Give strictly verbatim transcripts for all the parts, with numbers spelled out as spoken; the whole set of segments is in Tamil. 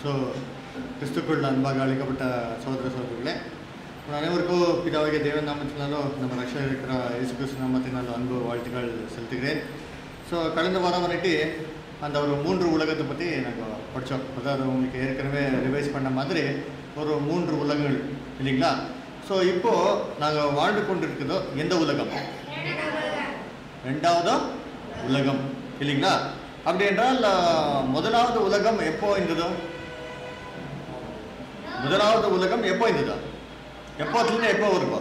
ஸோ கிறிஸ்துக்குள் அன்பாக அழைக்கப்பட்ட சகோதர சகோதரிகளே, அனைவருக்கும் பிதாவாகிய தேவன் நாமத்தினாலோ நம்ம ரஷ்யா இருக்கிற இயேசு கிறிஸ்து நாமத்தினாலும் அன்பு வாழ்த்துக்கள் செலுத்துகிறேன். ஸோ கடந்த வாரம் வந்துட்டு அந்த ஒரு மூன்று உலகத்தை பற்றி நாங்கள் படித்தோம். அதாவது உங்களுக்கு ஏற்கனவே ரிவைஸ் பண்ண மாதிரி ஒரு மூன்று உலகங்கள் இல்லைங்களா. ஸோ இப்போது நாங்கள் வாழ்ந்து கொண்டு இருக்கிறதோ எந்த உலகம்? ரெண்டாவது உலகம் இல்லைங்களா. அப்படி என்றால் முதலாவது உலகம் எப்போ இருந்ததோ? முதலாவது உலகம் எப்போ இருந்ததோ? எப்போதுலேருந்து எப்போ இருக்கும்?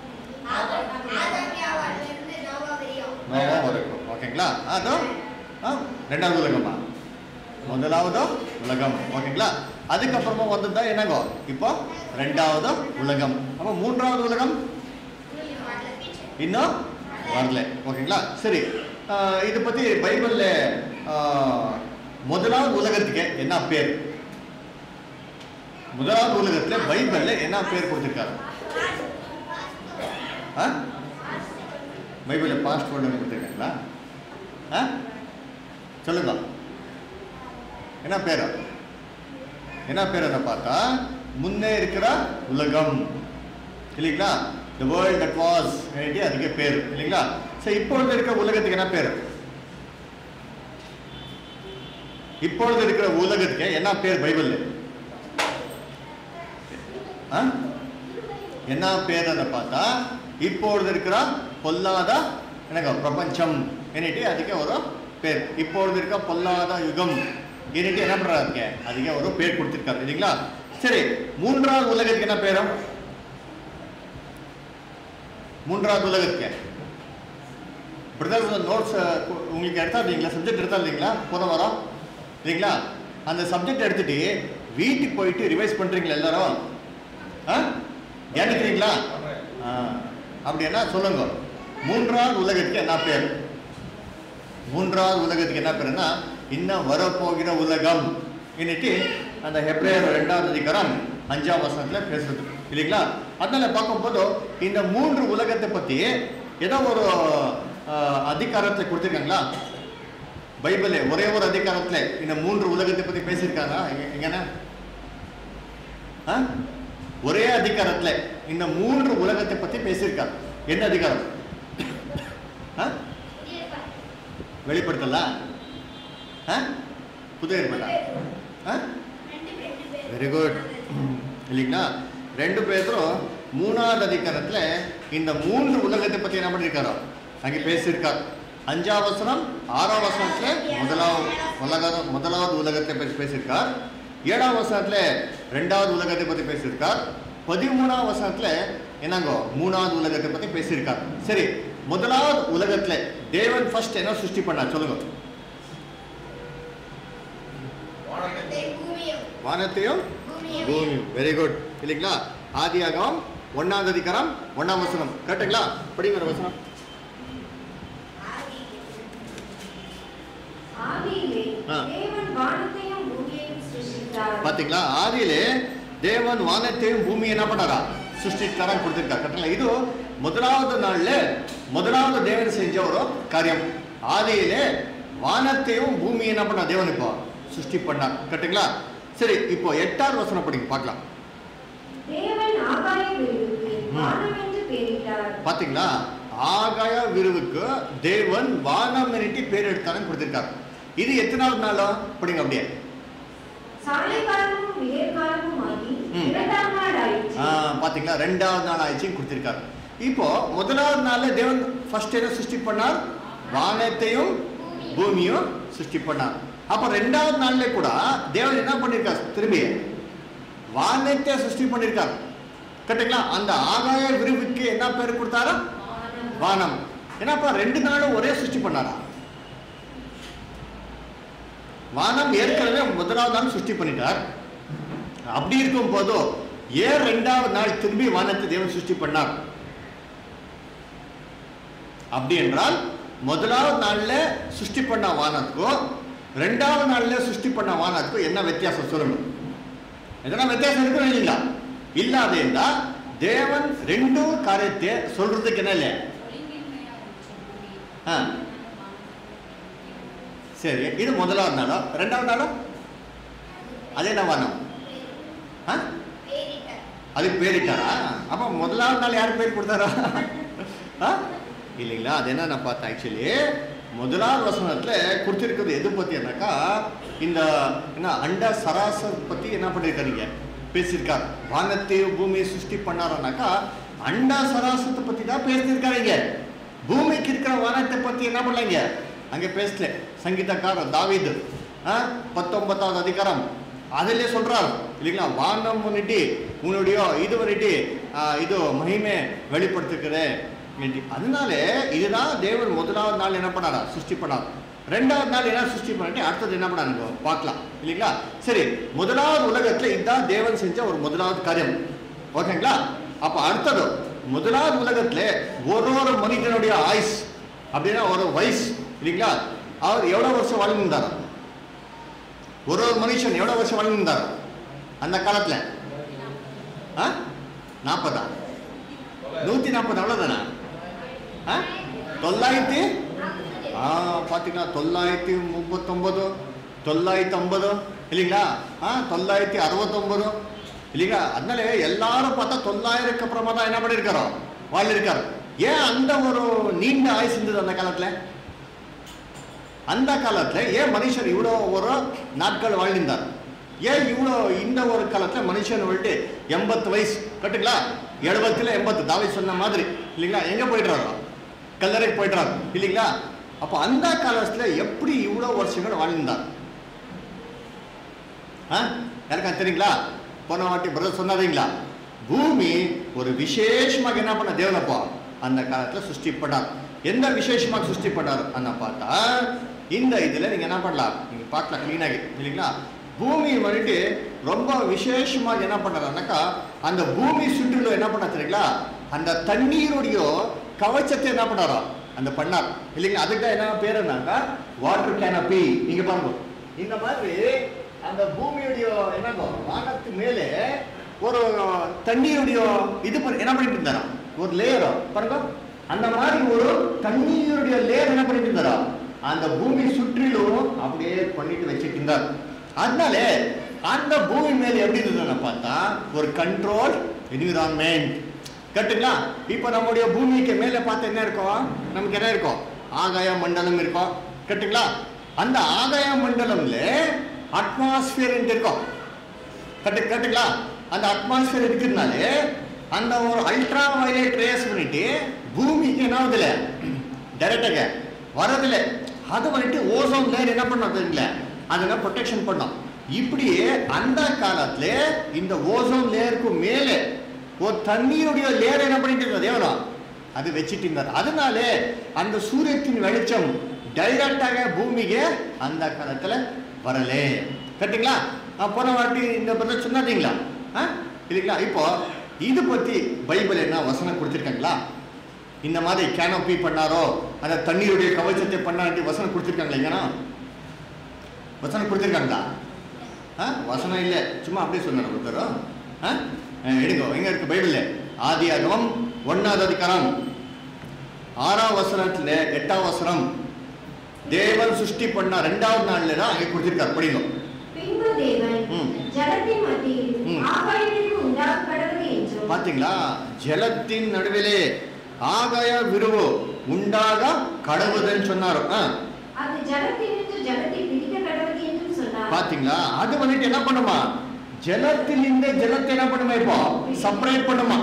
நோவா வரைக்கும். ஓகேங்களா. அதுவும் ரெண்டாவது உலகமா? முதலாவது உலகம். ஓகேங்களா. அதுக்கப்புறமா வந்ததா என்னங்கோ இப்போ ரெண்டாவது உலகம். அப்போ மூன்றாவது உலகம் இன்னும் வரல. ஓகேங்களா. சரி, இதை பற்றி பைபிளில் முதலாவது உலகத்துக்கு என்ன பேர்? முதலாவது உலகத்தில் பைபிளில் என்ன பேர் கொடுத்துருக்காரு? ஆ பைபிளில் பாஸ்ட் வேர்டு கொடுத்துருக்காங்களா? ஆ சொல்லுங்க, என்ன பேர்? என்ன பேர் அதை பார்த்தா முன்னே இருக்கிற உலகம் இல்லைங்களா. த வேர்ல்ட் தட் வாஸ் அதுக்கே பேர் இல்லைங்களா. சரி, இப்பொழுது இருக்கிற உலகத்துக்கு என்ன பேர்? இப்பொழுது இருக்கிற உலகத்துக்கு என்ன பேர் பைபிள்? என்ன பேர் அதை பார்த்தா இப்பொழுது இருக்கிற பொல்லாத எனக்கு பிரபஞ்சம் என்னட்டு அதுக்கே ஒரு பேர். இப்பொழுது இருக்க பொல்லாத யுகம் என்னட்டு என்ன பண்றாரு அதுக்கே ஒரு பேர் கொடுத்திருக்காரு இல்லைங்களா. சரி, மூன்றாவது உலகத்துக்கு என்ன பேரும்? மூன்றாவது உலகத்துக்கு பிரதர் நோட்ஸ் உங்களுக்கு எடுத்தா இல்லைங்களா, சப்ஜெக்ட் எடுத்தா இல்லைங்களா போன வாரம் இல்லைங்களா. அந்த சப்ஜெக்ட் எடுத்துட்டு வீட்டுக்கு போயிட்டு ரிவைஸ் பண்றீங்களா எல்லாரும்? ஆ கவனிக்கிறீங்களா? அப்படி என்ன சொல்லுங்க. மூன்றாவது உலகத்துக்கு என்ன பேர்? மூன்றாவது உலகத்துக்கு என்ன பேருன்னா இன்னும் வரப்போகிற உலகம் என்னட்டு அந்த ஹெப்ரேயர் ரெண்டாவது அதிகாரம் அஞ்சாம் வசனத்துல பேசுறது இல்லைங்களா. அதனால பார்க்கும்போது இந்த மூன்று உலகத்தை பத்தி ஏதோ ஒரு அதிகாரத்தை கொடுத்துருக்காங்களா பைபிளே? ஒரே ஒரு அதிகாரத்துல இந்த மூன்று உலகத்தை பத்தி பேசியிருக்காங்க எங்கன்னா? ஒரே அதிகாரத்துல இந்த மூன்று உலகத்தை பத்தி பேசியிருக்காங்க. என்ன அதிகாரம்? வெளிப்படுத்தல புது ஏற்பாடா? வெரி குட் இல்லைங்களா. ரெண்டு பேரும் மூணாவது அதிகாரத்துல இந்த மூன்று உலகத்தை பத்தி என்ன பண்ணிருக்காரோ அங்கே பேசியிருக்கார். அஞ்சாம் வசனம் ஆறாம் வசனத்துல முதலாவது உலகம் முதலாவது உலகத்தை பற்றி பேசியிருக்கார். ஏழாம் வசனத்துல ரெண்டாவது உலகத்தை பத்தி பேசியிருக்கார். பதிமூணாம் வசனத்துல என்னங்கோ மூணாவது உலகத்தை பத்தி பேசியிருக்கார். சரி, முதலாவது உலகத்துல தேவன் ஃபர்ஸ்ட் என்ன சிருஷ்டி பண்ணார் சொல்லுங்க? வானத்தையும் பூமியும். வெரி குட் இல்லைங்களா. ஆதியாகமம் ஒன்னாவது அதிகாரம் ஒன்னாம் வசனம் கேட்டுங்களா? படிங்கிற வசனம் பாத்தீங்களா. ஆதியிலே தேவன் வானத்தையும் பூமியை என்ன பண்ணாரா சிருஷ்டித்தாரா கொடுத்திருக்காரு. கரெக்டுங்களா. இது முதலாவது நாள்ல முதலாவது தேவன் செஞ்ச ஒரு காரியம். ஆதியிலே வானத்தையும் பூமியை என்ன பண்ணா தேவன் இப்போ சிருஷ்டி பண்ணார். கரெக்டுங்களா. சரி, இப்போ எட்டாவது வசனம் படிங்க பார்க்கலாம். பாத்தீங்களா, ஆகாய விருவுக்கு தேவன் வானம் என்னட்டி பேர் எடுத்தாருன்னு கொடுத்திருக்காரு. இது எத்தனாவது நாளா படிங்க அப்படியே? பாத்தீங்களா, ரெண்டாவது நாள் ஆயிடுச்சு கொடுத்திருக்காரு. இப்போ முதலாவது நாள்ல தேவன் ஃபர்ஸ்ட் என்ன சிருஷ்டி பண்ணார்? வானத்தையும் பூமியும் சிருஷ்டி பண்ணார். அப்ப ரெண்டாவது நாள்ல கூட தேவன் என்ன பண்ணிருக்கார்? திரும்பி வானத்தை சிருஷ்டி பண்ணிருக்கார். கரெக்டுங்களா. அந்த ஆகாய விரிவுக்கு என்ன பேர் கொடுத்தாரா? வானம். என்னப்பா ரெண்டு நாளும் ஒரே சிருஷ்டி பண்ணாரா? வானம் ஏற்கனவே முதலாவது நாள் சிருஷ்டி பண்ணிட்டார். அப்படி இருக்கும் போதோ ஏன் ரெண்டாவது நாள் திரும்பி வானத்தை தேவன் சிருஷ்டி பண்ணார்? அப்படி என்றால் முதலாவது நாள்ல சிருஷ்டி பண்ண வானத்துக்கும் ரெண்டாவது நாள்ல சிருஷ்டி பண்ண வானத்துக்கும் என்ன வித்தியாசம் சொல்லுங்க? எதனா வித்தியாசம் இருக்கணும் இல்லைங்களா? இல்லாத இருந்தா தேவன் ரெண்டு காரியத்தை சொல்றதுக்கு என்ன இல்லை? சரி, இது முதலாவது நாளோ ரெண்டாவது நாளோ? அது என்ன வானம்? அதுக்கு பேரிட்டாரா? அப்போ முதலாவது நாள் யாருக்கு பேர் கொடுத்தாரா? இல்லைங்களா? அது என்ன நான் பார்த்தேன், ஆக்சுவலி முதலாவது வசனத்துல கொடுத்திருக்கிறது எது பத்தினாக்கா இந்த என்ன அண்ட சராசர் பத்தி என்ன பண்ணிருக்காருங்க பேசியிருக்காரு. வானத்தை பூமியை சிருஷ்டி பண்ணாருனாக்கா அண்ட சராசத்தை பத்தி தான் பேசியிருக்காருங்க. பூமிக்கு இருக்கிற வானத்தை பத்தி என்ன பண்ணலைங்க அங்க பேசல. சங்கீதக்காரர் தாவீது பத்தொன்பதாவது அதிகாரம் அதிலே சொல்றாரு இல்லைங்களா, வானம் பண்ணிட்டு உன்னுடைய இது பண்ணிட்டு இது மகிமை வெளிப்படுத்திருக்குது. அதனால இதுதான் தேவன் முதலாவது நாள் என்ன பண்ணாரா சிருஷ்டி பண்ணார். ரெண்டாவது நாள் என்ன சிருஷ்டி பண்ணிட்டு அடுத்தது என்ன பண்ணாரு பார்க்கலாம் இல்லைங்களா. சரி, முதலாவது உலகத்துல இதுதான் தேவன் செஞ்ச ஒரு முதலாவது காரியம். ஓகேங்களா? அப்ப அடுத்தது முதலாவது உலகத்துல ஒரு ஒரு மனிதனுடைய ஆயுஸ் அப்படின்னா ஒரு வயசு இல்லைங்களா, அவர் எவ்வளவு வருஷம் வாழ்ந்தார்? ஒரு ஒரு மனுஷன் எவ்வளவு வருஷம் வாழ்ந்தார் அந்த காலத்துல? நாற்பதா நூத்தி நாற்பது அவ்வளவுதானா? தொள்ளாயிரத்தி பாத்தீங்கன்னா தொள்ளாயிரத்தி முப்பத்தி ஒன்பது தொள்ளாயிரத்தி ஐம்பது இல்லைங்களா, தொள்ளாயிரத்தி அறுபத்தி ஒன்பது இல்லைங்களா. அதனால எல்லாரும் பார்த்தா தொள்ளாயிரத்துக்கு அப்புறமா தான் என்ன பண்ணிருக்காரோ வாழ்ந்திருக்காரு. ஏன் அந்த ஒரு நீண்ட ஆயுசு இருந்தது அந்த காலத்துல? அந்த காலத்துல ஏன் மனுஷன் இவ்வளோ ஒரு நாட்கள் வாழ்ந்தார்? ஏன் இவ்வளோ இந்த ஒரு காலத்துல மனுஷன் வந்துட்டு எண்பத்து வயசு கட்டுங்களா, எழுபத்துல எண்பத்து தாவி சொன்ன மாதிரி இல்லைங்களா, எங்க போயிடுறாரோ கல்லறைக்கு போயிடுறாரு இல்லைங்களா. அப்போ அந்த காலத்துல எப்படி இவ்வளோ வருஷங்கள் வாழ்ந்தார்? யாருக்கா தெரியுங்களா? போன வாட்டி பிரதர் சொன்னாதீங்களா, பூமி ஒரு விசேஷமாக என்ன பண்ண தேவனப்பா அந்த காலத்துல சிருஷ்டி பண்ணார். எந்த விசேஷமாக சிருஷ்டி பண்ணார் அண்ணா பார்த்தா இந்த இதுல நீங்க என்ன பண்ணலாம், நீங்க பார்க்கலாம் கிளீனாகி இல்லைங்களா. பூமி வந்துட்டு ரொம்ப விசேஷமாக என்ன பண்ணாருனாக்கா அந்த பூமி சுற்றிலும் என்ன பண்ண தெரியுங்களா, அந்த தண்ணீருடைய கவச்சத்தை என்ன பண்ணாரோ அந்த பண்ணார் இல்லைங்களா. அதுக்கு தான் என்ன பேருனாக்கா வாட்டர் கேனப்பி. நீங்க பாருங்க இந்த மாதிரி அந்த பூமியுடைய என்ன வானத்து மேலே ஒரு தண்ணீருடைய இது என்ன பண்ணிட்டு இருந்தாரா ஒரு லேயரோ பாருங்க, அந்த மாதிரி ஒரு தண்ணீருடைய லேயர் என்ன பண்ணிட்டு இருந்தாரா அந்த பூமி சுற்றிலும் அப்படியே பண்ணிட்டு வச்சுட்டு இருந்தார். அதனால அந்த பூமி மேல எப்படி இருந்ததுன்னு பார்த்தா ஒரு கண்ட்ரோல் என்விரான்மெண்ட் கட்டுங்களா. இப்ப நம்முடைய பூமிக்கு மேல பார்த்தா என்ன இருக்கும், நமக்கு என்ன இருக்கும், ஆகாய மண்டலம் இருக்கும் கட்டுங்களா. அந்த ஆகாய மண்டலம்ல அட்மாஸ்பியர் இருக்கும் கட்டு கட்டுங்களா. அந்த அட்மாஸ்பியர் இருக்கிறதுனாலே அந்த ஒரு அல்ட்ரா வயலட் ரேஸ் பண்ணிட்டு பூமிக்கு என்ன ஆகுதுல டைரக்டாக வரதில்ல. அது வந்துட்டு ஓசோன் லேயர் என்ன பண்ண அதெல்லாம் ப்ரொடெக்ஷன் பண்ணோம். இப்படியே அந்த காலத்துல இந்த ஓசோன் லேயருக்கு மேலே ஒரு தண்ணீருடைய லேயர் என்ன பண்ணிட்டு இருந்தது எவ்வளோ அது வச்சுட்டு இருந்தார். அதனால அந்த சூரியத்தின் வெளிச்சம் டைரக்டாக பூமிக்கு அந்த காலத்துல வரலே கட்டுங்களா. போன வாட்டி இந்த பத்தி சொன்னாதீங்களா இல்லைங்களா. இப்போ இது பத்தி பைபிள் என்ன வசனம் கொடுத்திருக்காங்களா? இந்த மாதிரி கேனோபி பண்ணாரோ அந்த தண்ணீருடைய கவச்சத்தை பண்ணாட்டி வசனம் கொடுத்திருக்காங்களா? எங்கன்னா வசனம் கொடுத்திருக்காங்களா? வசனம் இல்லை, சும்மா அப்படியே சொன்னார் ஒருத்தரும். எடுங்க எங்க இருக்கு பைபிள்ல? ஆதியாகமம் ஒன்னாவது அதிகாரம் ஆறாம் வசனத்துல எட்டாம் வசனம் தேவன் சிருஷ்டி பண்ண ரெண்டாவது நாள்ல தான் அங்க கொடுத்திருக்காரு. படிங்க. பாத்தீங்களா, ஜலத்தின் நடுவிலே ஆகாய விருவு உண்டாக கடவுதுன்னு சொன்னாரு. பாத்தீங்களா, அது வந்துட்டு என்ன பண்ணுமா, ஜலத்தில் இந்த ஜலத்தை என்ன பண்ணுமா இப்போ செப்பரேட் பண்ணுமா.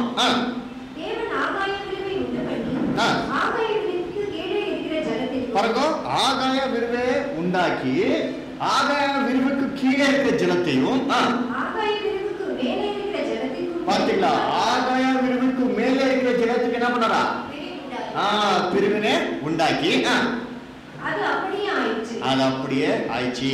பாருங்க, ஆகாய விருவை உண்டாக்கி ஆகாய விரிவுக்கு கீழே இருக்கிற ஜலத்தையும் பாத்தீங்களா, ஆகாய விரிவுக்கு மேலே இருக்கிற ஜலத்துக்கு என்ன பண்ணாரா பிரிவினை உண்டாக்கி அது அப்படியே ஆயிடுச்சு.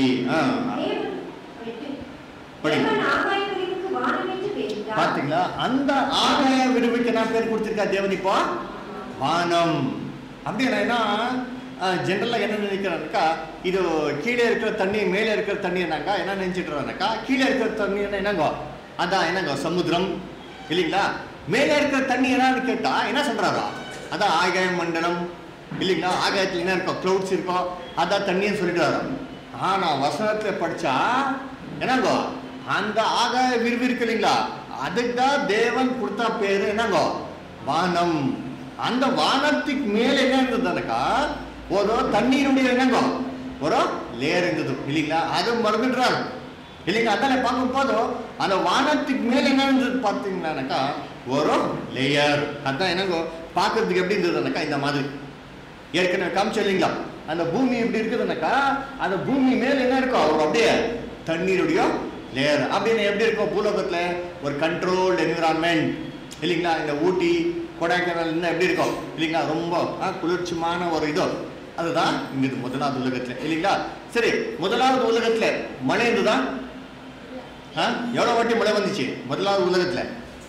பாத்தீங்களா, அந்த ஆகாய விரிவுக்கு என்ன பேர் கொடுத்திருக்கா தேவன் இப்போ வானம். அப்படின்னா ஜென்ரலா என்ன நினைக்கிறாங்கக்கா, இது கீழே இருக்கிற தண்ணி மேலே இருக்கிற தண்ணினாக்கா என்ன நினைச்சிட்டு கீழே இருக்கிற தண்ணி என்னங்கோ அதான் என்னங்கோ சமுத்திரம் இல்லைங்களா. மேலே இருக்கிற தண்ணி என்னன்னு கேட்டா என்ன சொல்றாரா அதான் ஆகாய மண்டலம் இல்லைங்களா. ஆகாயத்துல என்ன இருக்கும், கிளவுட்ஸ் இருக்கும், அதான் தண்ணின்னு சொல்லிட்டு வரோம். ஆனா வசனத்துல படிச்சா என்னங்கோ அந்த ஆகாய விரிவு இருக்கு இல்லைங்களா, அதுக்கு தான் தேவன் கொடுத்த பேரு என்னங்கோ வானம். அந்த வானத்துக்கு மேல என்ன இருந்ததுனாக்கா ஒரு தண்ணீருடைய என்னங்கோ ஒரு லேயர் இருந்தது இல்லைங்களா, அது மறந்துடுறாரு இல்லைங்களா. அதனால பார்க்கும் போதும் அந்த வானத்துக்கு மேல என்ன இருந்தது பார்த்தீங்கன்னாக்கா ஒரு லேயர். அதான் என்னங்கோ பார்க்கறதுக்கு எப்படி இருந்ததுனாக்கா இந்த மாதிரி ஏற்கனவே காமிச்சு இல்லைங்களா. அந்த பூமி எப்படி இருக்குதுனாக்கா அந்த பூமி மேல என்ன இருக்கும் ஒரு அப்படியே தண்ணீருடைய லேயர். அப்படின்னு எப்படி இருக்கும் பூலோகத்துல ஒரு கண்ட்ரோல்டு என்விரான்மெண்ட் இல்லைங்களா. இந்த ஊட்டி கொடைக்கானல் என்ன எப்படி இருக்கும் இல்லைங்களா, ரொம்ப குளிர்ச்சியான ஒரு இதோ அதுதான் இங்க முதலாவது உலகத்துல இல்லைங்களா. சரி, முதலாவது உலகத்துல மழை இருந்துதான் எவ்வளவு வாட்டி மழை வந்துச்சு முதலாவது உலகத்துல?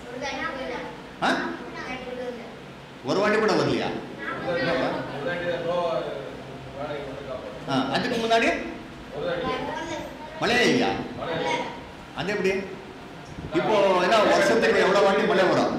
ஒரு வாட்டி கூட வரலையா? அதுக்கு முன்னாடி மழையே இல்லையா? அது எப்படி? இப்போ என்ன வருஷத்துக்கு எவ்வளவு வாட்டி மழை வரும்?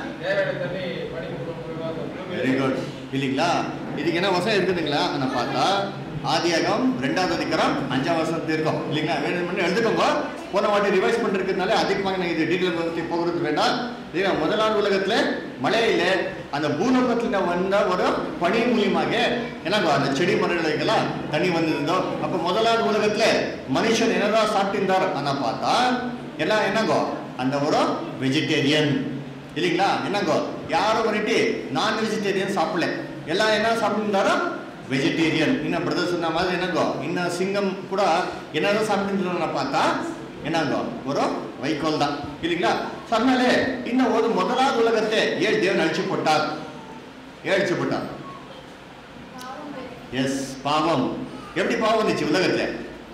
வெரி குட் இல்லைங்களா. இதுக்கு என்ன வருஷம் இருக்குதுங்களா நான் பார்த்தா ஆதியாகம் ரெண்டாவது அதிகாரம் அஞ்சாம் வருஷத்துக்கு இருக்கும் இல்லைங்களா. வேணும் பண்ணி எழுதுக்கோங்க. போன வாட்டி ரிவைஸ் பண்ணிருக்கிறதுனால அதிகமாக நான் இது டீட்டெயில் பற்றி போகிறது வேண்டாம் இல்லைங்களா. முதலாவது உலகத்துல மழை இல்லை, அந்த பூலோகத்துல வந்த ஒரு பனி மூலியமாக என்னங்கோ அந்த செடி மரங்களுக்கெல்லாம் தண்ணி வந்திருந்தோம். அப்போ முதலாவது உலகத்துல மனுஷன் என்னதான் சாப்பிட்டிருந்தார் ஆனால் பார்த்தா எல்லாம் என்னங்கோ அந்த ஒரு வெஜிடேரியன் இல்லைங்களா. என்னங்கோ யாரும் வந்துட்டு நான் வெஜிடேரியன் சாப்பிடல, எல்லாம் என்ன சாப்பிட்டுருந்தாரோ வெஜிடேரியன். இன்னும் பிரதர் சொன்ன மாதிரி என்னங்கோ இன்னும் சிங்கம் கூட என்னதான் சாப்பிட்டு பார்த்தா என்னங்கோ ஒரு வைக்கோல் தான் இல்லைங்களா. சொன்னாலே இன்னும் ஒரு முதலாவது உலகத்தை ஏழு தேவன் அழிச்சு போட்டார். ஏழிச்சு போட்டார். எஸ், பாவம். எப்படி பாவம் வந்துச்சு உலகத்துல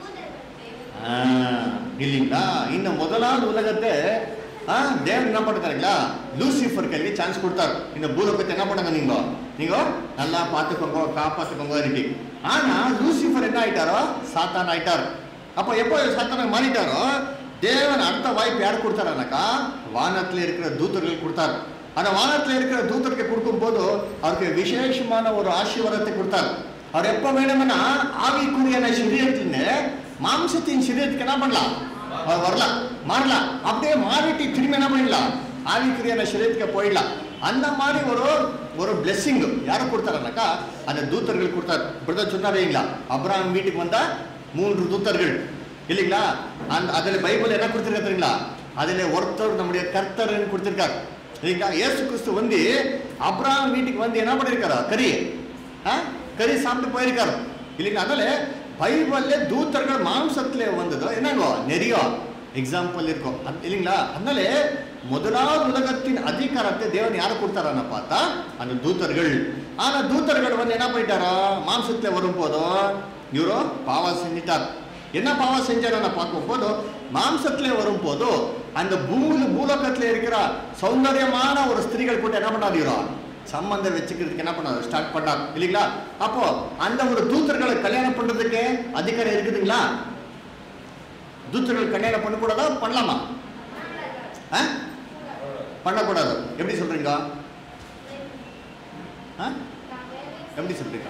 இல்லைங்களா. இன்னும் முதலாவது உலகத்தை தேவன் என்ன பண்ணுறாங்களா லூசிஃபர் கையில சான்ஸ் கொடுத்தாரு. இந்த பூலோகத்தை என்ன பண்ணுங்க நீங்க நீங்க நல்லா பார்த்துக்கோங்க காப்பாத்துக்கோங்க. ஆனா லூசிஃபர் என்ன ஆயிட்டாரோ சாத்தான் ஆயிட்டாரு. அப்போ எப்போ சாத்தான மாறிட்டாரோ தேவன் அடுத்த வாய்ப்பு யார் கொடுத்தாருனாக்கா வானத்துல இருக்கிற தூதர்கள் கொடுத்தாரு. அந்த வானத்துல இருக்கிற தூதருக்கு கொடுக்கும் போது அவருக்கு விசேஷமான ஒரு ஆசீர்வாதத்தை கொடுத்தார். அவர் எப்ப வேணும்னா ஆவிக்குரியான சரீரத்தின் மாம்சத்தின் சரீரத்துக்கு என்ன பண்ணலாம் அவர் வரலாம் மாறலாம். அப்படியே மாறிட்டு திரும்பி என்ன பண்ணிடலாம் ஆவிக்குரியான சரீரத்துக்கு போயிடலாம். அந்த மாதிரி ஒரு ஒரு பிளெஸிங் யாரை கொடுத்தாருனாக்கா அந்த தூதர்கள் கொடுத்தாரு. இப்படிதான் சொன்னாருங்களா அப்ரஹாம் வீட்டுக்கு வந்தா மூன்று தூதர்கள் இல்லைங்களா. அந்த அதுல பைபிள் என்ன கொடுத்துருக்கீங்களா அதுல ஒருத்தர் நம்முடைய கர்த்தர் கொடுத்திருக்காரு இல்லைங்களா. இயேசு கிறிஸ்து வந்து அப்ரஹாம் வீட்டுக்கு வந்து என்ன பண்ணிருக்காரு கறி கறி சாப்பிட்டு போயிருக்காரு இல்லைங்களா. அதனால பைபிள்ல தூதர்கள் மாம்சத்துல வந்ததோ என்னங்கோ நிறைய எக்ஸாம்பிள் இருக்கும் இல்லைங்களா. அதனால முதலாவது உலகத்தின் அதிகாரத்தை தேவன் யாரை கொடுத்தாரான்னு பார்த்தா அந்த தூதர்கள். ஆனா தூதர்கள் வந்து என்ன பண்ணிட்டாரோ மாம்சத்துல வரும் போதும் இவரோ பாவம் செஞ்சிட்டார். என்ன பாவம் செஞ்சாரு பார்க்கும் போதும் மாம்சத்துல வரும் போதும் அந்த பூமி பூலோகத்துல இருக்கிற சௌந்தரியமான ஒரு ஸ்திரீகள் கூட என்ன பண்ணாதீரோ சம்பந்தம் வச்சுக்கிறதுக்கு என்ன பண்ணாரு ஸ்டார்ட் பண்ணார் இல்லைங்களா. அப்போ அந்த ஒரு தூதர்களை கல்யாணம் பண்றதுக்கு அதிகாரம் இருக்குதுங்களா? தூதர்கள் கல்யாணம் பண்ணக்கூடாதா பண்ணலாமா? பண்ணக்கூடாது. எப்படி சொல்றீங்க? எப்படி சொல்றீங்க?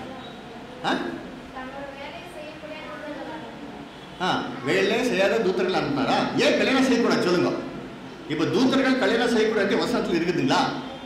வேலை செய்யாத தூதர்கள் அனுப்பினாரா? ஏன் கல்யாணம் செய்யக்கூடாது சொல்லுங்க. இப்ப தூதர்கள் கல்யாணம் செய்யக்கூடாது வசனத்துல இருக்குதுங்களா?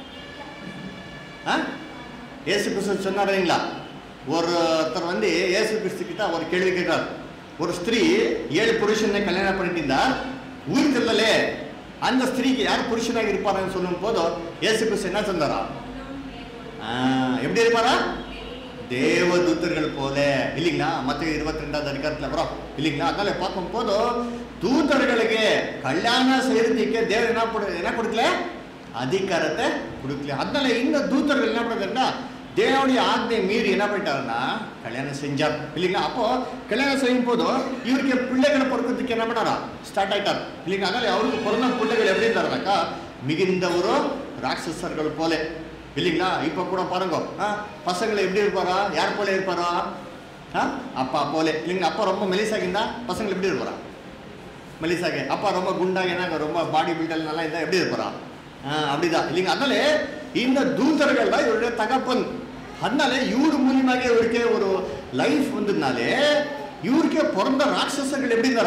ஏசு கிறிஸ்து சொன்னாருங்களா ஒருத்தர் வந்து ஏசு கிறிஸ்து கிட்ட ஒரு கேள்வி கேட்டார். ஒரு ஸ்திரீ ஏழு புருஷனை கல்யாணம் பண்ணிட்டு இருந்தார், உயிர் தெரியலே அந்த ஸ்திரீக்கு யார் புருஷனாக இருப்பாருன்னு சொல்லும் போதும் ஏசு கிறிஸ்து என்ன சொன்னாரா எப்படி இருப்பாரா தேவதூதர்கள் போல இல்லைங்களா. மத்திய இருபத்தி ரெண்டாவது அதிகாரத்துல வரும் இல்லைங்களா. அதனால பார்க்கும் போதும் தூதர்களுக்கு கல்யாணம் செய்யறதுக்கு தேவன் என்ன என்ன கொடுக்கல அதிகாரத்தை கொடுக்கல. அதனால இந்த தூதர்கள் என்ன பண்ணுறதுன்னா தேவனுடைய ஆజ్ఞை மீறி என்ன பண்ணிட்டாருன்னா கல்யாணம் செஞ்சார் இல்லைங்களா. அப்போ கல்யாணம் செய்யும் போதும் இவருக்கு பிள்ளைகளை பிறக்கிறதுக்கு என்ன பண்ணாரா ஸ்டார்ட் ஆயிட்டார் இல்லைங்களா. அதனால அவருக்கு பிறந்த பிள்ளைகள் எப்படி இருந்தாருனாக்கா மிகுந்த ஒரு ராட்சசர்கள் போல இல்லைங்களா. இப்போ கூட பாருங்க பசங்களை எப்படி இருப்பாரா யார் போல இருப்பாரா அப்பா போல இல்லைங்களா. அப்பா ரொம்ப மெலிசாகிருந்தா பசங்களை எப்படி இருப்பாரா மெலிசாக. அப்பா ரொம்ப குண்டாக என்ன ரொம்ப பாடி பில்டர் நல்லா இருந்தா எப்படி இருப்பாரா அப்படிதான் இல்லைங்க. அதனால இந்த தூதர்கள் தான் இவருடைய தகப்பன். அதனால இவரு மூலியமாக இவருக்கே ஒரு லைஃப் வந்ததுனாலே இவருக்கே பிறந்த ராட்சசர்கள் எப்படி இருந்தாரா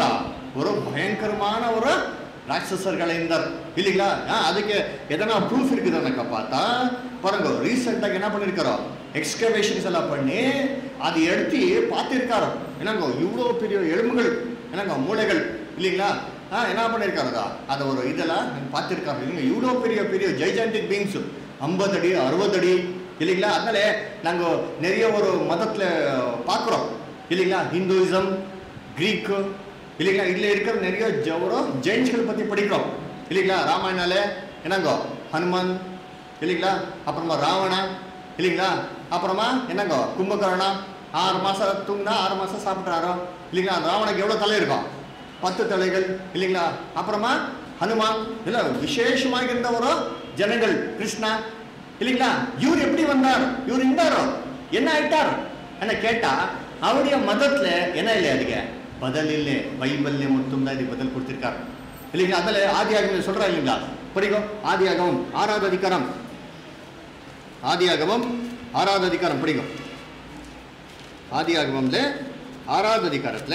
ஒரு பயங்கரமான ஒரு ராட்சசர்கள் இருந்தார் இல்லைங்களா. அதுக்கு எதனா ப்ரூஃப் இருக்குதுன்னாக்கா பார்த்தா பாருங்க, ரீசெண்டாக என்ன பண்ணியிருக்கிறோம், எக்ஸ்கவேஷன்ஸ் எல்லாம் பண்ணி அது எடுத்து பார்த்துருக்காரோ. என்னங்க இவ்வளோ பெரிய எலும்புகள், என்னங்க மூளைகள் இல்லைங்களா. ஆ என்ன பண்ணியிருக்காருதா அதை ஒரு இதெல்லாம் பார்த்துருக்காரு இல்லைங்க. இவ்வளோ பெரிய பெரிய ஜைஜாண்டிக் பீங்ஸ், ஐம்பது அடி அறுபது அடி இல்லைங்களா. அதனால நாங்கள் நிறைய ஒரு மதத்தில் பார்க்குறோம் இல்லைங்களா, ஹிந்துயிசம், கிரீக்கு இல்லைங்களா. இதில் இருக்கிற நிறைய ஒரு ஜெயின்ஸ்கள் பற்றி படிக்கிறோம் இல்லைங்களா. ராமாயணால என்னங்கோ ஹனுமான் இல்லைங்களா, அப்புறமா ராவணா இல்லைங்களா, அப்புறமா என்னங்கோ கும்பகர்ணா, ஆறு மாதம் தூங்கினா ஆறு மாதம் சாப்பிட்றாரோ இல்லைங்களா. ராவனுக்கு எவ்வளோ தலை இருக்கும், பத்து தலைகள் இல்லைங்களா. அப்புறமா ஹனுமான் இல்லை விசேஷமாக இருந்த ஒரு ஜனங்கள் கிருஷ்ணா இல்லைங்களா. இவர் எப்படி வந்தார், இவர் இருந்தாரோ என்ன ஆயிட்டார் என்ன கேட்டா அவருடைய மதத்துல என்ன இல்லை, அதுக்கு பதில் இல்லை. பைபிள்ல மட்டும் தான் இது பதில் கொடுத்திருக்காரு இல்லைங்களா. அதில் ஆதி ஆகமம் சொல்றா இல்லைங்களா, படிக்கும். ஆதி ஆகமம் ஆறாவது அதிகாரம், ஆதி ஆகமம் ஆறாவது அதிகாரம் படிக்கும். ஆதி ஆகமம்ல ஆறாவது அதிகாரத்துல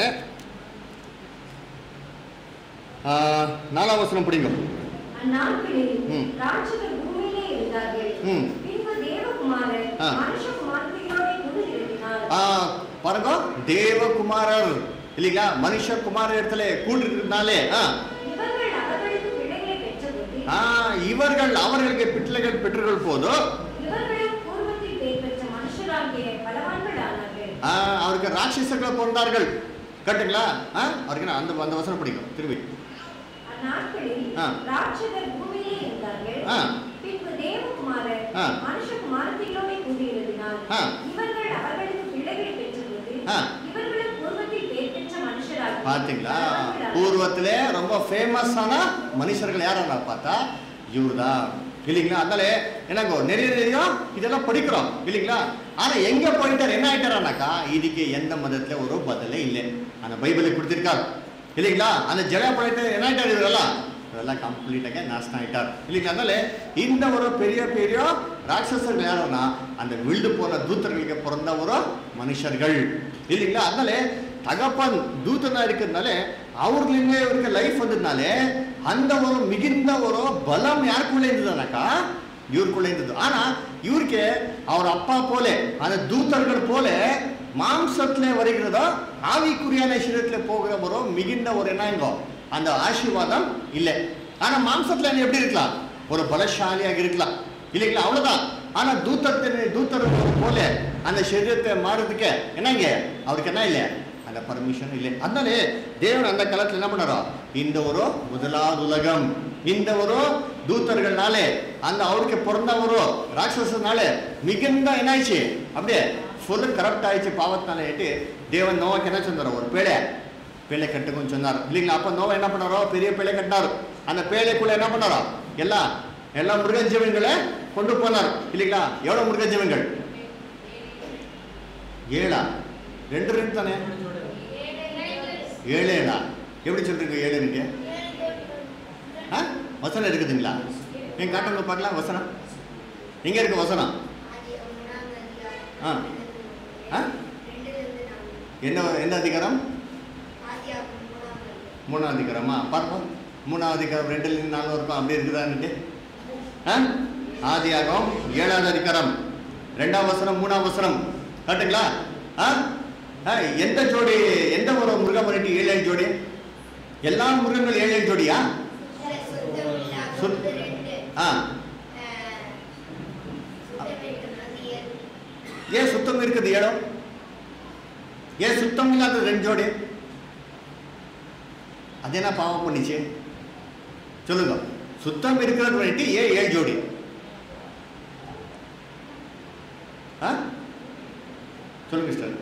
நாலாம் வசனம் படிக்கும். பாருங்க, தேவகுமாரர் இல்லைங்களா, மனுஷகுமாரர் இடத்துல கூட்டிருக்கிறதுனாலே இவர்கள் அவர்களுக்கு பிள்ளைகள் பெற்றுகள் போதும் அவருக்கு ராட்சசர்கள் பிறந்தார்கள். கரெக்டுங்களா. அவருக்கு அந்த அந்த வசனம் படிக்கும் திரும்பி. பாத்தீங்களா, பூர்வத்துல ரொம்ப ஃபேமஸான மனுஷர்கள் யாரா பார்த்தா இவர்தான் இல்லைங்களா. அதனால என்னங்கோ நிறைய நிறைய இதெல்லாம் படிக்கிறோம் இல்லைங்களா. ஆனா எங்க போயிட்டார், என்ன ஆயிட்டாரானாக்கா இதுக்கு எந்த மதத்துல ஒரு பதிலே இல்லை. ஆனா பைபிளை கொடுத்திருக்காரு இல்லைங்களா. அந்த ஜெகா போயிட்டு என்ன ஆயிட்டார், இவரெல்லாம் இதெல்லாம் கம்ப்ளீட்டாக நாசனம் ஆயிட்டார் இல்லைங்களா. அதனால இந்த ஒரு பெரிய பெரிய ராட்சசர்கள் யாருன்னா அந்த விழுந்து போன தூத்தர்களுக்கு பிறந்த ஒரு மனுஷர்கள் இல்லைங்களா. அதனால தகப்பன் தூத்தனா இருக்கிறதுனால அவர்களுமே இவருக்கு லைஃப் வந்ததுனாலே அந்த ஒரு மிகுந்த ஒரு பலம் யாருக்குள்ளே இருந்ததுனாக்கா இவருக்குள்ளே இருந்தது. ஆனா இவருக்கு அவர் அப்பா போல அந்த தூத்தர்கள் போல மாம்சத்துல வருகிறதோ ஆவிக்குரியான சரீரத்துல போகிற ஒரு மிகுந்த ஒரு என்னங்கோ அந்த ஆசீர்வாதம் இல்லை. ஆனா மாம்சத்துல எப்படி இருக்கலாம், ஒரு பலசாலியாக இருக்கலாம் இல்லைங்களா, அவ்வளவுதான். ஆனா தூத்தத்தின் தூத்தர் போல அந்த சரீரத்தை மாறுறதுக்கு என்னங்க அவருக்கு என்ன இல்லை, அந்த பர்மிஷன் இல்லை. அதனாலே தேவன் அந்த காலத்துல என்ன பண்ணாரோ இந்த ஒரு முதலாவது உலகம் இந்த ஒரு தூத்தர்கள்னாலே அந்த அவருக்கு பிறந்த ஒரு ராட்சசனால மிகுந்த என்னாச்சு அப்படியே ஃபுல்லு கரெக்ட் ஆயிடுச்சு பாவத்தினால ஏட்டு தேவன் நோவாக்கு என்ன சொன்னாரோ ஒரு பேழை பேழை கட்டுக்குன்னு சொன்னார் இல்லைங்களா. அப்ப நோவா என்ன பண்ணாரோ பெரிய பேழை கட்டினார். அந்த பேழைக்குள்ள என்ன பண்ணாரோ எல்லா எல்லா மிருக ஜீவன்களை கொண்டு போனார் இல்லைங்களா. எவ்வளவு மிருக ஜீவன்கள், ஏழா ரெண்டு ரெண்டு தானே, ஏழு ஏழா எப்படி சொல்றீங்க ஏழு நீங்க வசனம் இருக்குதுங்களா, நீங்க காட்டுங்க பார்க்கலாம் வசனம் எங்க இருக்கு வசனம். என்ன என்ன அதிகாரம், மூணாவது அதிகாரமா பார்ப்போம். மூணாவது அதிகாரம் ரெண்டுல இருந்து நாலு இருக்கும் அப்படி இருக்குதான்னுட்டு. ஆதியாகம் ஏழாவது அதிகாரம் ரெண்டாம் வசனம் மூணாம் வசனம் காட்டுங்களா. எந்த ஜோடி எந்த ஒரு மிருகம் பண்ணிட்டு ஏழு ஏழு ஜோடி, எல்லா மிருகங்கள் ஏழு ஏழு ஜோடியா, ஏன் சுத்தம் இருக்குது ஏழம், ஏன் சுத்தம் இல்லாத ரெண்டு ஜோடி, அது என்ன பாவம் பண்ணிச்சு சொல்லுங்க. சுத்தம் இருக்கிறது பண்ணிட்டு ஏன் ஏழு ஜோடி, சொல்லுங்க சார்.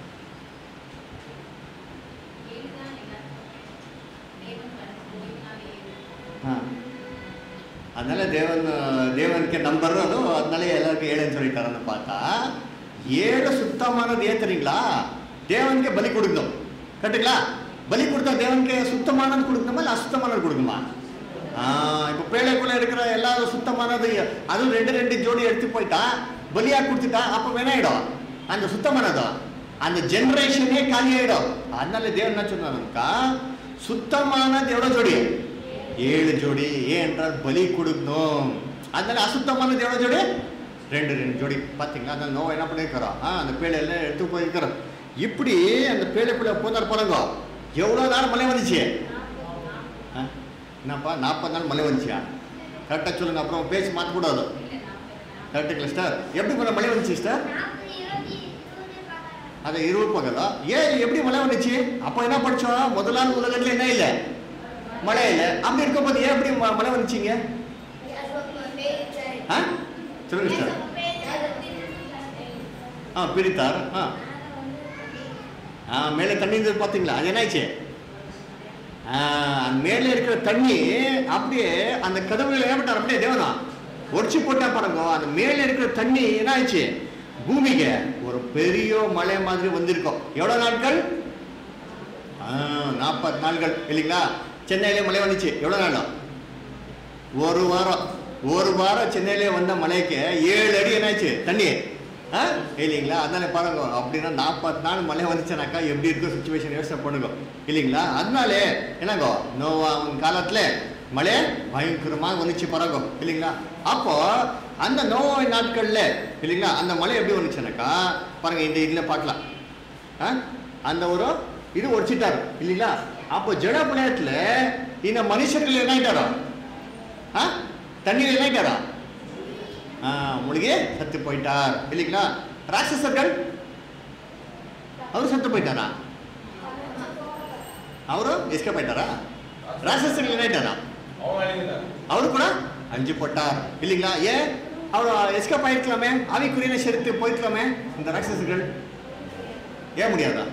அதனால தேவன் தேவனுக்கு நம்பர் அதனால எல்லாருக்கும் ஏழுன்னு சொல்லிட்டாருன்னு பார்த்தா ஏழு சுத்தமானது ஏன் தெரியுங்களா, தேவனுக்கே பலி கொடுக்கணும் கரெக்டுங்களா. பலி கொடுத்தா தேவனுக்கு சுத்தமானது கொடுக்கணுமா இல்லை அசுத்தமானது கொடுக்குமா. ஆஹ் இப்போ பேழைக்குள்ள இருக்கிற எல்லாரும் சுத்தமானது அதுவும் ரெண்டு ரெண்டு ஜோடி எடுத்து போயிட்டா பலியா கொடுத்துட்டா அப்ப வேணாயிடும் அந்த சுத்தமானதோ அந்த ஜெனரேஷனே காலி ஆயிடும். அதனால தேவன் என்ன சொன்னாருக்கா சுத்தமானது எவ்வளவு ஜோடி? ஏழு ஜோடி. ஏன் என்றால் பலி கொடுக்கணும். அதனால அசுத்தமானது எவ்வளவு ஜோடி? ரெண்டு ரெண்டு ஜோடி. பார்த்தீங்களா? அதனால நோவா என்ன பண்ணியிருக்கிறோம், ஆ அந்த பேழையெல்லாம் எடுத்து போயிருக்கிறோம். இப்படி அந்த பேழைக்குள்ள போனார் பாருங்க. எவ்வளோ நாள் மழை வந்துச்சு? என்னப்பா நாற்பது நாள் மழை வந்துச்சியா? கரெக்டாக சொல்லுங்க, அப்புறம் பேசி மாற்றக்கூடாது. கரெக்டுங்களா சிஸ்டர்? எப்படி பண்ண மழை வந்துச்சு சிஸ்டர்? அதை இருபது பகலா? ஏன் எப்படி மழை வந்துச்சு? அப்போ என்ன படித்தோம்? முதலாவது உலகத்தில் என்ன இல்லை? மழை இல்லை. அப்படி இருக்கும் போது ஏன் எப்படி மழை வந்துச்சிங்க? ஆ சொல்லுங்க சிஸ்டர். ஆ பிரித்தார். ஆ ஆ மேலே தண்ணி இருந்தது பார்த்தீங்களா? அது என்ன ஆயிடுச்சு? மேலே இருக்கிற தண்ணி அப்படியே அந்த கதவுகளை ஏற்பட்டார். அப்படியே தேவனா ஒடிச்சு போட்டா பாருங்க. அந்த மேலே இருக்கிற தண்ணி என்ன ஆயிடுச்சு? பூமிக்கு ஒரு பெரிய மழை மாதிரி வந்திருக்கும். எவ்வளவு நாட்கள்? நாற்பது நாட்கள் இல்லைங்களா? சென்னையிலே மழை வந்துச்சு. எவ்வளவு நாள்? ஒரு வாரம். ஒரு வாரம் சென்னையிலே வந்த மழைக்கு ஏழு அடி என்னாச்சு தண்ணி இல்லைங்களா? அதனால பாருங்க. அப்படின்னா நாற்பது நாள் மழை வந்துச்சுனாக்கா எப்படி இருக்கும் சுச்சுவேஷன் யோசனை பண்ணுங்க இல்லைங்களா? அதனாலே என்னங்கோ நோவா காலத்துல மழை பயங்கரமாக வந்துச்சு பாருங்க இல்லைங்களா? அப்போ அந்த நோவா நாட்கள்ல இல்லைங்களா அந்த மழை எப்படி வந்துச்சுனாக்கா பாருங்க, இந்த இதில் பார்க்கலாம். அந்த ஒரு இது ஒடிச்சிட்டாரு இல்லைங்களா? அப்போ ஜட புலயத்துல இந்த மனுஷர்கள் என்ன ஆயிட்டாரோ ஆ தண்ணீர் என்ன ஆயிட்டாரா? முழுகி சத்து போயிட்டார் இல்லைங்களா? ராட்சசர்கள் அவரு சத்து போயிட்டாரா? அவரு எஸ்கேப் ஆயிட்டாரா? ராட்சசர்கள் என்ன ஆயிட்டாரா? அவரு கூட அஞ்சு போட்டார் இல்லைங்களா? ஏன் அவர் எஸ்கேப் ஆயிருக்கலாமே? ஆவிக்குரிய செலுத்து போயிருக்கலாமே இந்த ராட்சசர்கள். ஏன் முடியாதா?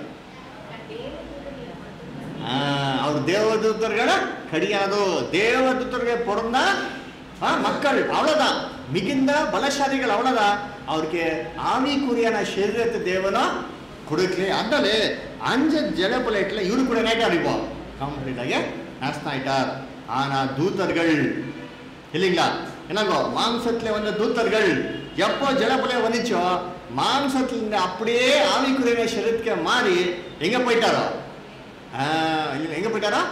அவர் தேவதூத்தர்கள கிடையாது. தேவதூத்தர்கள் பிறந்தா மக்கள் அவ்வளவுதான், மிகுந்த பலசாலிகள் அவ்வளவுதான். அவருக்கு ஆவிக்குரியான சரீரத்தை தேவனா கொடுக்கல. அதனால அஞ்சு ஜலபுலேட்ல இவரு கூட நைட் அடிப்போம் கம்ப்ளீட்டாக நாசனம் ஆயிட்டார். ஆனா தூத்தர்கள் இல்லைங்களா என்னங்கோ மாம்சத்துல வந்த தூத்தர்கள் எப்போ ஜலபுலே வந்துச்சோ மாம்சத்துல அப்படியே ஆவிக்குரிய சரீரத்துக்கு மாறி எங்க போயிட்டாரோ? எங்க போயிட்டாரா?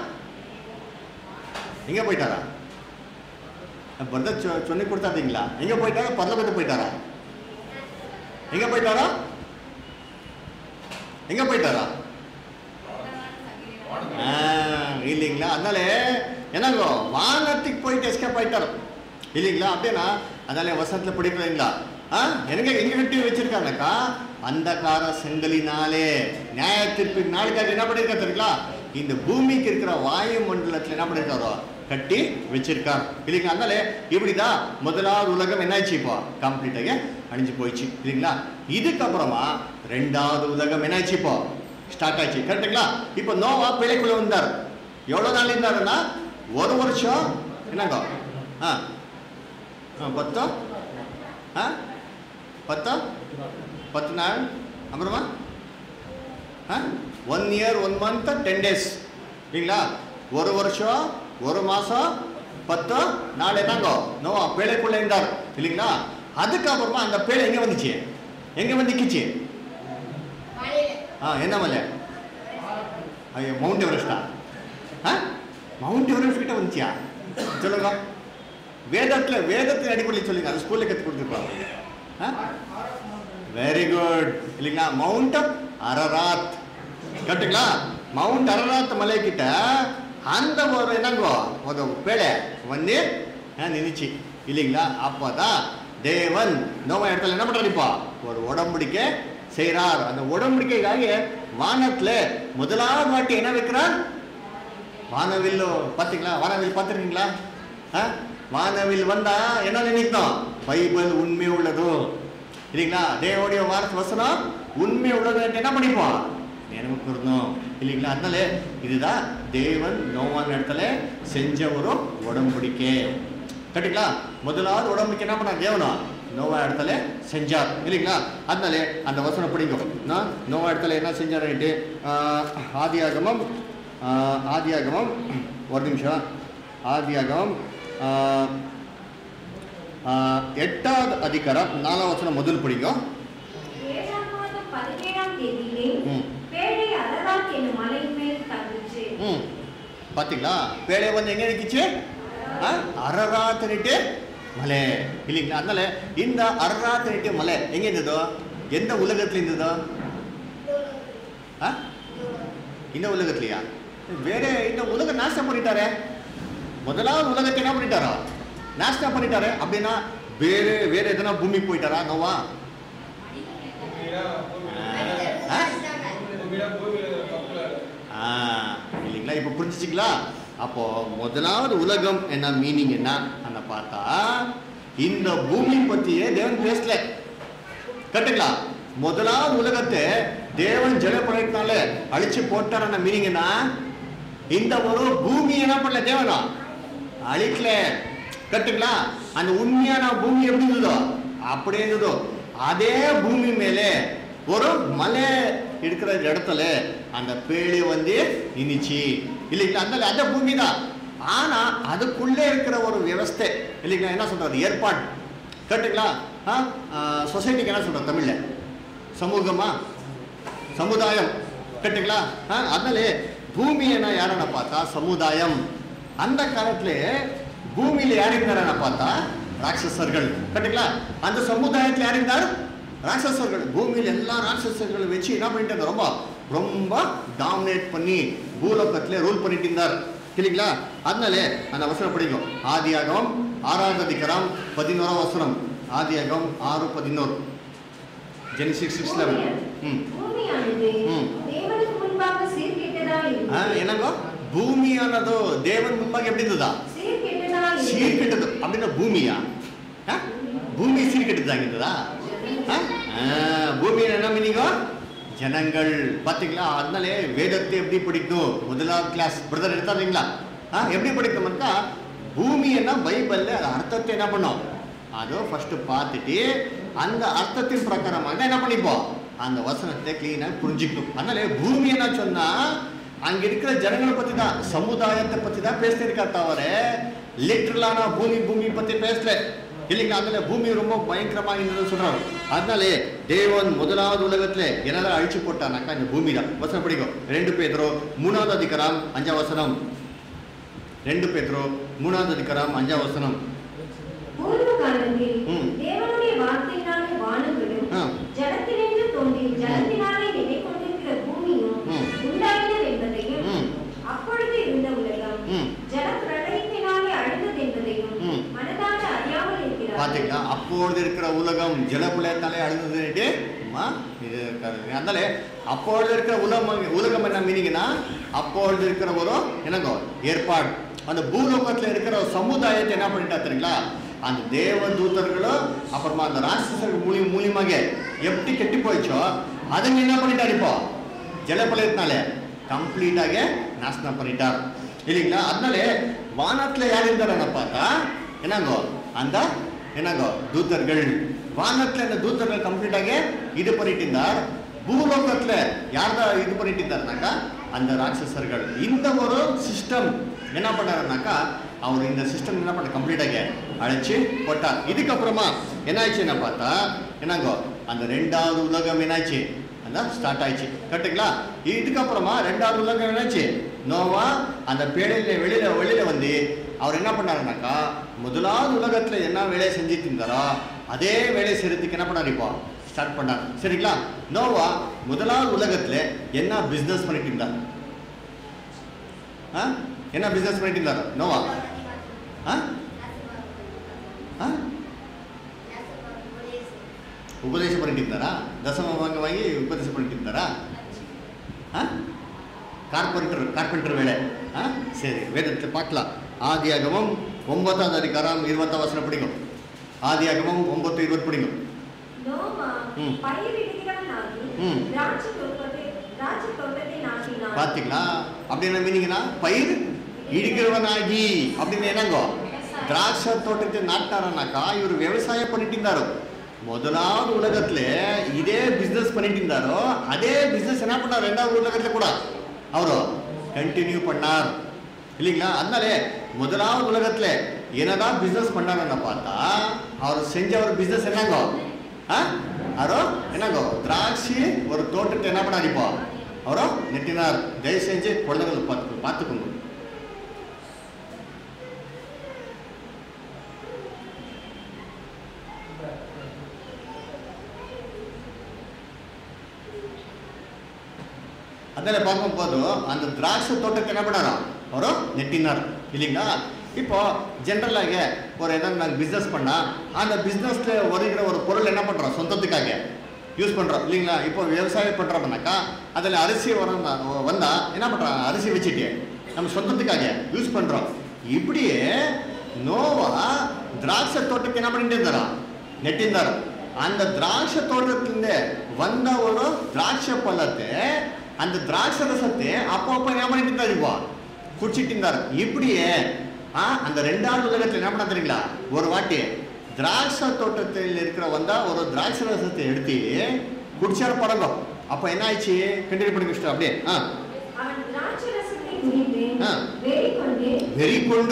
எங்க போயிட்டாரா? பிரதர் சொல்லி கொடுத்தாதீங்களா? எங்க போயிட்டாரா? பரலோகத்துக்கு போயிட்டாரா? எங்க போயிட்டாரா? எங்க போயிட்டாரா? இல்லைங்களா? அதனால என்னங்கோ வானத்துக்கு போயிட்டு எஸ்கேப் ஆயிட்டாரு இல்லைங்களா? அப்படின்னா அதனால வசனத்துல படிக்கிறீங்களா? எனக்கு எங்க கட்டி வச்சிருக்காங்கக்கா அந்தகார செங்கலினாலே நியாய தீர்ப்பு நாளுக்காக என்ன பண்ணிருக்கா தெரியுங்களா? இந்த பூமிக்கு இருக்கிற வாயு மண்டலத்துல என்ன பண்ணிருக்காரோ கட்டி வச்சிருக்கார் இல்லைங்களா? அதனால இப்படிதான் முதலாவது உலகம் என்னாச்சு? இப்போ கம்ப்ளீட்டாக அழிஞ்சு போயிடுச்சு இல்லைங்களா? இதுக்கப்புறமா ரெண்டாவது உலகம் என்னாச்சு? இப்போ ஸ்டார்ட் ஆச்சு. கரெக்டுங்களா? இப்போ நோவா பிழைக்குள்ள வந்தார். எவ்வளவு நாள் இருந்தாருன்னா ஒரு வருஷம் என்னங்க ஆ பத்தோ ஆ பத்தோ பத்து நாள். அப்புறமா ஆ one year one month ten days இல்லைங்களா? ஒரு வருஷம் ஒரு மாசம் பத்து நாள் என்னங்கோ நோவா பேழைக்குள்ள இருந்தார் இல்லைங்களா? அதுக்கப்புறமா அந்த பேழை எங்க வந்துச்சு? எங்க வந்து நிக்கிச்சு? ஆ என்ன மலை? ஐயோ மவுண்ட் எவரெஸ்டா? ஆ மவுண்ட் எவரெஸ்ட் கிட்ட வந்துச்சியா? சொல்லுங்க. வேதத்துல வேதத்தின் அடிப்படையில் சொல்லுங்க. அது ஸ்கூல்ல கற்றுக் கொடுத்துருப்பாங்க. வெரி குட் இல்லைங்களா? மவுண்ட் அரராத் கரெக்டுங்களா? மவுண்ட் அரராத் மலை கிட்ட அந்த ஒரு என்னங்கோ ஒரு பேழை வந்து நினைச்சு இல்லைங்களா? அப்போதான் தேவன் நோவா இடத்துல என்ன பண்றாரு? இப்போ ஒரு உடம்படிக்கை செய்யறார். அந்த உடம்படிக்கைக்காக வானத்துல முதலாவது வாட்டி என்ன வைக்கிறார்? வானவில். பார்த்தீங்களா? வானவில் பார்த்துருக்கீங்களா? வானவில் வந்தா என்ன நினைத்தோம்? பைபிள் உண்மை உள்ளது இல்லைங்களா? தேவனுடைய வார்த்தை வசனம் உண்மை உள்ளது என்ன பண்ணிப்போம்? நினைவு கூறணும் இல்லைங்களா? அதனால இதுதான் தேவன் நோவான் இடத்துல செஞ்ச ஒரு உடம்படிக்கை. கரெக்டுங்களா? முதலாவது உடம்படிக்கை என்ன பண்ணார்? தேவனா நோவா இடத்துல செஞ்சார் இல்லைங்களா? அதனால அந்த வசனம் படிக்கும். நோவா இடத்துல என்ன செஞ்சாரு? ஆதியாகமம் ஆதியாகமம் ஒரு நிமிஷம். ஆதியாகமம் எட்டாவது அதிகாரம் நாலாம் வசனம் முதல் படிக்கும். பார்த்தீங்களா பேழை வந்து எங்கே நிற்கிச்சு? அரராத்திரிட்டு மலை இல்லைங்களா? அதனால இந்த அரராத்திரிட்டு மலை எங்கே இருந்ததோ, எந்த உலகத்துல இருந்ததோ? இந்த உலகத்துலையா? வேற இந்த உலகம் நாசம் பண்ணிட்டாரே. முதலாவது உலகத்தை என்ன பண்ணிட்டாரோ நாசம் பண்ணிட்டாரு. அப்படின்னா வேறு வேற எதனா பூமி போயிட்டாரா நோவா? இல்லைங்களா? இப்ப புரிஞ்சுச்சிங்களா? அப்போ முதலாவது உலகம் என்ன மீனிங் என்ன அண்ணா பார்த்தா, இந்த பூமி பத்தியே தேவன் பேசல. கரெக்டுங்களா? முதலாவது உலகத்தை தேவன் ஜலப்படையினால அழிச்சு போட்டார். மீனிங் என்ன? இந்த ஒரு பூமி என்ன பண்ணல தேவனா அழிக்கல. கரெக்டுங்களா? அந்த உண்மையான பூமி எப்படி இருந்ததோ அப்படியே இருந்ததோ அதே பூமி மேலே ஒரு மலை இருக்கிற இடத்துல அந்த பேழி வந்து இனிச்சு இல்லைங்களா? அந்த அந்த பூமி தான். ஆனா அதுக்குள்ளே இருக்கிற ஒரு வியவஸ்தை இல்லைங்களா? என்ன சொல்றது? ஏற்பாடு. கரெக்டுங்களா? சொசைட்டிக்கு என்ன சொல்றோம் தமிழ்ல? சமூகமா, சமுதாயம். கரெக்டுங்களா? அதனால பூமி என்ன யாரನ್ನ பார்த்தா சமுதாயம். அந்த காலத்துல பூமியில யார் இருந்தாரன்னு பார்த்தா ராட்சசர்கள். கரெக்டுங்களா? அந்த சமுதாயத்தில் யார் இருந்தார்? ராட்சசர்கள். பூமியில் எல்லா ராட்சசர்கள் வச்சு என்ன பண்ணிட்டு ரொம்ப ரொம்ப டாமினேட் பண்ணி பூலோகத்திலே ரூல் பண்ணிட்டு இருந்தார் இல்லைங்களா? அதனால அந்த வசனம் படிக்கும். ஆதியாகமம் ஆறாவது அதிகாரம் பதினோராம் வசனம். ஆதியாகமம் ஆறு பதினோரு. Genesis six eleven. ம் ம் என்னங்கோ? பூமியானதோ தேவன் முன்பாக எப்படி இருந்ததா? சீர்கெட்டது. அப்படின்னா பூமியா? பூமி சீர்கெட்டதாக இருந்ததா? பூமியில் என்ன மீனிங்கோ? ஜனங்கள். பார்த்தீங்களா? அதனாலே வேதத்தை எப்படி படிக்கணும்? முதலாவது கிளாஸ் பிரதர் எடுத்தாருங்களா? எப்படி படிக்கணும்னா பூமி என்ன பைபிள்ல அர்த்தத்தை என்ன பண்ணோம் அதோ ஃபர்ஸ்ட் பார்த்துட்டு அந்த அர்த்தத்தின் பிரகாரமாக என்ன பண்ணிப்போம் அந்த வசனத்தை கிளீனாக புரிஞ்சுக்கணும். அதனால பூமி என்ன சொன்னா அங்க இருக்கிற ஜனங்களை பத்தி தான், சமுதாயத்தை பத்தி தான் பேசியிருக்கா தவிர லிட்டரலான பூமி பூமி பத்தி பேசல இல்லைங்களா? அதனால பூமி ரொம்ப பயங்கரமா இருந்ததுன்னு சொல்றாரு. அதனாலே தேவன் முதலாவது உலகத்துல என்னதான் அழிச்சு போட்டானாக்கா இந்த பூமி தான். வசனம் படிக்கும். ரெண்டு பேதுரு மூணாவது அதிகாரம் அஞ்சாம் வசனம். ரெண்டு பேதுரு மூணாவது அதிகாரம் அஞ்சாம் வசனம். பூர்வ காலத்தில் தேவனுடைய வார்த்தையினாலே வானங்களும் ஜலத்திலிருந்து தோன்றி ஜலத்தினாலே நிலை கொண்டிருக்கிற பூமியும் உண்டாயின என்பதையும், அப்பொழுது இருந்த உலகம் ஜலப்பிரளயத்தினாலே அழிந்தது என்பதையும் மனதார அறியாமல் இருக்கிறார். பாத்தீங்களா? அப்பொழுது இருக்கிற உலகம் ஜலப்பிரளயத்தாலே அழிந்தது. அதனால அப்பொழுது இருக்கிற உலகம் உலகம் என்ன மீனிங்னா அப்பொழுது இருக்கிற ஒரு என்னங்கோ ஏற்பாடு. அந்த பூலோகத்துல இருக்கிற சமுதாயத்தை என்ன பண்ணிட்டா தெரியுங்களா? அந்த தேவ தூதர்களும் அப்புறமா அந்த ராட்சசர்கள் மூலி மூலியமாக எப்படி கெட்டி போயிச்சோ அதுங்க என்ன பண்ணிட்டார் இப்போ ஜலப்பிரளயத்தினால கம்ப்ளீட்டாக நாசனம் பண்ணிட்டார் இல்லைங்களா? அதனால வானத்துல யார் இருந்தாருன்னு பார்த்தா என்னங்கோ அந்த என்னங்கோ தூதர்கள். வானத்துல அந்த தூதர்கள் கம்ப்ளீட்டாக இது பண்ணிட்டு இருந்தார். பூலோகத்துல யார்தான் இது பண்ணிட்டு இருந்தாருனாக்கா அந்த ராட்சசர்கள். இந்த ஒரு சிஸ்டம் என்ன பண்ணாருனாக்கா அவர் இந்த சிஸ்டம் என்ன பண்ண கம்ப்ளீட்டாக அழைச்சி போட்டார். இதுக்கப்புறமா என்ன ஆயிடுச்சுன்னா பார்த்தா என்னங்கோ அந்த ரெண்டாவது உலகம் என்னாச்சு அந்த ஸ்டார்ட் ஆயிடுச்சு. கரெக்டுங்களா? இதுக்கப்புறமா ரெண்டாவது உலகம் என்னாச்சு நோவா அந்த பேழையில வெளியில வெளியில வந்து அவர் என்ன பண்ணாருனாக்கா முதலாவது உலகத்துல என்ன வேலையை செஞ்சுட்டு இருந்தாரோ அதே வேலையை செய்யறதுக்கு என்ன பண்ணாரு இப்போ ஸ்டார்ட் பண்ணார். சரிங்களா? நோவா முதலாவது உலகத்துல என்ன பிசினஸ் பண்ணிட்டு இருந்தார்? என்ன பிசினஸ் பண்ணிட்டு இருந்தார் நோவா? உபதேசம் பண்ணிட்டு இருந்தாரா? தசம வாங்க வாங்கி உபதேசம் பண்ணிட்டு இருந்தாரா? கார்பெண்டர் கார்பெண்டர் வேலை. சரி, வேதத்தை பார்க்கலாம். ஆதியாகமம் ஒன்பதாவது அதிகாரம் இருபத்தாம் வசனம் படிக்கும். ஆதியாகமம் ஒன்பது இருபது படிக்கும். பாத்தீங்களா? அப்படின்னு மீனிங்னா பயிர் இடிக்கிறவனாகி அப்படின்னு என்னங்கோ திராட்சை தோட்டத்தை நாட்டாரனாக்கா இவர் விவசாயம் பண்ணிட்டு இருந்தாரோ முதலாவது உலகத்துல இதே பிசினஸ் பண்ணிட்டு இருந்தாரோ அதே பிசினஸ் என்ன பண்ணார் ரெண்டாவது உலகத்துல கூட அவரு கண்டினியூ பண்ணார் இல்லைங்களா? அதனாலே முதலாவது உலகத்துல என்னதான் பிசினஸ் பண்ணாருன்னு பார்த்தா அவர் செஞ்ச ஒரு பிசினஸ் என்னங்கோ அவரோ என்னங்கோ திராட்சை ஒரு தோட்டத்தை என்ன பண்ணார் இப்போ அவரோ நெட்டினார். தயவு செஞ்சு குழந்தைகள் பார்த்து பார்த்துக்கோங்க. அதில் பார்க்கும்போது அந்த திராட்சை தோட்டத்தை என்ன பண்ணாரோ ಅವರು நெட்டினார் இல்லைங்களா. இப்போ ஜென்ரலாக ஒரு ஏதாவது நாங்கள் பிஸ்னஸ் பண்ணால் அந்த பிஸ்னஸில் வருகிற ஒரு பொருள் என்ன பண்ணுறோம், சொந்தத்துக்காக யூஸ் பண்ணுறோம் இல்லைங்களா. இப்போ விவசாயம் பண்ணுறோம்னாக்கா அதில் அரிசி வர வந்தால் என்ன பண்ணுறோம், அரிசி வச்சுட்டு நம்ம சொந்தத்துக்காக யூஸ் பண்ணுறோம். இப்படியே நோவா திராட்சை தோட்டத்தை என்ன பண்ணிட்டு இருந்தாரோ, நெட்டிந்தார். அந்த திராட்சை தோட்டத்திலிருந்து வந்த ஒரு திராட்சை பழத்தை அந்த திராட்சை ரசத்தை அப்போ அப்போ என்ன பண்ணிட்டு இருந்தார், இப்போ குடிச்சிட்டு இருந்தார். இப்படியே ஆ அந்த ரெண்டாவது உலகத்தில் என்ன பண்ண தெரியுங்களா, ஒரு வாட்டி திராட்சை தோட்டத்தில் இருக்கிற வந்தா ஒரு திராட்சை ரசத்தை எடுத்து குடிச்சார படங்க. அப்போ என்ன ஆயிடுச்சு, கண்டினியூ பண்ணி குடிச்சிட்டோம் அப்படியே. ஆ வெறி கொண்டு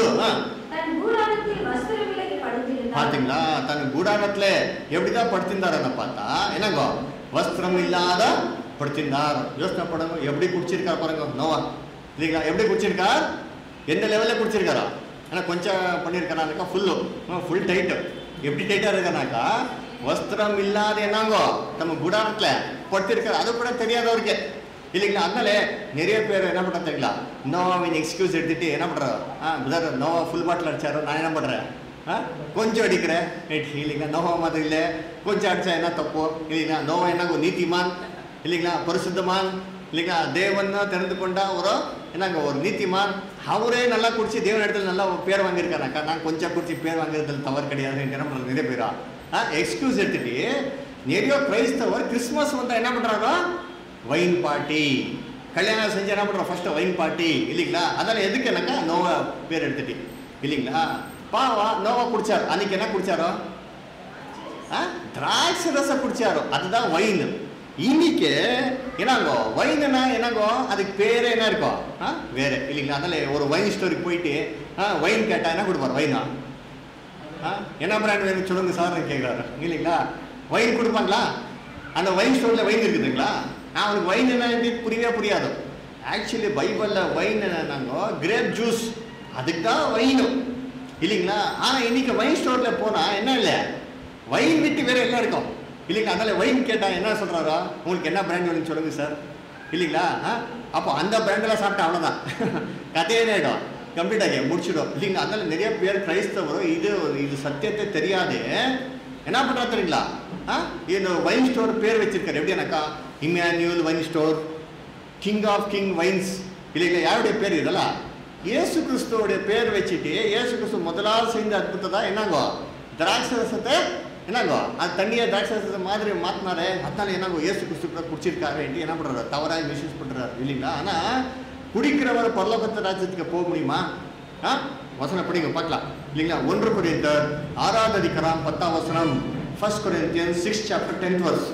பாத்தீங்களா, தன் கூடாரத்துல எப்படிதான் படுத்திருந்தாருன்னு பார்த்தா என்னங்க வஸ்திரம் இல்லாத படுத்திருந்தார். யோசனை பண்ணுங்க, எப்படி குடிச்சிருக்காரு பாருங்க நோவா இல்லைங்களா. எப்படி குடிச்சிருக்கார், எந்த லெவலில் குடிச்சிருக்காரா, ஏன்னா கொஞ்சம் பண்ணியிருக்காராக்கா ஃபுல்லு ஃபுல் டைட்டு. எப்படி டைட்டாக இருக்கானாக்கா வஸ்திரம் இல்லாத என்னங்கோ நம்ம குடாரத்தில் படுத்திருக்காரு, அது கூட தெரியாதவருக்கு இல்லைங்களா. அதனால நிறைய பேர் என்ன பண்ணுறது தெரியுங்களா, நோவாவின் எக்ஸ்கியூஸ் எடுத்துட்டு என்ன பண்ணுறாரு, ஆ புதர் நோவா ஃபுல் பாட்டில் அடிச்சாரோ நான் என்ன பண்ணுறேன், ஆ கொஞ்சம் அடிக்கிறேன் இல்லைங்களா. நோவா மாதிரி இல்லை, கொஞ்சம் அடித்தா என்ன தப்பு இல்லைங்களா. நோவா என்னங்கோ நீதிமான் இல்லைங்களா, பரிசுத்தமான் இல்லைங்களா, தேவன்னா தெரிந்து கொண்டா ஒரு என்னங்க ஒரு நீதிமான். அவரே நல்லா குடிச்சு தேவன் இடத்துல நல்லா பேர் வாங்கியிருக்காருனாக்கா நான் கொஞ்சம் குடிச்சு பேர் வாங்குறதுல தவறு கிடையாது என்ன பண்ணுறது. நிறைய பேரா ஆ எக்ஸ்கியூஸ் எடுத்துட்டு நிறைய கிரைஸ்தவர் கிறிஸ்மஸ் வந்தால் என்ன பண்ணுறாரோ வைன் பார்ட்டி, கல்யாணம் செஞ்சு என்ன பண்ணுறோம் ஃபர்ஸ்ட் வைன் பார்ட்டி இல்லைங்களா. அதனால எதுக்கு என்னக்கா நோவா பேர் எடுத்துட்டு இல்லைங்களா. பாவா நோவா குடிச்சார், அன்னைக்கு என்ன குடிச்சாரோ ஆ திராட்சை ரசம் குடிச்சாரோ, அதுதான் வைன். இன்னைக்கு என்னங்கோ வைனா என்னங்கோ அதுக்கு பேரே என்ன இருக்கும் ஆ வேறு இல்லைங்களா. அதனால ஒரு வைன் ஸ்டோருக்கு போயிட்டு ஆ வைன் கேட்டால் என்ன கொடுப்பார், வைனா ஆ என்ன பிராண்ட் வேணும் சொல்லுங்க சார் கேட்குறாரு இல்லைங்களா. வைன் கொடுப்பாங்களா, அந்த வைன் ஸ்டோரில் வைன் இருக்குதுங்களா. நான் அவனுக்கு வைன் என்ன புரியவே புரியாது. ஆக்சுவலி பைபிளில் வைன் என்னன்னாங்கோ கிரேப் ஜூஸ், அதுக்கு தான் வைனு இல்லைங்களா. ஆனால் இன்னைக்கு வைன் ஸ்டோரில் போனால் என்ன இல்லை, வைன் விட்டு வேறு எல்லாம் இருக்கும் இல்லைங்களா. அதனால வைன் கேட்டால் என்ன சொல்கிறாரோ, உங்களுக்கு என்ன பிராண்ட் வேணும்னு சொல்லுங்க சார் இல்லைங்களா. அப்போ அந்த பிராண்டெல்லாம் சாப்பிட்டா அவ்வளோதான் கதையே ஆகிடும், கம்ப்ளீட் ஆகி முடிச்சிடும் இல்லைங்களா. அதனால நிறைய பேர் கிரைஸ்தவரும் இது இது சத்தியத்தை தெரியாது என்ன பண்ணுறா தெரியுங்களா. ஆ இந்த வைன் ஸ்டோர் பேர் வச்சிருக்காரு எப்படின்னாக்கா Emmanuel wine store, king of king wines இல்லைங்களா. யாருடைய பேர் இதெல்லாம், இயேசு கிறிஸ்துவோடைய பேர் வச்சுட்டு இயேசு கிறிஸ்து முதலாவது செஞ்ச அற்புதத்தை என்னங்கோ திராட்சை ரசத்தை என்னங்கோ அது தண்ணியை திராட்சை ரசத்தை மாதிரி மாற்றினாரே. அதனால என்னங்கோ இயேசு கிறிஸ்து கூட குடிச்சிருக்காரு என்ன பண்ணுறாரு, தவறாக மிஸ்யூஸ் பண்ணுறாரு இல்லைங்களா. ஆனால் குடிக்கிறவர் பரலோகத்து ராஜ்யத்துக்கு போக முடியுமா, ஆ வசனம் படிங்க பார்க்கலாம் இல்லைங்களா. ஒன்று கொரிந்தியர் ஆறாவது அதிகாரம் பத்தாம் வசனம், first Corinthians six chapter tenth verse.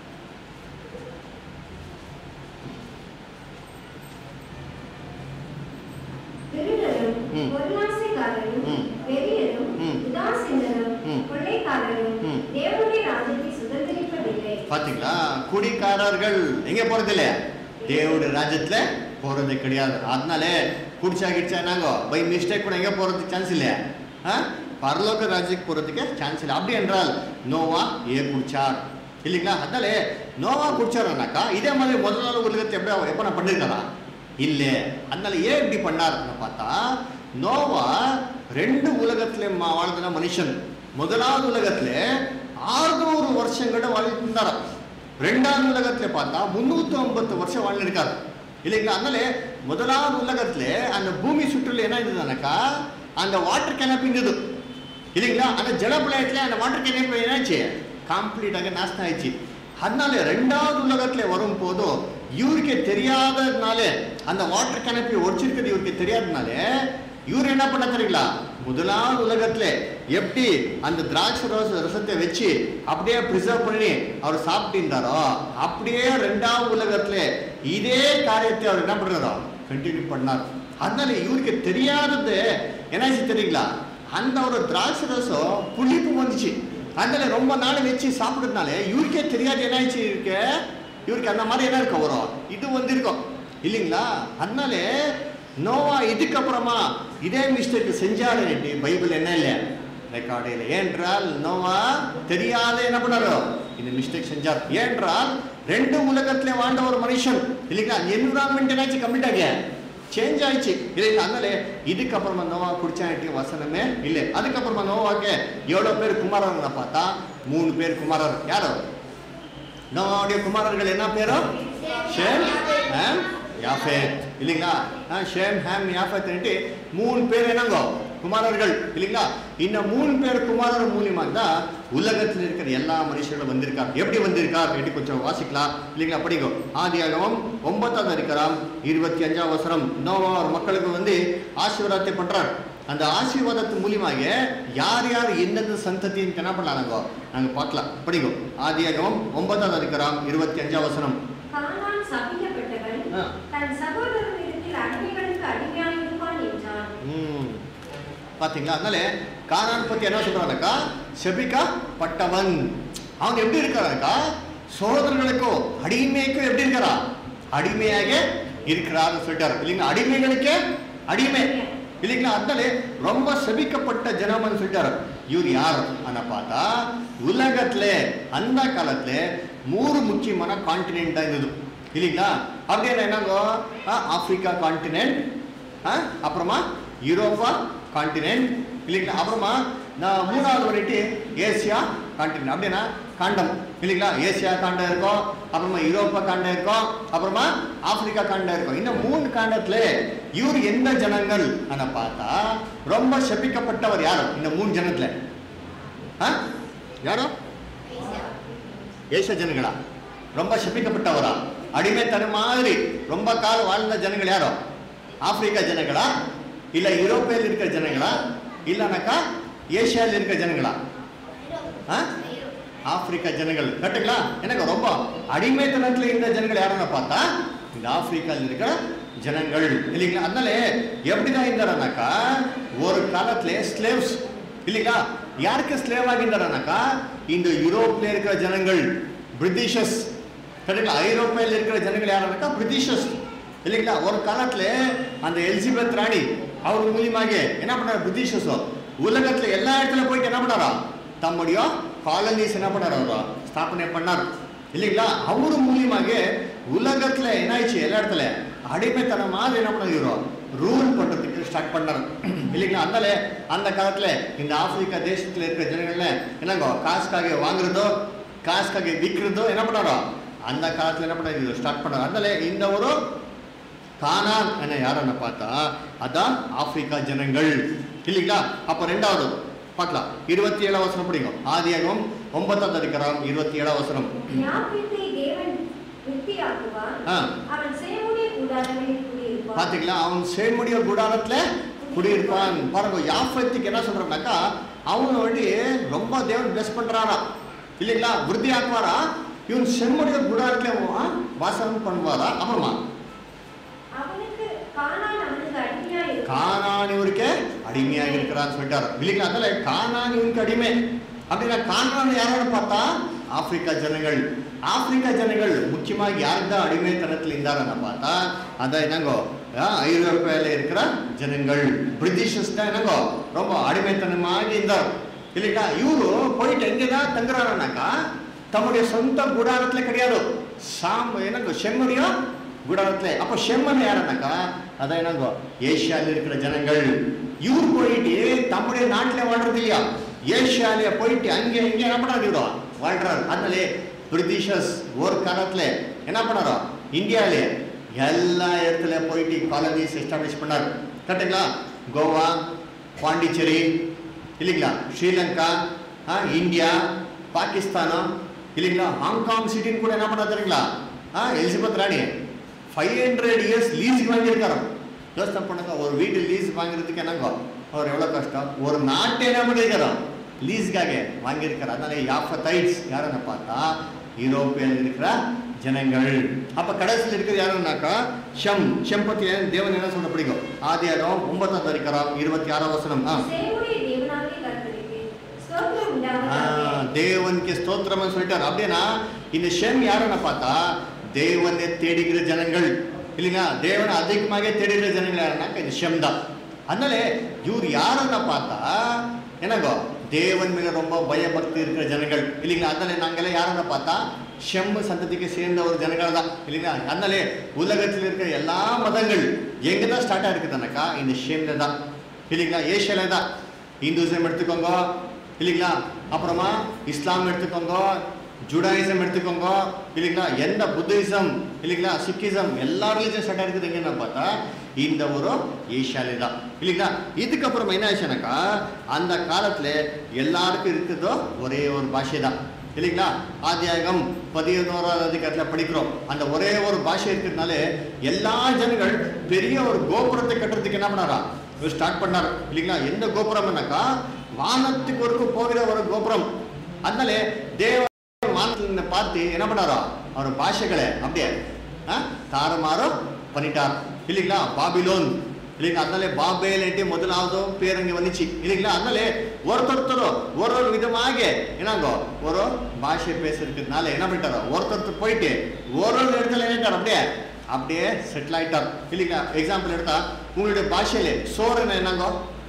பாத்தீங்களா, குடிக்காரர்கள் எங்க போறதில்லை, தேவனுடைய ராஜ்யத்துல போறது கிடையாது. அதனால குடிச்சா கிடிச்சா நாங்க பை மிஸ்டேக் கூட எங்க போறதுக்கு சான்ஸ் இல்லையா, பரலோக ராஜ்யத்துக்கு போறதுக்கு சான்ஸ் இல்லை. அப்படி என்றால் நோவா ஏ குடிச்சார் இல்லைங்களா. அதனால நோவா குடிச்சாருனாக்கா இதே மாதிரி முதல் நாள் உலகத்தை எப்படி எப்ப நான் பண்ணிருக்காரா இல்லை. அதனால ஏன் இப்படி பண்ணாருன்னு பார்த்தா, நோவா ரெண்டு உலகத்துல வாழ்ந்த மனுஷன். முதலாவது உலகத்துல ஆறுநூறு வருஷங்கள வாழ்ந்துட்டு இருந்தாரா, ரெண்டாவது உலகத்துல பார்த்தா முன்னூத்தி ஐம்பத்து வருஷம் வாழ்ந்துருக்காரு இல்லைங்களா. அதனால முதலாவது உலகத்துல அந்த பூமி சுற்றுல என்ன இருந்ததுனாக்கா அந்த வாட்டர் கேனப்பி இருந்தது இல்லைங்களா. அந்த ஜலப்பிரளயத்துல அந்த வாட்டர் கேனப்பி என்னாச்சு, கம்ப்ளீட்டாக நாசனம் ஆயிடுச்சு. அதனால ரெண்டாவது உலகத்துல வரும் போதும் இவருக்கு தெரியாததுனால அந்த வாட்டர் கேனப்பி ஒடிச்சிருக்கிறது இவருக்கு தெரியாததுனால இவர் என்ன பண்ண தெரியுங்களா, முதலாவது உலகத்துல எப்படி அந்த திராட்சை ரசத்தை வச்சு அப்படியே ப்ரிசர்வ் பண்ணி அவர் சாப்பிட்டு இருந்தாரோ அப்படியே ரெண்டாவது உலகத்துல இதே காரியத்தை அவர் என்ன பண்றாரோ கண்டினியூ பண்ணார். அதனால இவருக்கு தெரியாதது என்னாச்சு தெரியுங்களா, அந்த ஒரு திராட்சை ரசம் புளிப்பு வந்துச்சு. அதனால ரொம்ப நாள் வச்சு சாப்பிடுறதுனால இவருக்கே தெரியாது என்னாச்சு இருக்கு, இவருக்கு அந்த மாதிரி என்ன இருக்க வரும் இது வந்திருக்கும் இல்லைங்களா. அதனால நோவா இதுக்கப்புறமா இதே மிஸ்டேக் செஞ்சாரு பைபிள் என்ன இல்லை ரெக்கார்டே இல்லை. ஏன்றால் நோவா தெரியாத என்ன பண்ணாரோ இந்த மிஸ்டேக் செஞ்சார். ஏன்றால் ரெண்டு உலகத்துல வாழ்ந்த ஒரு மனுஷன் இல்லைங்களா, என்விரான்மெண்ட் என்னாச்சு கம்ப்ளீட் ஆகிய சேஞ்ச் ஆயிடுச்சு இல்லைங்களா. அதனால இதுக்கப்புறமா நோவா குடிச்சாட்டி வசனமே இல்லை. அதுக்கப்புறமா நோவாக்கு எவ்வளவு பேர் குமாரர்கள் பார்த்தா மூணு பேர் குமாரர். யாரோ நோவாவுடைய குமாரர்கள் என்ன பேரோ ஷேம் ஹாம் யாஃபேத் இல்லைங்களா. ஷேம் ஹாம் யாஃபேத் மூணு பேர் என்னங்கோ குமாரர்கள் இல்லைங்களா. இந்த மூணு பேர் குமாரர் மூலியமாக தான் உலகத்தில் இருக்கிற எல்லா மனுஷர்களும் வந்திருக்கார். எப்படி வந்திருக்கார் என்று கொஞ்சம் வாசிக்கலாம் இல்லைங்களா. படிங்கோ. ஆதியாகமம் ஒன்பதாவது அதிகாரம் இருபத்தி அஞ்சாம் வசனம். நோவா அவர் மக்களுக்கு வந்து ஆசீர்வாதத்தை பண்றார். அந்த ஆசீர்வாதத்து மூலியமாக யார் யார் எந்தெந்த சந்ததியின் என்ன பண்ணலாங்கோ நாங்க பார்க்கலாம். படிங்கோ. ஆதியாகமம் ஒன்பதாவது அதிகாரம் இருபத்தி அஞ்சாம் வசனம். கானான் சபிக்கப்பட்டவன் தன் சகோதரனிடத்தில் அடிமைகளுக்கு அடிமையாக இருப்பான் என்றான். ம் பாத்தீங்களா. அதனால கானான் பத்தி என்ன சொல்றாங்கக்கா, செபிக்கப்பட்டவன். அவன் எப்படி இருக்காருக்கா, சகோதரர்களுக்கோ அடிமைக்கும் எப்படி இருக்கிறா, அடிமையாக இருக்கிறார் சொல்லிட்டாரு இல்லைங்களா. அடிமைகளுக்கு அடிமை இல்லைங்களா. அதனால ரொம்ப செபிக்கப்பட்ட ஜனம்னு சொல்லிட்டாரு. இவர் யார் ஆனா பார்த்தா உலகத்துல அந்த காலத்துல மூணு முக்கியமான கான்டினென்ட் தான் இருந்தது இல்லைங்களா. அப்படின்னா என்னங்கோ, ஆப்பிரிக்கா கான்டினென்ட், அப்புறமா யூரோப்பா கான்டினென்ட் இல்லைங்களா. அப்புறமா நான் மூணாவது வரைட்டு ஏசியா கான்டினென்ட். அப்படின்னா காண்டம் இல்லைங்களா. ஏசியா காண்டம் இருக்கும், அப்புறமா யூரோப்பா காண்டம் இருக்கும், அப்புறமா ஆப்பிரிக்கா காண்டம் இருக்கும். இந்த மூணு காண்டத்துல இவர் எந்த ஜனங்கள் ஆனா பார்த்தா ரொம்ப செபிக்கப்பட்டவர் யாரோ இந்த மூணு ஜனத்துல யாரோ ஏசியா ஜனங்களா ரொம்ப செபிக்கப்பட்டவரா. அடிமைத்தனம் மாதிரி ரொம்ப காலம் வாழ்ந்த ஜனங்கள் யாரோ ஆப்பிரிக்கா ஜனங்களா, இல்ல யூரோப்பியில் இருக்கிற ஜனங்களா, இல்லனாக்கா ஏசியாவில் இருக்கிற ஜனங்களா, ஆப்பிரிக்கா ஜனங்கள் கரெக்டுங்களா. எனக்கு ரொம்ப அடிமைத்தனத்துல இருந்த ஜனங்கள் யாருன்னு பார்த்தா இந்த ஆப்பிரிக்காவில் இருக்கிற ஜனங்கள் இல்லைங்களா. அதனால எப்படிதான் இருந்தாருனாக்கா ஒரு காலத்துல ஸ்லேவ்ஸ் இல்லைங்களா. யாருக்கு ஸ்லேவ் ஆகின்றாருனாக்கா இந்த யூரோப்ல இருக்கிற ஜனங்கள் பிரிட்டிஷர்ஸ் கரெக்டுங்களா. ஐரோப்பியில் இருக்கிற ஜனங்கள் யாருனாக்கா பிரிட்டிஷர்ஸ் இல்லைங்களா. ஒரு காலத்துல அந்த எலிசபெத் ராணி அவர் மூலியமாக என்ன பண்ணாரு, பிரிட்டிஷர்ஸோ உலகத்துல எல்லா இடத்துல போயிட்டு என்ன பண்ணாரா தம்முடைய காலனிஸ் என்ன பண்ணார் அவரா ஸ்தாபனை பண்ணார் இல்லைங்களா. அவரு மூலியமாக உலகத்துல என்ன ஆயிடுச்சு, எல்லா இடத்துல அடிமைத்தனமாக என்ன பண்ணாரு ரூல் பண்றதுக்கு ஸ்டார்ட் பண்ணார் இல்லைங்களா. அதனால அந்த காலத்துல இந்த ஆப்பிரிக்கா தேசத்துல இருக்கிற ஜனங்கள்ல என்னங்கோ காசுக்காக வாங்குறதோ காசுக்காக விற்கிறதோ என்ன பண்ணாரோ அந்த காலத்துல என்ன பண்ணாரு ஸ்டார்ட் பண்ணார். அதனால இந்த ஒரு கானான் என்ன யாருன்னு பார்த்தா அதான் ஆப்பிரிக்கா ஜனங்கள் இல்லைங்களா. அப்ப ரெண்டாவது பார்க்கலாம். இருபத்தி ஏழாம் வசனம் படிக்கும். ஆதியாகமம் ஒன்பதாவது அதிகாரம் இருபத்தி ஏழாம் வசனம். பாத்தீங்களா, அவன் சேமுடைய கூடாரத்துல குடியிருப்பான். பாருங்க, யாஃபேத்துக்கு என்ன சொல்றானாக்கா அவன் வந்து ரொம்ப தேவன் பிளஸ் பண்றாரா இல்லைங்களா, விருத்தி ஆக்குவாரா. இவன் செம்முடைய கூடாரத்துல வாசம் பண்ணுவாரா. அப்புறமா கானான் இவருக்கு அடிமையாக இருக்கிறான்னு சொல்லிட்டாரு இல்லைங்களா. அதனால கானான் இவருக்கு அடிமை அப்படின்னா கானான் யாரான்னு பார்த்தா ஆப்பிரிக்கா ஜனங்கள். ஆப்பிரிக்கா ஜனங்கள் முக்கியமாக யாருக்கு தான் அடிமைத்தனத்தில் இருந்தாருன்னு பார்த்தா அதான் என்னங்கோ ஐரோப்பியால இருக்கிற ஜனங்கள். பிரிட்டிஷர்ஸ் தான் என்னங்கோ ரொம்ப அடிமைத்தனமாக இருந்தார் இல்லைங்களா. இவரு போயிட்டு எங்கதான் தங்குறாருனாக்கா தம்முடைய சொந்த கூடாரத்துல கிடையாது, சாம் என்னங்கோ செம்முடைய கூடாரத்துல. அப்ப செம்மன் யாருனாக்கா அதான் என்னங்கோ ஏசியால இருக்கிற ஜனங்கள். இவர் போயிட்டு தம்முடைய நாட்டில வாழ்றது இல்லையா, ஏசியால போயிட்டு அங்கே இங்கே என்ன பண்ணாரு வாழ்றாரு. அதனால பிரிட்டிஷர்ஸ் ஒரு காலத்துல என்ன பண்ணாரோ இந்தியாவிலே எல்லா இடத்துல போயிட்டு காலனிஸ் எஸ்டாப்ளிஷ் பண்ணார் கரெக்டுங்களா. கோவா, பாண்டிச்சேரி இல்லைங்களா, ஸ்ரீலங்கா, இந்தியா, பாகிஸ்தானம் இல்லைங்களா, ஹாங்காங் சிட்டின்னு கூட என்ன பண்ணா தெரியுங்களா எலிசபெத் ராணி ஃபைவ் ஹண்ட்ரட் இயர்ஸ் லீஸுக்கு வாங்கியிருக்காரு. யோசனை பண்ணுங்க, ஒரு வீட்டு லீஸ் வாங்குறதுக்கு என்னங்க அவர் எவ்வளோ கஷ்டம். ஒரு நாட்டை என்ன பண்ணியிருக்கிறோம் லீஸுக்காக வாங்கியிருக்காரு. அதனால யாஃபத்தைட்ஸ் யாருன்னு பார்த்தா யூரோப்பியன் இருக்கிற ஜனங்கள். அப்ப கடைசியில் இருக்கிறது யாருன்னாக்கா ஷம். ஷம் பத்தி தேவன் என்ன சொல்ல பிடிக்கும். ஆதியாகமம் ஒன்பதாம் அதிகாரம் இருபத்தி ஆறாம் வசனம். தேவனுக்கு ஸ்தோத்திரம் சொல்லிட்டார். அப்படின்னா இந்த ஷம் யாருன்னு பார்த்தா தேவனை தேடுகிற ஜனங்கள் இல்லைங்களா. தேவனை அதிகமாக தேடுகிற ஜனங்கள் யாருன்னாக்கா இந்த ஷம் தான். அதனால இவர் யாருன்னு பார்த்தா என்னங்கோ தேவன் மேல ரொம்ப பயபக்தி இருக்கிற ஜனங்கள் இல்லைங்களா. அதனால நாங்கெல்லாம் யாருன்னு பார்த்தா ஷெம் சந்ததிக்கு சேர்ந்த ஒரு ஜனங்கள் தான் இல்லைங்களா. அதனாலே உலகத்தில் இருக்கிற எல்லா மதங்கள் எங்கே தான் ஸ்டார்ட் ஆகிருக்குதுனாக்கா இந்த ஷெம்ல தான் இல்லைங்களா, ஏஷியால தான். இந்துசம் எடுத்துக்கோங்க இல்லைங்களா, அப்புறமா இஸ்லாம் எடுத்துக்கோங்க, ஜூடாயிசம் எடுத்துக்கோங்க இல்லைங்களா, எந்த புத்திசம் இல்லைங்களா, சிக்கிசம் எல்லா ரிலிஜன் ஸ்டார்ட் ஆகிருக்குது எங்கன்னு பார்த்தா இந்த ஒரு ஏஷியாலே தான் இல்லைங்களா. இதுக்கப்புறம் என்ன ஆச்சுனாக்கா அந்த காலத்தில் எல்லாருக்கும் இருக்கிறதோ ஒரே ஒரு பாஷை தான் இல்லைங்களா. ஆதியாகமம் பதினோராவது அதிகாரத்தில் படிக்கிறோம். அந்த ஒரே ஒரு பாஷை இருக்கிறதுனால எல்லா ஜனங்கள் பெரிய ஒரு கோபுரத்தை கட்டுறதுக்கு என்ன பண்ணாரா ஸ்டார்ட் பண்ணார் இல்லைங்களா. எந்த கோபுரம்னாக்கா வானத்துக்கு ஒரு போகிற ஒரு கோபுரம். அதனால தேவ வானத்தில் பார்த்து என்ன பண்ணாரோ அவர் பாஷைகளை அப்படியே தாறுமாறு பண்ணிட்டார் இல்லைங்களா. பாபிலோன் இல்லைங்களா, அதனால பாபேலேட்டு முதலாவது பேர் அங்கே வந்துச்சு இல்லைங்களா. அதனால ஒருத்தொருத்தரும் ஒரு ஒரு விதமாக என்னங்கோ ஒரு பாஷை பேசுறதுனால என்ன பண்ணிட்டாரோ ஒருத்தொருத்தர் போயிட்டு ஒரு ஒரு இடத்துல என்னட்டார் அப்படியே அப்படியே செட்டில் ஆயிட்டார் இல்லைங்களா. எக்ஸாம்பிள் எடுத்தா உங்களுடைய பாஷையில சோறுன்னு என்னங்கோ,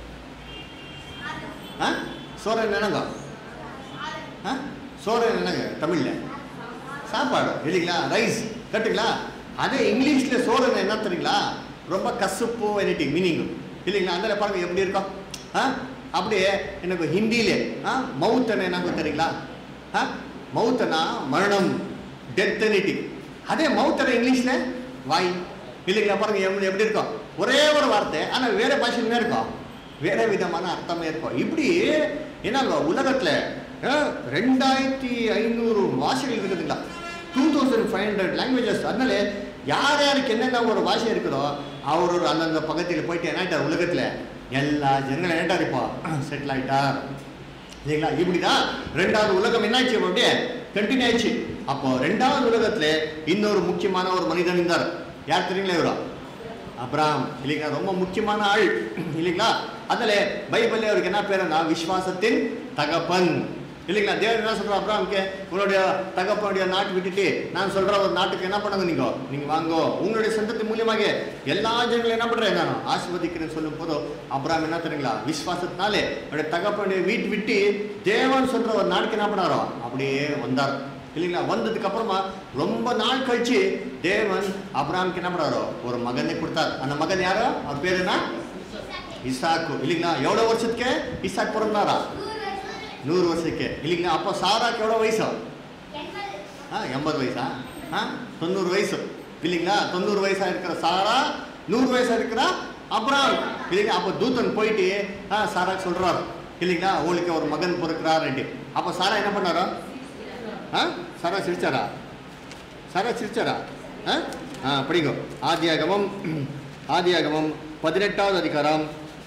ஆ சோறுன்னு என்னங்கோ, ஆ சோறு என்னங்க தமிழ்ல சாப்பாடு இல்லைங்களா, ரைஸ் கட்டுங்களா. அதே இங்கிலீஷ்ல சோறுன்னு என்ன தெரியுங்களா, ரொம்ப கசுப்பு வெரைட்டி மீனிங் இல்லைங்களா. அதில் பாருங்க எப்படி இருக்கும். ஆ அப்படியே எனக்கு ஹிந்தியிலே ஆ மவுத்தனை என்ன தெரியுங்களா, ஆ மவுத்தனா மரணம் டெத்தனிட்டி. அதே மவுத்தனை இங்கிலீஷ்ல வாய் இல்லைங்களா. பாருங்க எப்படி எப்படி இருக்கும், ஒரே ஒரு வார்த்தை ஆனால் வேற பாஷையிலுமே இருக்கும், வேற விதமான அர்த்தமே இருக்கும். இப்படி என்னங்க உலகத்தில் ரெண்டாயிரத்தி ஐநூறு பாஷைகள் இருக்குதுங்களா, two thousand five hundred languages. அதனால யார் யாருக்கு என்னென்ன ஒரு பாஷை இருக்குதோ அவர் ஒரு அந்தந்த பக்கத்தில் போயிட்டு என்னாயிட்டார் உலகத்தில் எல்லா ஜனங்களும் என்னாட்டார் இப்போ செட்டில் ஆகிட்டார் இல்லைங்களா. இப்படிதான் ரெண்டாவது உலகம் என்னாச்சு அப்படியே கண்டினியூ ஆயிடுச்சு. அப்போ ரெண்டாவது உலகத்துல இன்னொரு முக்கியமான ஒரு மனிதன் இருந்தார். யார் தெரியுங்களா, இவரா அப்ராம் இல்லைங்களா. ரொம்ப முக்கியமான ஆள் இல்லைங்களா. அதுல பைபிள்ல அவருக்கு என்ன பேருன்னா விசுவாசத்தின் தகப்பன் இல்லைங்களா. தேவன் என்ன சொல்ற அப்ராம்க்கு, உங்களுடைய தகப்பனுடைய நாட்டு விட்டுட்டு நான் சொல்ற ஒரு நாட்டுக்கு என்ன பண்ணுங்க, நீங்க நீங்க வாங்கோ, உங்களுடைய சொந்தத்து மூலியமாக எல்லா ஜனங்களும் என்ன பண்றேன் நான் ஆசீர்வதிக்கிறேன்னு சொல்லும் போதும் அப்ராம் என்ன தெரியுங்களா விசுவாசத்தினாலே அவருடைய தகப்பனுடைய வீட்டு விட்டு தேவன் சொல்ற ஒரு நாட்டுக்கு என்ன பண்ணாரோ அப்படியே வந்தார் இல்லைங்களா. வந்ததுக்கு அப்புறமா ரொம்ப நாள் கழிச்சு தேவன் அப்ராம்க்கு என்ன பண்ணாரோ ஒரு மகனை கொடுத்தார். அந்த மகன் யாரோ அவர் பேரு என்ன, இசாக்கு இல்லைங்களா. எவ்வளவு வருஷத்துக்கு இசாக் பிறந்தாரா, நூறு வருஷத்துக்கு இல்லைங்களா. அப்போ சாராக்கு எவ்வளோ வயசு, ஆ எண்பது வயசா, ஆ தொண்ணூறு வயசு இல்லைங்களா. தொண்ணூறு வயசா இருக்கிற சாரா, நூறு வயசா இருக்கிற அப்ராம் இல்லைங்களா. அப்போ தூதன் போயிட்டு ஆ சாராக்கு சொல்றாரு இல்லைங்களா, உங்களுக்கு ஒரு மகன் பிறக்கிறாரு. அப்போ சாரா என்ன பண்ணாரோ, ஆ சாரா சிரிச்சாரா, சாரா சிரிச்சாரா, ஆ ஆ படிங்க. ஆதியாகமம் ஆதியாகமம் பதினெட்டாவது அதிகாரம்,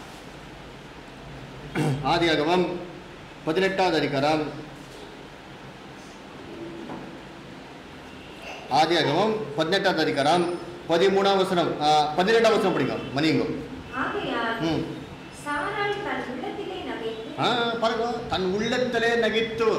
ஆதியாகமம் பதினெட்டாவது அதிகாரம், ஆதியாகமம் பதினெட்டாவது அதிகாரம் பதிமூணாம் வசனம் பதினெட்டாம் வசனம் படிங்க மணிங்க. ம் பாருங்க, தன் உள்ளத்திலே நகைத்து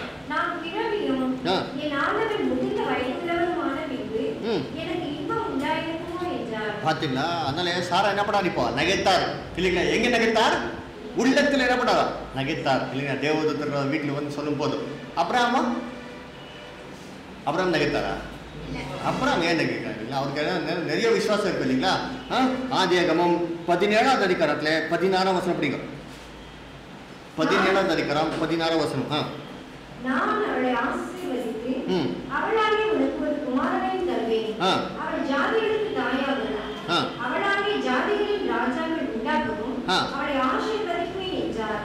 பாத்தீங்களா. அதனால சாரா என்ன பண்ணாரு இப்போ நகைத்தார் இல்லைங்களா. எங்க நகைத்தார், உள்ளத்தில் என்ன பண்ணாரா நகைத்தார் இல்லைங்களா. தேவதூதர் வீட்டில் வந்து சொல்லும் போது அப்புறமா அப்புறம் நகைத்தாரா, அப்புறம் ஏன் நகைக்கிறாங்க, அவருக்கு நிறைய விசுவாசம் இருக்கு இல்லைங்களா. ஆதியாகமம் பதினேழாவது அதிகாரத்துல பதினாறாம் வசனம் படிங்க. பதினேழாவது அதிகாரம் பதினாறாம் வசனம். ஆ நான் அவளை ஆசீர்வதித்து அவளாலே உனக்கு ஒரு குமாரனை தருவேன். அவள் ஜாதிகளுக்கு தாயாகவும் அவளாலே ஜாதிகளின் ராஜாக்கள் உண்டாகவும் அவளை ஆசீர்வதிப்பேன் என்றார்.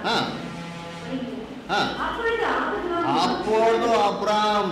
அப்பொழுது அப்ராம்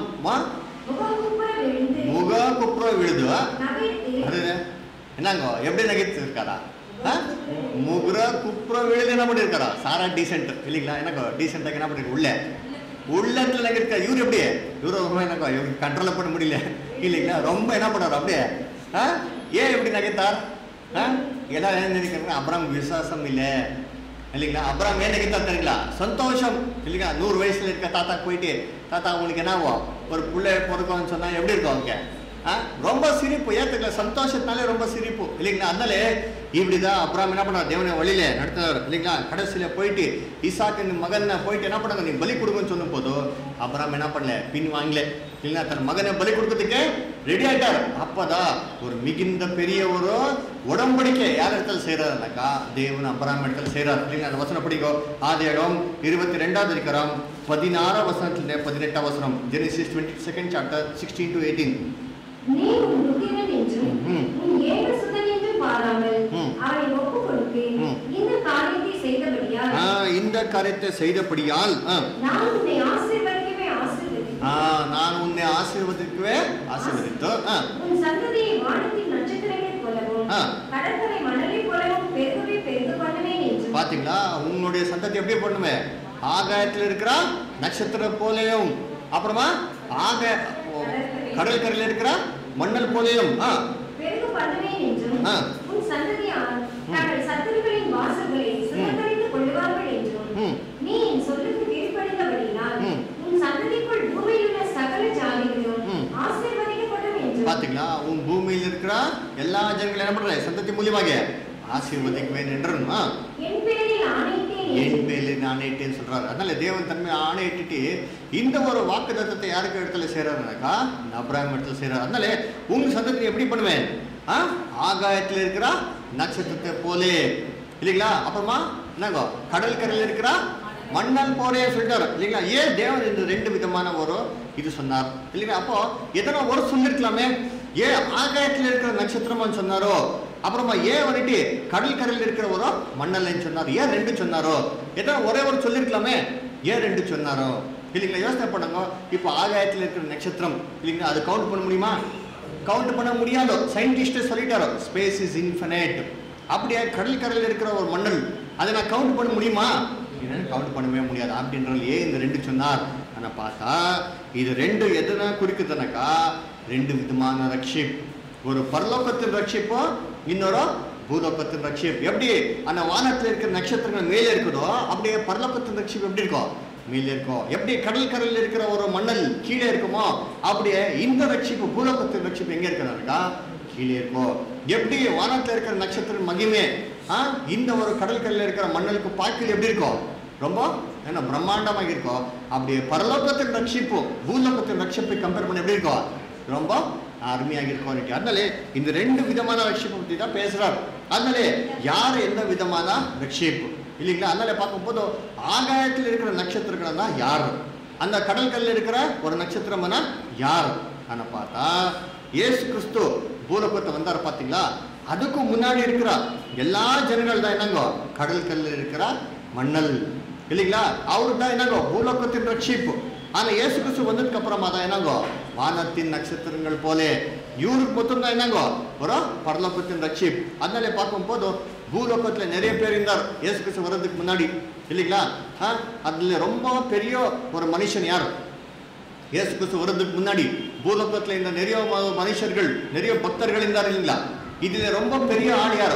முக குப்புற விழுது. என்னங்க எப்படி நகைத்து இருக்காரா, முகுர குப்புற விழுது என்ன பண்ணிருக்காரா. சாரா டீசென்ட் இல்லைங்களா, எனக்கு டீசென்டாக என்ன பண்ணிருக்கு உள்ள உள்ளத்துல நகைருக்கா. இவரு எப்படியே இவரு ரொம்ப எனக்கு இவருக்கு கண்ட்ரோல் பண்ண முடியல இல்லைங்களா. ரொம்ப என்ன பண்ணாரு அப்படியே. ஏன் எப்படி நகைத்தார், எல்லாரும் என்ன நினைக்கிறாங்க அப்ராம் விசுவாசம் இல்லை இல்லைங்களா. அப்ராம் ஏன் நகைத்தார் தெரியுங்களா, சந்தோஷம் இல்லைங்களா. நூறு வயசுல இருக்க தாத்தா போயிட்டு தாத்தா உங்களுக்கு என்னவோ ஒரு பிள்ளை பிறக்கும்னு சொன்னா எப்படி இருக்கும் அவங்க ரொம்ப சிரிப்பு, ஏத்துக்கல, சந்தோஷத்தினாலே ரொம்ப சிரிப்பு இல்லைங்களா. அதனால இப்படிதான் அப்புறம் என்ன பண்ணார், தேவனை வழியில நடத்தினார் இல்லைங்களா. கடைசியில போயிட்டு ஈசாக்கின் மகன் போயிட்டு என்ன பண்ணாங்க, நீ பலி கொடுங்கன்னு சொன்ன போதும் அப்புறம் என்ன பண்ணல, பின் வாங்கல இல்லைங்களா. தன் மகனை பலி கொடுக்கறதுக்கு ரெடி ஆயிட்டார். அப்பதான் ஒரு மிகுந்த பெரிய ஒரு உடம்படிக்கை யார் இடத்துல செய்யறாருனாக்கா தேவன் அப்ரஹாம் இடத்துல செய்யறாரு இல்லைங்களா. அந்த வசனம் படிக்கும். ஆதியாகமம் இருபத்தி ரெண்டாவது அதிகாரம் பதினாறாம் வசனத்துல பதினெட்டாம் வசனம். Genesis twenty second chapter sixteen to eighteen. நீ உன் புத்திரன் என்றும் உன் ஏகசுதன் என்றும் பாராமல் அவனை ஒப்புக் கொடுத்து இந்த காரியத்தை செய்தபடியால் இந்த காரியத்தை செய்தபடியால் நான் உன்னை ஆசீர்வதிக்கவே ஆசீர்வதித்தேன் நான் உன்னை ஆசீர்வதிக்கவே ஆசீர்வதித்தோ உன் சந்ததியை வானத்தின் நட்சத்திரங்களைப் போலவும் கடற்கரை மணலைப் போலவும் பெருகவே பெருக பண்ணுவேன் என்று. பாத்தீங்களா, உன்னுடைய சந்ததி எப்படி பண்ணுவேன், ஆகாயத்தில் இருக்கிற நட்சத்திரம் போலையும் அப்புறமா ஆக கடல் கரையில் இருக்கிற மண்ணல் போலையும் பெருக பண்ணுவேன் என்றும் உன் சந்ததியார் தங்கள் சத்துருக்களின் வாசல்களை சுதந்தரித்துக் கொள்வார்கள் என்றும் நீ என் சொல்லுக்கு கீழ்ப்படிந்தபடியினால் உன் சந்ததிக்குள் பூமியில் உள்ள சகல ஜாதிகளும் ஆசீர்வதிக்கப்படும் என்று. பாத்தீங்களா, உன் பூமியில் இருக்கிற எல்லா ஜனங்களும் என்ன பண்ற, சந்ததி மூலியமாக ஆசீர்வதிக்குவேன் என்றும் என் பேரில் ஆணையிட்டேன் என் பேரில் ஆணையிட்டேன்னு சொல்றாரு. அதனால தேவன் தன்மை ஆணையிட்டு இந்த ஒரு வாக்கு தத்தத்தை யாருக்கு இடத்துல செய்யறாருனாக்கா அப்ரஹாம் இடத்துல செய்யறாரு. அதனால உங்க சந்ததி எப்படி பண்ணுவேன், ஆகாயத்தில் இருக்கிற நட்சத்திரத்தை போலே இல்லைங்களா. அப்புறமா என்னங்கோ கடல் கரையில் இருக்கிற மண்ணல் போலே சொல்லிட்டாரு இல்லைங்களா. ஏன் தேவன் இந்த ரெண்டு விதமான ஒரு இது சொன்னார் இல்லைங்களா. அப்போ எத்தனை ஒரு சொல்லிருக்கலாமே, ஏன் ஆகாயத்தில் இருக்கிற நட்சத்திரம்னு சொன்னாரோ, அப்புறமா ஏன் வந்துட்டு கடல் கரையில் இருக்கிற ஒரு மண்ணல்னு சொன்னார், ஏன் ரெண்டு சொன்னாரோ, எத்தனை ஒரே ஒரு சொல்லிருக்கலாமே, ஏன் ரெண்டு சொன்னாரோ இல்லைங்களா. யோசனை பண்ணுங்க. இப்போ ஆகாயத்தில் இருக்கிற நட்சத்திரம் இல்லைங்களா, அது கவுண்ட் பண்ண முடியுமா, கவுண்ட் பண்ண முடியாதோ. சயின்டிஸ்ட் சொல்லிட்டாரோ ஸ்பேஸ் இஸ் இன்ஃபினைட். அப்படியே கடல் கரையில் இருக்கிற ஒரு மண்ணல் அதை நான் கவுண்ட் பண்ண முடியுமா, கவுண்ட் பண்ணவே முடியாது. அப்படின்றது ஏன் இந்த ரெண்டு சொன்னார் ஆனால் பார்த்தா இது ரெண்டு எதுனா குறிக்குதுனாக்கா ரெண்டு விதமான ரட்சிப். ஒரு பரலோகத்தின் ரட்சிப்போ இன்னொரு பூலோகத்தின் ரட்சிப். எப்படி அந்த வானத்தில் இருக்கிற நட்சத்திரங்கள் மேலே இருக்குதோ அப்படியே பரலோகத்தின் ரட்சிப் எப்படி இருக்கும், மேலே இருக்கும். எப்படி கடல் கரையில் இருக்கிற ஒரு மண்ணல் கீழே இருக்குமோ அப்படியே இந்த ரட்சிப்பு பூலோகத்தின் ரட்சிப்பு எங்க இருக்கிறாருக்கா கீழே இருக்கும். எப்படி வானத்தில் இருக்கிற நட்சத்திரம் மகிமே இந்த ஒரு கடல் கரையில் இருக்கிற மண்ணலுக்கு பாக்கில் எப்படி இருக்கும், ரொம்ப என்ன பிரம்மாண்டமாக இருக்கும். அப்படியே பரலோகத்தின் ரட்சிப்பு பூலோகத்தின் ரட்சிப்பை கம்பேர் பண்ணி எப்படி இருக்கும், ரொம்ப அருமையாக இருக்கும். அதனாலே இந்த ரெண்டு விதமான ரட்சிப்பு பற்றி தான் பேசுறாரு. அதனாலே யார் எந்த விதமான ரட்சிப்பு இல்லைங்களா. அதனால பார்க்கும்போது ஆகாயத்தில் இருக்கிற நட்சத்திரங்கள்னா யார், அந்த கடல்களில் இருக்கிற ஒரு நட்சத்திரம்னா யார் ஆனா பார்த்தா இயேசு கிறிஸ்து பூலோகத்தை வந்தார் பார்த்தீங்களா. அதுக்கு முன்னாடி இருக்கிற எல்லா ஜனங்கள் தான் என்னங்கோ கடல் கல்லில் இருக்கிற மண்ணல் இல்லைங்களா. அவரு தான் என்னங்கோ பூலோகத்தின் ரட்சிப்பு. ஆனா இயேசு கிறிஸ்து வந்ததுக்கு அப்புறமா தான் என்னங்கோ வானத்தின் நட்சத்திரங்கள் போலே இவருக்கு மொத்தம் தான் என்னங்கோ ஒரு பரலோகத்தின் ரட்சிப். அதனால பார்க்கும் போது பூலோகத்துல நிறைய பேர் இருந்தார் இயேசு கிறிஸ்து வர்றதுக்கு முன்னாடி இல்லைங்களா. அதுல ரொம்ப பெரிய ஒரு மனுஷன் யார், இயேசு கிறிஸ்து வர்றதுக்கு முன்னாடி பூலோகத்துல இந்த நிறைய மனுஷர்கள் நிறைய பக்தர்கள் இருந்தார் இல்லைங்களா. இதுல ரொம்ப பெரிய ஆள் யார்,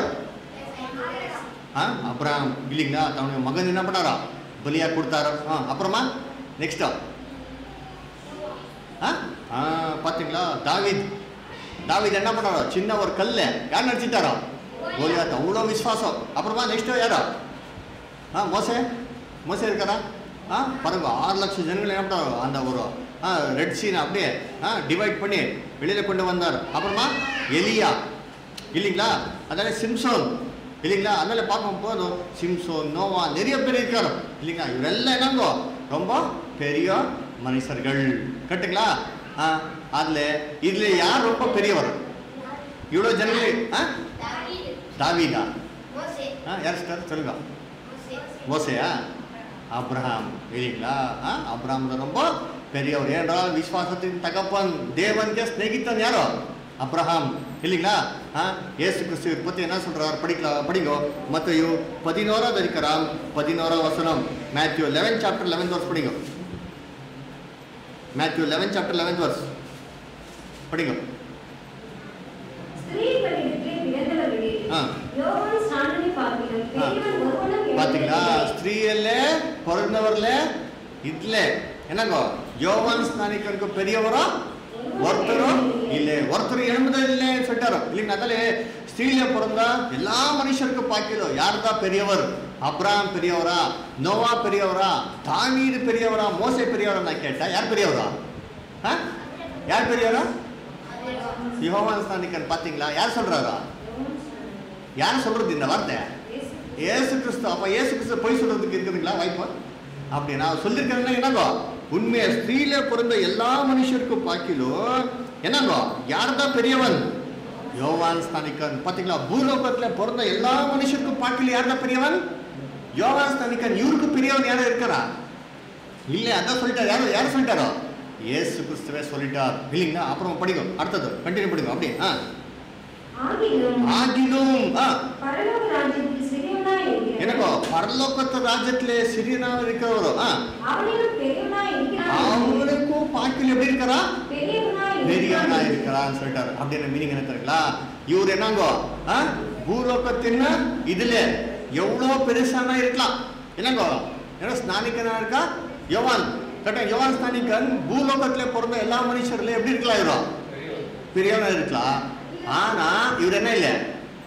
அப்புறம் இல்லைங்களா தன்னுடைய மகன் என்ன பண்ணாரா பலியா கொடுத்தாரோ. அப்புறமா நெக்ஸ்டா பாத்தீங்களா தாவீத் தாவீத் என்ன பண்ணாரோ சின்ன ஒரு கல்ல யார் நடிச்சிட்டாரோ கோலியாத், அவ்வளோ விசுவாசம். அப்புறமா நெக்ஸ்ட் யாரா மோசே மோசே இருக்காரா பாருங்க ஆறு லட்சம் ஜனங்கள் என்ன பண்ணாரோ அந்த ஒரு ரெட் சீனை அப்படியே டிவைட் பண்ணி வெளியில கொண்டு வந்தார். அப்புறமா எலியா இல்லைங்களா, அதனால சிம்சோன் இல்லைங்களா. அதனால பார்க்கும் போதும் சிம்சோன் நோவா நிறைய பேர் இருக்காரு இல்லைங்களா. இவரெல்லாம் என்னங்கோ ரொம்ப பெரிய மனுஷர்கள் கட்டுங்களா. அதுல இதுல யார் ரொம்ப பெரியவர் இவ்வளோ ஜனங்களே தாவீதா யார் சார் சொல்லுங்க, மோசேயா அப்ரஹாம் இல்லைங்களா. அப்ரஹாம் ரொம்ப பெரியவர் ஏன்றால் விசுவாசத்தின் தகப்பன் தேவனுக்கு ஸ்நேகித்தன் யாரோ அப்ரஹாம் இல்லைங்களா. இயேசு கிறிஸ்துவை பற்றி என்ன சொல்றார் படிக்கலாம் படிங்கோ. மத்தேயு பதினோராவது அதிகாரம் பதினோராவது வசனம். Matthew eleven chapter eleventh verse படிங்கோ. Matthew eleven chapter eleventh verse படிங்கோ. பாத்தீங்களா ஸ்திரீயல்ல பிறந்தவர்ல இதுல என்னங்கோ யோவான் ஸ்நானிகனுக்கு பெரியவரோ ஒருத்தரும் இல்லை, ஒருத்தர் எழும்புதில்லைன்னு சொல்லிட்டாரு இல்லைங்களா. அதனால ஸ்திரீல பிறந்தா எல்லா மனுஷருக்கும் பாக்கிலோ யார் தான் பெரியவர்? அப்ராம் பெரியவரா, நோவா பெரியவரா, தாவீது பெரியவரா, மோசே பெரியவரா? நான் கேட்டா யார் பெரியவரா? யார் பெரியவரா? யெகோவா ஸ்தானிகன். பாத்தீங்களா யார் சொல்றாரா? யார் சொல்றது இந்த வார்த்தை? ஏசு கிறிஸ்து. அப்ப ஏசு கிறிஸ்து பொய் சொல்றதுக்கு இருக்குதுங்களா வாய்ப்பு? அப்படி நான் சொல்லியிருக்கேன்னா என்னங்கோ உண்மையா ஸ்திரீல பிறந்த எல்லா மனுஷருக்கும் பாக்கிலோ என்னங்கோ யார் தான் பெரியவன்? யோவான் ஸ்தானிகன். பாத்தீங்களா பூலோகத்துல பிறந்த எல்லா மனுஷருக்கும் பாக்கில யார் தான் பெரியவன்? யோவான் ஸ்தானிகன். இவருக்கு பெரியவன் யாரும் இருக்கிறா? இல்ல, அதான் சொல்லிட்டார். யாரும் யாரும் சொல்லிட்டாரோ? ஏசு கிறிஸ்துவே சொல்லிட்டார் இல்லைங்களா. அப்புறம் படிக்கும், அடுத்தது கண்டினியூ படிக்கும். அப்படி ஆகிலும் எனக்கோ பரலோகத்து ராஜ்யத்திலே சிறியனா இருக்கிறவரோ அவனுக்கும் பாக்கில் எப்படி இருக்கிறா? பெரியவனா இருக்கிறான்னு சொல்லிட்டாரு. அப்படின்னு மீனிங் என்ன தெரியுங்களா? இவர் என்னங்கோ பூலோகத்தின் இதுல எவ்வளவு பெருசானா இருக்கலாம். என்னங்கோ ஏன்னா ஸ்நானிக்கனா இருக்கா யோவான். கரெக்டா? யோவான் ஸ்நானிக்கன் பூலோகத்திலே பிறந்த எல்லா மனுஷர்ல எப்படி இருக்கலாம்? இவரும் பெரியவனா இருக்கலாம். ஆனா இவர் என்ன இல்ல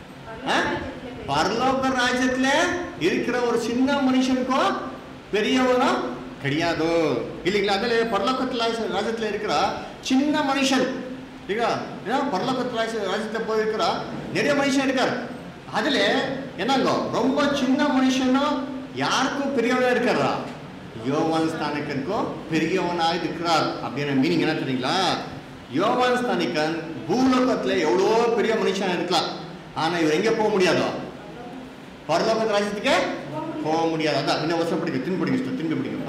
பரலோக ராஜ்யத்துல இருக்கிற ஒரு சின்ன மனுஷனுக்கும் பெரியவனா கிடையாது இல்லைங்களா. அதுல பரலோகத்துல ராஜ்யத்துல இருக்கிற சின்ன மனுஷன் இல்லைங்களா. ஏன்னா பரலோகத்து ராஜ்யத்துல போயிருக்கிற நிறைய மனுஷன் இருக்காரு. அதுல என்னங்கோ ரொம்ப சின்ன மனுஷனும் யாருக்கும் பெரியவனா இருக்காரா? யோவான் ஸ்தானிகனுக்கும் பெரியவனா இருக்கிறார். அப்படின்னு மீனிங் என்ன தெரியுங்களா? யோவான் ஸ்தானிகன் பூலோகத்துல எவ்வளோ பெரிய மனுஷனா இருக்கலாம். ஆனா இவர் எங்க போக முடியாதோ? பரலோக ராஜ்யத்துக்கே போக முடியாது. அதான் இந்த வருஷம் பிடிக்கும், திரும்பி பிடிக்கும், திரும்பி பிடிக்கும்.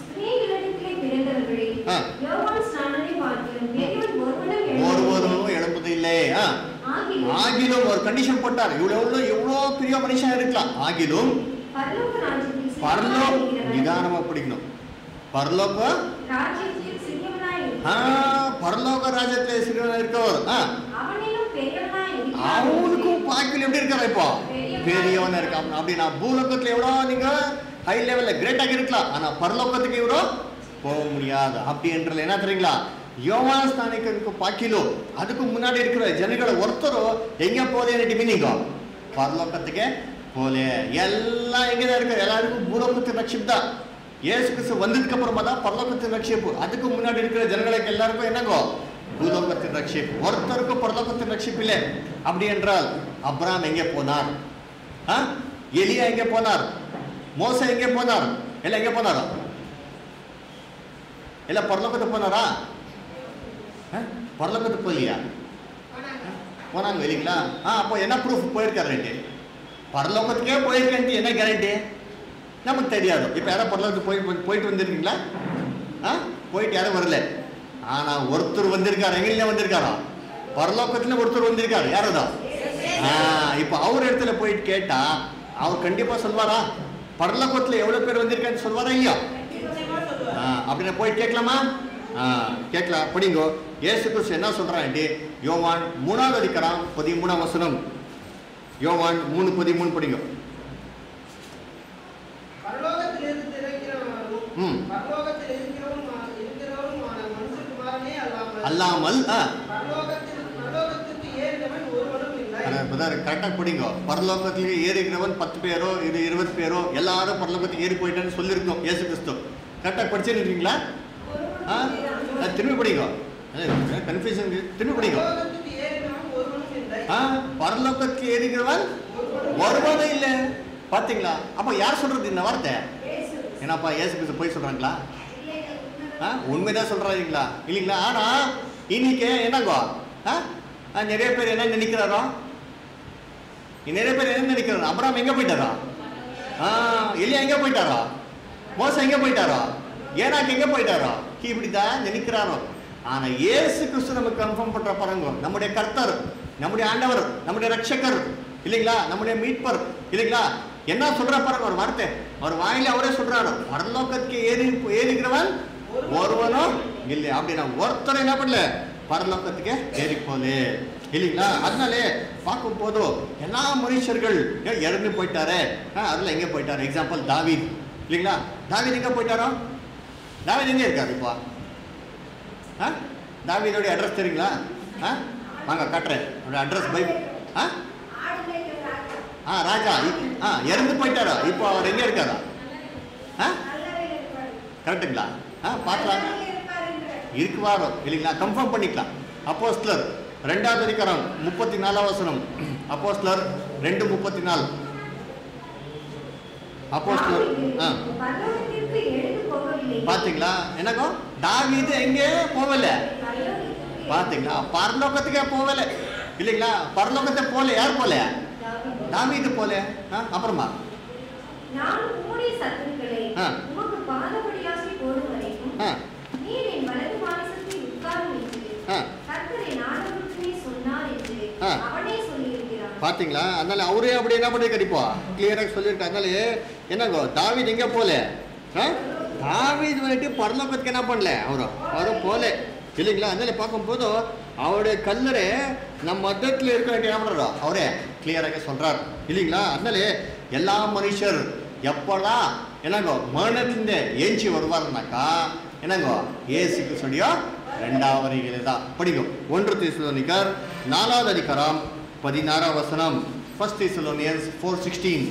ஒருவரும் எழும்புது இல்லை. ஆகிலும் ஒரு கண்டிஷன் போட்டார். இவ்வளவு எவ்வளோ பெரிய மனுஷன் இருக்கலாம். ஆகிலும் பரலோக நிதானமா பிடிக்கணும். பரலோக பரலோக ராஜ்யத்துல சிறுவனா இருக்கவர் அவனுக்கும் பாக்கில் எப்படி இருக்காரு? இப்போ பெரியவனா இருக்கான். அப்படின்னா பூலோகத்துல எவ்வளவு நீங்க ஹை லெவல்ல கிரேட்டாக இருக்கலாம். ஆனா பரலோகத்துக்கு இவ்வளோ போக முடியாது. அப்படின்றதுல என்ன தெரியுங்களா? யோவான் ஸ்தானிகனுக்கு பாக்கிலோ அதுக்கு முன்னாடி இருக்கிற ஜனங்களை ஒருத்தரோ எங்க போதேன்னு மீனிங்கோ பரலோகத்துக்கே போல. எல்லாம் எங்கதான் இருக்கு? எல்லாருக்கும் பூலோகத்து ரட்சிப்பு தான். ஏசு கிறிஸ்து வந்ததுக்கு அப்புறமா தான் பரலோகத்தின் ரட்சிப்பு. அதுக்கு முன்னாடி இருக்கிற ஜனங்களுக்கு எல்லாருக்கும் என்னங்கோ பூலோகத்தின் ரட்சிப்பு. ஒருத்தருக்கும் பரலோகத்தின் ரட்சிப்பு இல்லை. அப்படி என்றால் அப்ராம் எங்கே போனார்? எலியா எங்கே போனார்? மோசே எங்கே போனார்? எல்லாம் எங்கே போனாரோ? எல்லாம் பரலோகத்துக்கு போனாரா? பரலோகத்துக்கு போகலையா? போனாங்க இல்லைங்களா? ஆ அப்போ என்ன ப்ரூஃப் போயிருக்காரு? பரலோகத்துக்கே போயிருக்கேன் என்ன கேரண்டி? நமக்கு தெரியாது. இப்போ யாரும் பரலோகத்துக்கு போய் போயிட்டு வந்திருக்கீங்களா? ஆ போயிட்டு யாரும் வரல. ஆனா ஒருத்தர் வந்திருக்காரு. எங்கேயும் வந்திருக்காரா? பரலோகத்துல ஒருத்தர் வந்திருக்காரு. யாருதான்? இப்போ அவர் இடத்துல போயிட்டு கேட்டா அவர் கண்டிப்பா சொல்வாரா? பரலோகத்துல எவ்வளவு பேர் வந்திருக்கான்னு சொல்வாரா இல்லையா? அப்படின்னு போயிட்டு கேட்கலாமா? கேட்கலாம். படிங்கோ. ஏசு கிறிஸ்து என்ன சொல்றான்? யோவான் மூணாவது அதிகாரம் பதிமூணாம் வசனம். யோவான் மூணு பதிமூணு படிங்க. அல்லாமல் கரெக்டா படிங்க. பரலோகத்திலே ஏறிக்கிறவன் பத்து பேரோ இது இருபது பேரோ எல்லாரும் பரலோகத்துக்கு ஏறி போயிட்டேன்னு சொல்லியிருக்கோம் ஏசு கிறிஸ்து. கரெக்டா படிச்சுருக்கீங்களா? திரும்பி படிங்க. கன்ஃபியூஷன் திரும்பி படிங்க. பரலோகத்துக்கு ஏறிக்கிறவன் ஒருவனும் இல்லை. பாத்தீங்களா? அப்ப யார் சொல்றது இந்த வார்த்தை? என்னப்பா ஏசு கிறிஸ்து போய் சொல்றாங்களா? உண்மைதான் சொல்றாங்களா இல்லைங்களா? ஆனா இன்னைக்கு என்னங்கோ நிறைய பேர் என்ன நினைக்கிறாரோ? நிறைய பேர் என்ன நினைக்கிறாரோ? அப்ராம் எங்க போயிட்டாரா? எலியா எங்க போயிட்டாரா? மோசே எங்க போயிட்டாரா? ஏனாக்கு எங்க போயிட்டாரா? இப்படிதான் நினைக்கிறாரோ. ஆனா ஏசு கிறிஸ்து நமக்கு கன்ஃபார்ம் பண்ற பாருங்க. நம்முடைய கர்த்தர், நம்முடைய ஆண்டவர், நம்முடைய ரட்சகர் இல்லைங்களா? நம்முடைய மீட்பர் இல்லைங்களா? என்ன சொல்ற பாருங்க ஒரு வார்த்தை. அவர் வாயில அவரே சொல்றாரு, பரலோகத்துக்கு ஏறி ஏறிக்கிறவன் ஒருவனும் இல்லை. அப்படின்னா ஒருத்தர் என்ன பண்ணல பரலோகத்துக்கு ஏறி போல இல்லைங்களா? அதனாலே பார்க்கும் போதும் எல்லா மனுஷர்கள் இறந்து போயிட்டாரு. அதுல எங்க போயிட்டாரு? எக்ஸாம்பிள் தாவீத் இல்லைங்களா? தாவீத் எங்க போயிட்டாரோ? தாவீத் எங்க இருக்காரு இப்போ? தாவீதோடைய அட்ரஸ் தெரியுங்களா? ஆ வாங்க காட்டுறேன் அவருடைய அட்ரஸ் பைபிள். ஆ ஆ ராஜா ஆ இறந்து போயிட்டாரா? இப்போ அவர் எங்கே இருக்காரா? ஆ கரெக்டுங்களா? ஆ பார்க்கலாம் இருக்குவாரோ இல்லைங்களா? கன்ஃபார்ம் பண்ணிக்கலாம். அப்போஸ்தலர் ரெண்டாவது அதிகாரம் முப்பத்தி நாலாம் வசனம். அப்போஸ்தலர் ரெண்டு முப்பத்தி நாலு. அப்போஸ்தலர் ஆ பரலோகத்திற்கு எழுந்து போகவில்லை. பாத்தீங்களா? என்னக்கோ தாவீது எங்கே போகல? பாத்தீங்களா? பரலோகத்துக்கே போகல இல்லைங்களா? பரலோகத்தை போல யார் போல? தாவீது போல. அப்புறமா நான் உம்முடைய சத்துருக்களை உமக்கு பாதபடியாக்கி போடும் வரைக்கும் நீர் என் வலது மாம்சத்தில் உட்காரும் என்று கர்த்தர் என் ஆண்டவருக்கே சொன்னார் என்று அவனே சொல்லியிருக்கிறான். பாத்தீங்களா? அதனால அவரே அப்படி என்ன பண்ணி கடிப்பா கிளியரா சொல்லியிருக்காங்க. அதனால என்னங்கோ தாவீது எங்க போல? தாவீது வந்துட்டு பரலோகத்துக்கு என்ன பண்ணல அவரு அவரும் போல இல்லைங்களா? அதனால பார்க்கும்போது அவருடைய கல்லறை நம்ம மதத்தில் இருக்கிற என்ன பண்றா அவரே கிளியராக சொல்றாரு இல்லைங்களா? அதனால எல்லா மனுஷர் எப்படா என்னங்கோ மரணத்திலிருந்து ஏஞ்சி வருவாருனாக்கா என்னங்கோ ஏசுக்கு சொல்லியோ ரெண்டாவது வரிகளே தான் படிக்கும். ஒன்று தெசலோனிக்கர் நாலாவது அதிகாரம் பதினாறாம் வசனம். First Thessalonians four sixteen.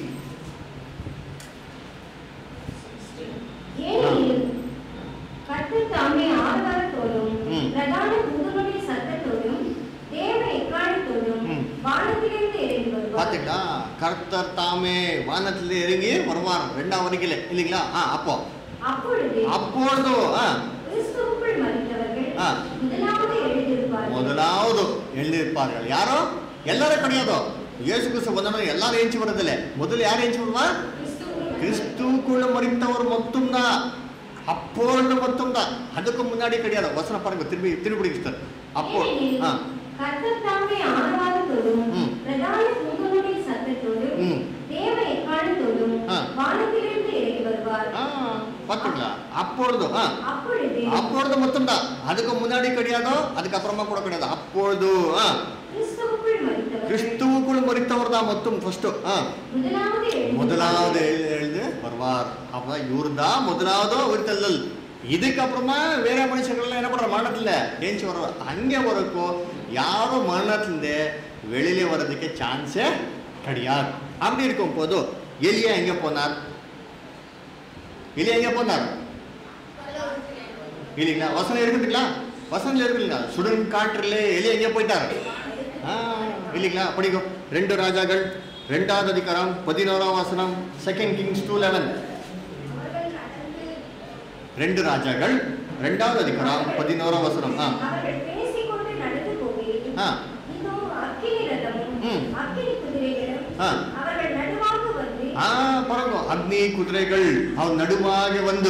கர்த்தர் தாமே ஆரவாரத்தோடும் பிரதான தூதனுடைய சத்தத்தோடும் தேவ எக்காளத்தோடும் வானத்திலிருந்து இறங்கி வருவார். பாத்தீங்களா? கர்த்தர் தாமே வானத்திலிருந்து இறங்கி வருவார் ரெண்டாவது வரிகளே இல்லைங்களா? ஆ அப்போ அப்பொழுது அப்பொழுது கிறிஸ்துவுக்குள் மரித்தவர்கள் முதலாவது எழுந்திருப்பார்கள். முதலாவது எழுந்திருப்பார்கள். யாரோ எல்லாரும் கிடையாதோ. இயேசு கிறிஸ்து வந்தவங்க எல்லாரும் ஏஞ்சி வரதில்லை. முதல்ல யார் ஏஞ்சி வருவா? கிறிஸ்துவுக்குள்ள மரித்தவர் மட்டும்தான். அப்பொழுது மட்டும்தான். அதுக்கு முன்னாடி கிடையாது. வசனம் பாருங்க திரும்பி திருப்பி கிறிஸ்தர் அப்போ கர்த்தர் தாமே ஆரவாரத்தோடும் பிரதான தூதனுடைய சத்தத்தோடும் தேவ எக்காளத்தோடும் வானத்திலிருந்து இறங்கி வருவார். பாத்தீங்களா? அப்பொழுது அப்பொழுது அப்பொழுது மட்டும்தான். அதுக்கு முன்னாடி கிடையாதோ அதுக்கப்புறமா கூட கிடையாது. அப்பொழுது கிறிஸ்துவுக்குள் மரித்தவர் தான் மொத்தம் ஃபர்ஸ்ட் முதலாவது எழுந்து வருவார். அப்பதான் இவரு தான் முதலாவதோ உயிர்த்தெழுதல். இதுக்கப்புறமா வேற மனுஷங்கள்லாம் என்ன பண்ற மரணத்துல ஏஞ்சி வருவார். அங்கே வரைக்கும் யாரும் மரணத்திலிருந்து வெளியில வர்றதுக்கு சான்ஸே கிடையாது. அப்படி இருக்கும் போது எலியா எங்க போனார்? எலியா எங்க போனார் இல்லைங்களா? வசனம் இருக்குதுங்களா? வசனம் இருக்குங்களா? சுடன் காற்றுல எலியா எங்க போயிட்டார் இல்லைங்களா? படிக்கும் ரெண்டு ராஜாக்கள் ரெண்டாவது அதிகாரம் பதினோராம் வசனம். Second Kings two eleven. ரெண்டு ராஜாக்கள் ரெண்டாவது அதிகாரம் பதினோராம் வசனம். பாருங்க அக்னி குதிரைகள் அவர் நடுவாக வந்து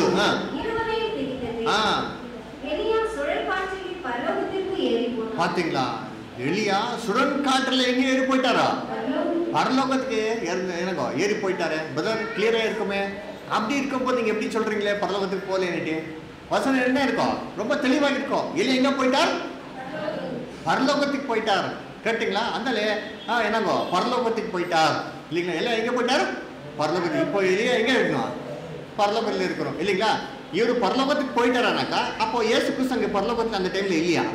பாத்தீங்களா? எலியா சுடன் காற்றுல எங்க ஏறி போயிட்டாரா? பரலோகத்துக்கு எனக்கோ ஏறி போயிட்டாரு. பிரதர் கிளியரா இருக்குமே. அப்படி இருக்கும் போது நீங்க எப்படி சொல்றீங்களே பரலோகத்துக்கு போலேன்னுட்டு? வசனம் என்ன இருக்கும்? ரொம்ப தெளிவாக இருக்கும். எலியா எங்க போயிட்டார்? பரலோகத்துக்கு போயிட்டார். கேட்டீங்களா? அதனால என்னங்கோ பரலோகத்துக்கு போயிட்டார் இல்லைங்களா? எல்லாம் எங்க போயிட்டார்? பரலோகத்துக்கு. இப்போ எலியா எங்க இருக்கணும்? பரலோகத்தில் இருக்கிறோம் இல்லைங்களா? இவரு பரலோகத்துக்கு போயிட்டாரானாக்கா அப்போ இயேசு கிறிஸ்து அங்கே பரலோகத்தில் அந்த டைம்ல இல்லையா?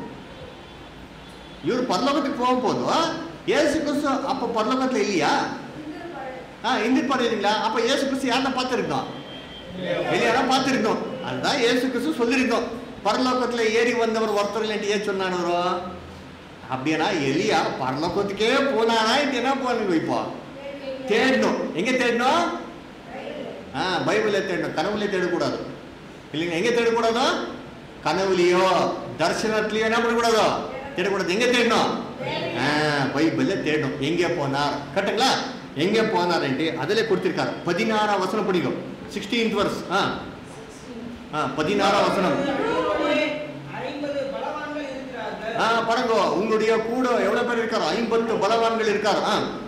இவர் பரலோகத்துக்கு போகும்போது இயேசு கிறிஸ்து அப்போ பரலோகத்தில் இல்லையா? ஆ இந்திருப்பாரு இல்லைங்களா? அப்போ இயேசு கிறிஸ்து யாரை பார்த்துருந்தோம்? எலியாரா பார்த்துருந்தோம். அதுதான் இயேசு கிறிஸ்து சொல்லியிருந்தோம். பரலோகத்தில் ஏறி வந்தவர் ஒருத்தர் இல்லைன்ட்டு ஏன் சொன்னானவரோ? அப்படின்னா எலியா பரலோகத்துக்கே போனானா? இது என்ன பண்ணுங்க இப்போ தேடணும். எங்க தேடணும்? ஆ பைபிளை தேடணும். கனவுலே தேடக்கூடாது இல்லைங்க? எங்க தேடக்கூடாதோ? கனவுலையோ தரிசனத்திலையோ என்ன பண்ணக்கூடாதோ? தேடக்கூடாது. எங்க தேடணும்? பைபிள்ல தேடணும். எங்கே போனார்? கரெக்டுங்களா? எங்கே போனார் அதிலே கொடுத்திருக்காரு. பதினாறாம் வசனம் படிக்கும். Sixteenth verse. பதினாறாம் வசனம். பாருங்க உங்களுடைய கூட எவ்வளவு பேர் இருக்காரோ? ஐம்பத்து பலவான்கள் இருக்காரு.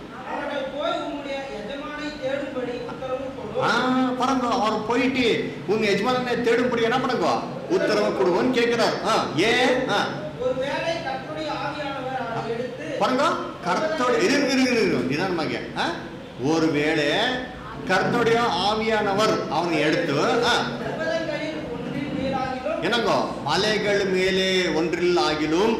பாருங்க அவர் போயிட்டு உங்க எஜமானனை தேடும்படி என்ன பண்ணுங்க உத்தரவு கொடுவோன்னு கேட்கிறார். ஏன் பாருங்க கர்த்தோட நிதானமாக ஒருவேளை கர்த்தருடைய ஆவியானவர் அவனை எடுத்து என்னங்கோ மலைகள் மேலே ஒன்றில் ஆகிலும்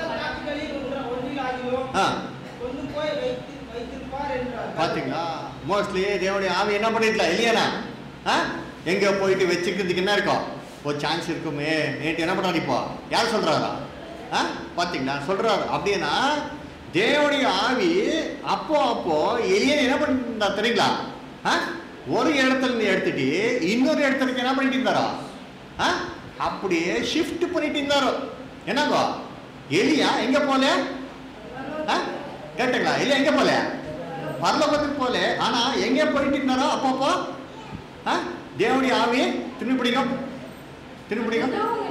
பாத்தீங்களா மோஸ்ட்லி தேவனுடைய ஆவி என்ன பண்ணிருக்கலாம் இல்லையானா எங்க போயிட்டு வச்சுக்கிறதுக்கு என்ன இருக்கும் ஒரு சான்ஸ் இருக்குமே நேற்று என்ன பண்ணாரு இப்போ யார் சொல்றாரா பாத்தீங்களா சொல்றாரு அப்படின்னா தேவனுடைய ஆவி அப்போ அப்போ எலியன் என்ன பண்ணிருந்தா தெரியுங்களா ஒரு இடத்துல இருந்து எடுத்துட்டு இன்னொரு இடத்துக்கு என்ன பண்ணிட்டு இருந்தாரோ அப்படியே ஷிஃப்ட் பண்ணிட்டு இருந்தாரோ என்னங்கோ எலியா எங்க போல கேட்டுங்களா எலியா எங்க போல பரலோகத்துக்கு போல ஆனா எங்க போயிட்டு இருந்தாரோ அப்பப்போ தேவனுடைய ஆவி திரும்பி பிடிக்கும் திரும்பி பிடிக்கும்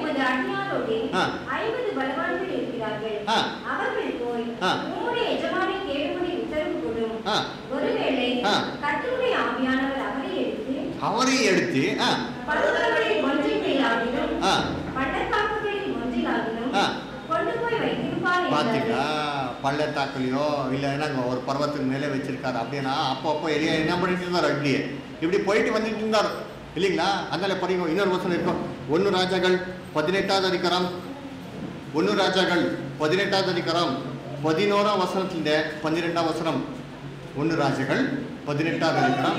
அவரை எடுத்து பாத்தீங்களா பள்ளத்தாக்குலையோ இல்ல என்னங்க ஒரு பர்வத்துக்கு மேலே வச்சிருக்காரு அப்படின்னா அப்போ அப்போ எலியா என்ன பண்ணிட்டு இருந்தாரு இப்படியே இப்படி போயிட்டு வந்துட்டு இருந்தாரு இல்லைங்களா அதனால படிங்க இன்னொரு வசனம் இருக்கும் ஒன்னு ராஜாக்கள் பதினெட்டாவது அதிகாரம் ஒன்னு ராஜாக்கள் பதினெட்டாவது அதிகாரம் பதினோராம் வசனத்திலிருந்த பன்னிரெண்டாம் வசனம் ஒன்னு ராஜாக்கள் பதினெட்டாவது அதிகாரம்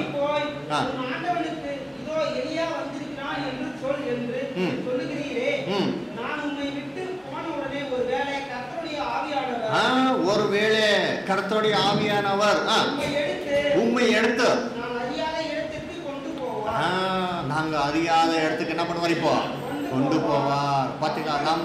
ஒருவேளை கர்த்தருடைய ஆவியானவர் உண்மை எடுத்து நாங்க அறியாத இடத்துக்கு என்ன பண்ணுவார் இப்போ கொண்டு போவார் பாத்தீங்களா நாம்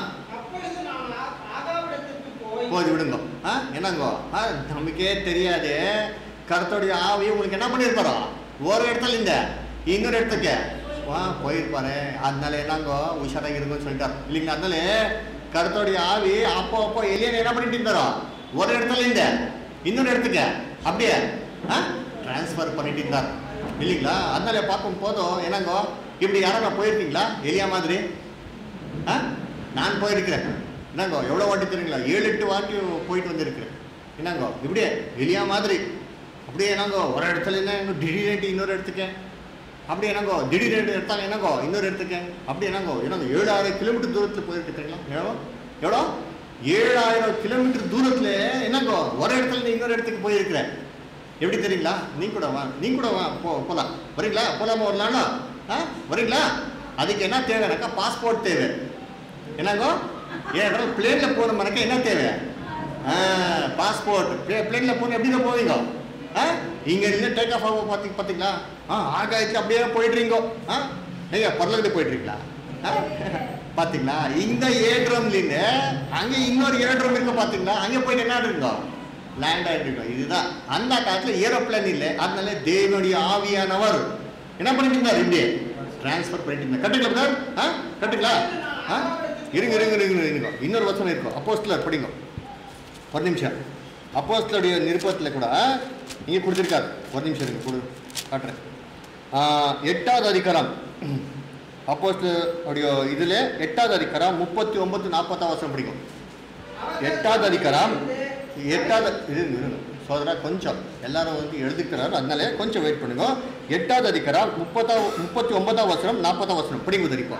போது விடுங்க என்னங்கோ நமக்கே தெரியாது கர்த்தருடைய ஆவி உங்களுக்கு என்ன பண்ணிருப்பாரோ ஒரு இடத்துல இந்த இன்னொரு இடத்துக்கு போயிருப்பாரு அதனால என்னங்கோ உஷாராக இருக்குன்னு சொல்லிட்டார் இல்லைங்களா அதனால கர்த்தருடைய ஆவி அப்போ அப்போ எலியன் என்ன பண்ணிட்டு இருந்தாரோ ஒரு இடத்துல இந்த இன்னொரு இடத்துக்கு அப்படியே டிரான்ஸ்பர் பண்ணிட்டு இருந்தார் இல்லைங்களா அதனால பார்க்கும் போதும் என்னங்கோ இப்படி யாரா போயிருக்கீங்களா எலியா மாதிரி நான் போயிருக்கிறேன் என்னங்கோ எவ்வளோ வாட்டி தெரியுங்களா ஏழு எட்டு வாட்டி போயிட்டு வந்திருக்கிறேன் என்னங்கோ இப்படியே எலியா மாதிரி அப்படியே என்னங்கோ ஒரு இடத்துல என்ன திடீர்னு இன்னொரு இடத்துக்கு அப்படி என்னங்கோ திடீர்னு எடுத்தாங்க என்னங்கோ இன்னொரு இடத்துக்கு அப்படி என்னங்கோ என்னங்கோ ஏழாயிரம் கிலோமீட்டர் தூரத்தில் போயிருக்கு தெரியுங்களா எவ்வளோ எவ்வளோ ஏழாயிரம் கிலோமீட்டர் தூரத்தில் என்னங்கோ ஒரு இடத்துல இருந்து இன்னொரு இடத்துக்கு போயிருக்கிறேன் எப்படி தெரியுங்களா நீ கூட வா நீ கூட வா போ போகலாம் வரீங்களா போகலாமா வரலாம்னா ஆ வரீங்களா அதுக்கு என்ன தேவைனாக்கா பாஸ்போர்ட் தேவை என்னங்கோ ஏன்னா பிளேனில் போகணுமானாக்கா என்ன தேவை பாஸ்போர்ட் பிளேனில் போகணும் எப்படி தான் போவீங்க இங்க இருந்து டேக் ஆஃப் ஆகும் பார்த்தி பார்த்தீங்களா ஆகாயத்தில் அப்படியே போயிட்டுறீங்கோ நீங்க பரலோகத்துக்கு போயிட்டுருக்கீங்களா பார்த்தீங்களா இந்த ஏட்ரம்லேருந்து அங்கே இன்னொரு ஏட்ரம் இருக்கு பார்த்தீங்களா அங்கே போயிட்டு என்ன இருக்கோ லேண்ட் ஆகிட்டு இருக்கோம் இதுதான் அந்த காலத்தில் ஏரோப்ளேன் இல்லை அதனால தேவனுடைய ஆவியானவர் என்ன பண்ணிட்டு இருந்தார் இப்படியே டிரான்ஸ்ஃபர் பண்ணிட்டு இருந்தார் கட்டுங்களா சார் ஆ கட்டுங்களா ஆ இருங்க இருங்க இருங்க இருங்க இன்னொரு வசனம் இருக்கும் அப்போஸ்தலர் படிங்க ஒரு நிமிஷம் அப்போஸ்தலருடைய நிருபத்தில் கூட இங்கே கொடுத்துருக்காரு ஒரு நிமிஷம் இருக்கு கொடு காட்டுறேன் எட்டாவது அதிகாரம் அப்போஸ்தலருடைய இதில் எட்டாவது அதிகாரம் முப்பத்தி ஒன்பது நாற்பத்தாம் வசனம் படிக்கும் எட்டாவது அதிகாரம் எட்டாவது இது இருங்க சோதரா கொஞ்சம் எல்லாரும் வந்து எழுதிக்கிறாரு அதனால கொஞ்சம் வெயிட் பண்ணுங்க எட்டாவது அதிகாரம் முப்பத்தா முப்பத்தி ஒன்பதாம் வசனம் நாற்பதாம் வசனம் படிங்க தெரியும்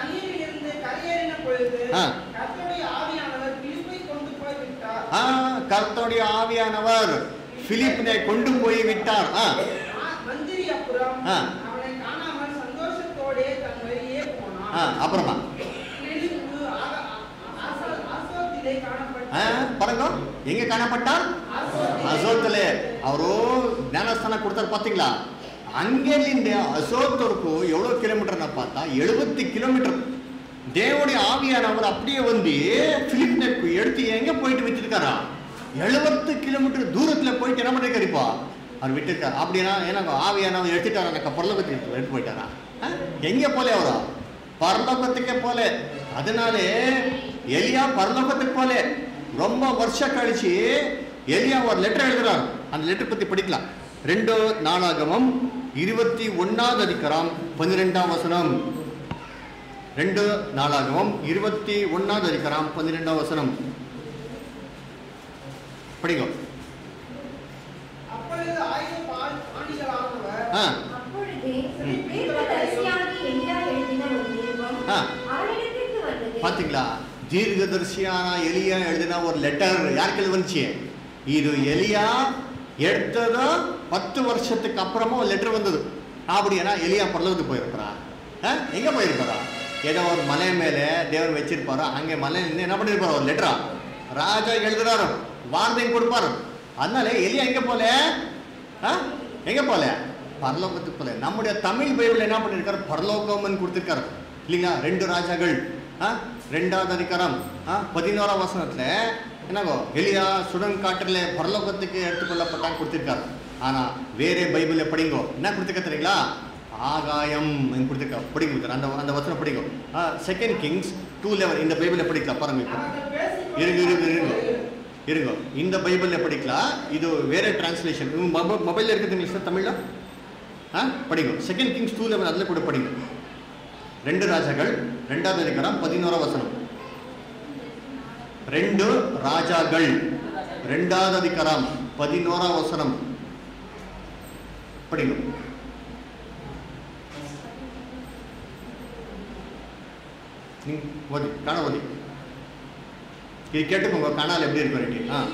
கர்த்தருடைய ஆவியானவர் பிலிப்பினை கொண்டு போய் விட்டார் அப்புறமா பாருங்க எங்க காணப்பட்டார் அசோத்துல அவரோ ஞானஸ்தானம் கொடுத்தாரு பாத்தீங்களா அங்கிருந்து அசோத்தருக்கு எவ்வளவு கிலோமீட்டர்னா பார்த்தா எழுபத்தி கிலோமீட்டர் தேவனுடைய ஆவியானவர் அப்படியே வந்து பிலிப்பினை எடுத்து எங்க போயிட்டு வச்சிருக்காரா எழுபத்து கிலோமீட்டர் தூரத்துல போயிட்டு என்ன பண்ணிருக்காரு இப்போ அவர் விட்டுருக்காரு அப்படின்னா ஏன்னா ஆவியானவர் எடுத்துட்டாரா எனக்கு பரலோகத்துக்கு எடுத்து போயிட்டாரா எங்க போல அவரா பரலோகத்துக்கே போல அதனாலே எலியா பரலோகத்துக்கு போல ரொம்ப வருஷம் கழிச்சு எலியா ஒரு லெட்டர் எழுதுறாரு அந்த லெட்டர் பத்தி படிக்கலாம் ரெண்டு நாளாகமம் இருபத்தி ஒன்னாவது அதிகாரம் பன்னிரெண்டாம் வசனம் ரெண்டு நாளாகமம் இருபத்தி ஒன்னாவது அதிகாரம் பன்னிரெண்டாம் வசனம் படிங்க ஆ பார்த்தீங்களா, தீர்க்கதரிசியான எலியா எழுதின ஒரு லெட்டர் யாருக்கு வந்துச்சு, இது எலியா எடுத்ததோ பத்து வருஷத்துக்கு அப்புறமா ஒரு லெட்டர் வந்தது. அப்படின்னா எலியா பரலோகத்துக்கு போயிருக்கிறா, எங்க போயிருப்பாரா, ஏதோ ஒரு மலை மேலே தேவன் வச்சிருப்பாரோ, அங்கே மலை என்ன பண்ணிருப்பாரோ ஒரு லெட்டரா ராஜா எழுதுறாரு, வார்த்தையும் கொடுப்பாரு. அதனால எலியா எங்க போல, எங்க போல, பரலோகத்துக்கு போல. நம்முடைய தமிழ் பைபிள் என்ன பண்ணிருக்காரு, பரலோகம்னு கொடுத்திருக்காரு இல்லைங்களா. ரெண்டு ராஜாக்கள் ரெண்டாவது அதிகாரம் பதினோராம் வசனத்துல என்னங்கோ எலியா சுடன் காட்டுல பரலோகத்துக்கு எடுத்துக்கொள்ளப்பட்டான்னு கொடுத்திருக்காரு. ஆனா வேற பைபிள்ல படிங்கோ என்ன கொடுத்துருக்க தெரியுங்களா, ஆகாயம் கொடுத்துருக்கா, படிங்க அந்த அந்த வசனம் படிங்க. செகண்ட் கிங்ஸ் டூ லெவன் இந்த பைபிள்ல படிக்கலாம் பாருங்க. இப்போ இருங்க இருங்க இருங்க இருங்க இந்த பைபிள்ல படிக்கலாம், இது வேற டிரான்ஸ்லேஷன் மொபைல்ல இருக்குதுங்களா சார் தமிழ்ல, ஆ படிங்க. செகண்ட் கிங்ஸ் டூ லெவன் அதில் கூட படிங்க. ரெண்டு ராஜாக்கள் ரெண்டாவது அதிகாரம் பதினோராம் வசனம். ரெண்டு ராஜாக்கள் ரெண்டாவது அதிகாரம் பதினோராம் வசனம் படிங்க. ஓதி காண ஓதி இது கேட்டுக்கோங்க, காணால் எப்படி இருக்கும். ஆ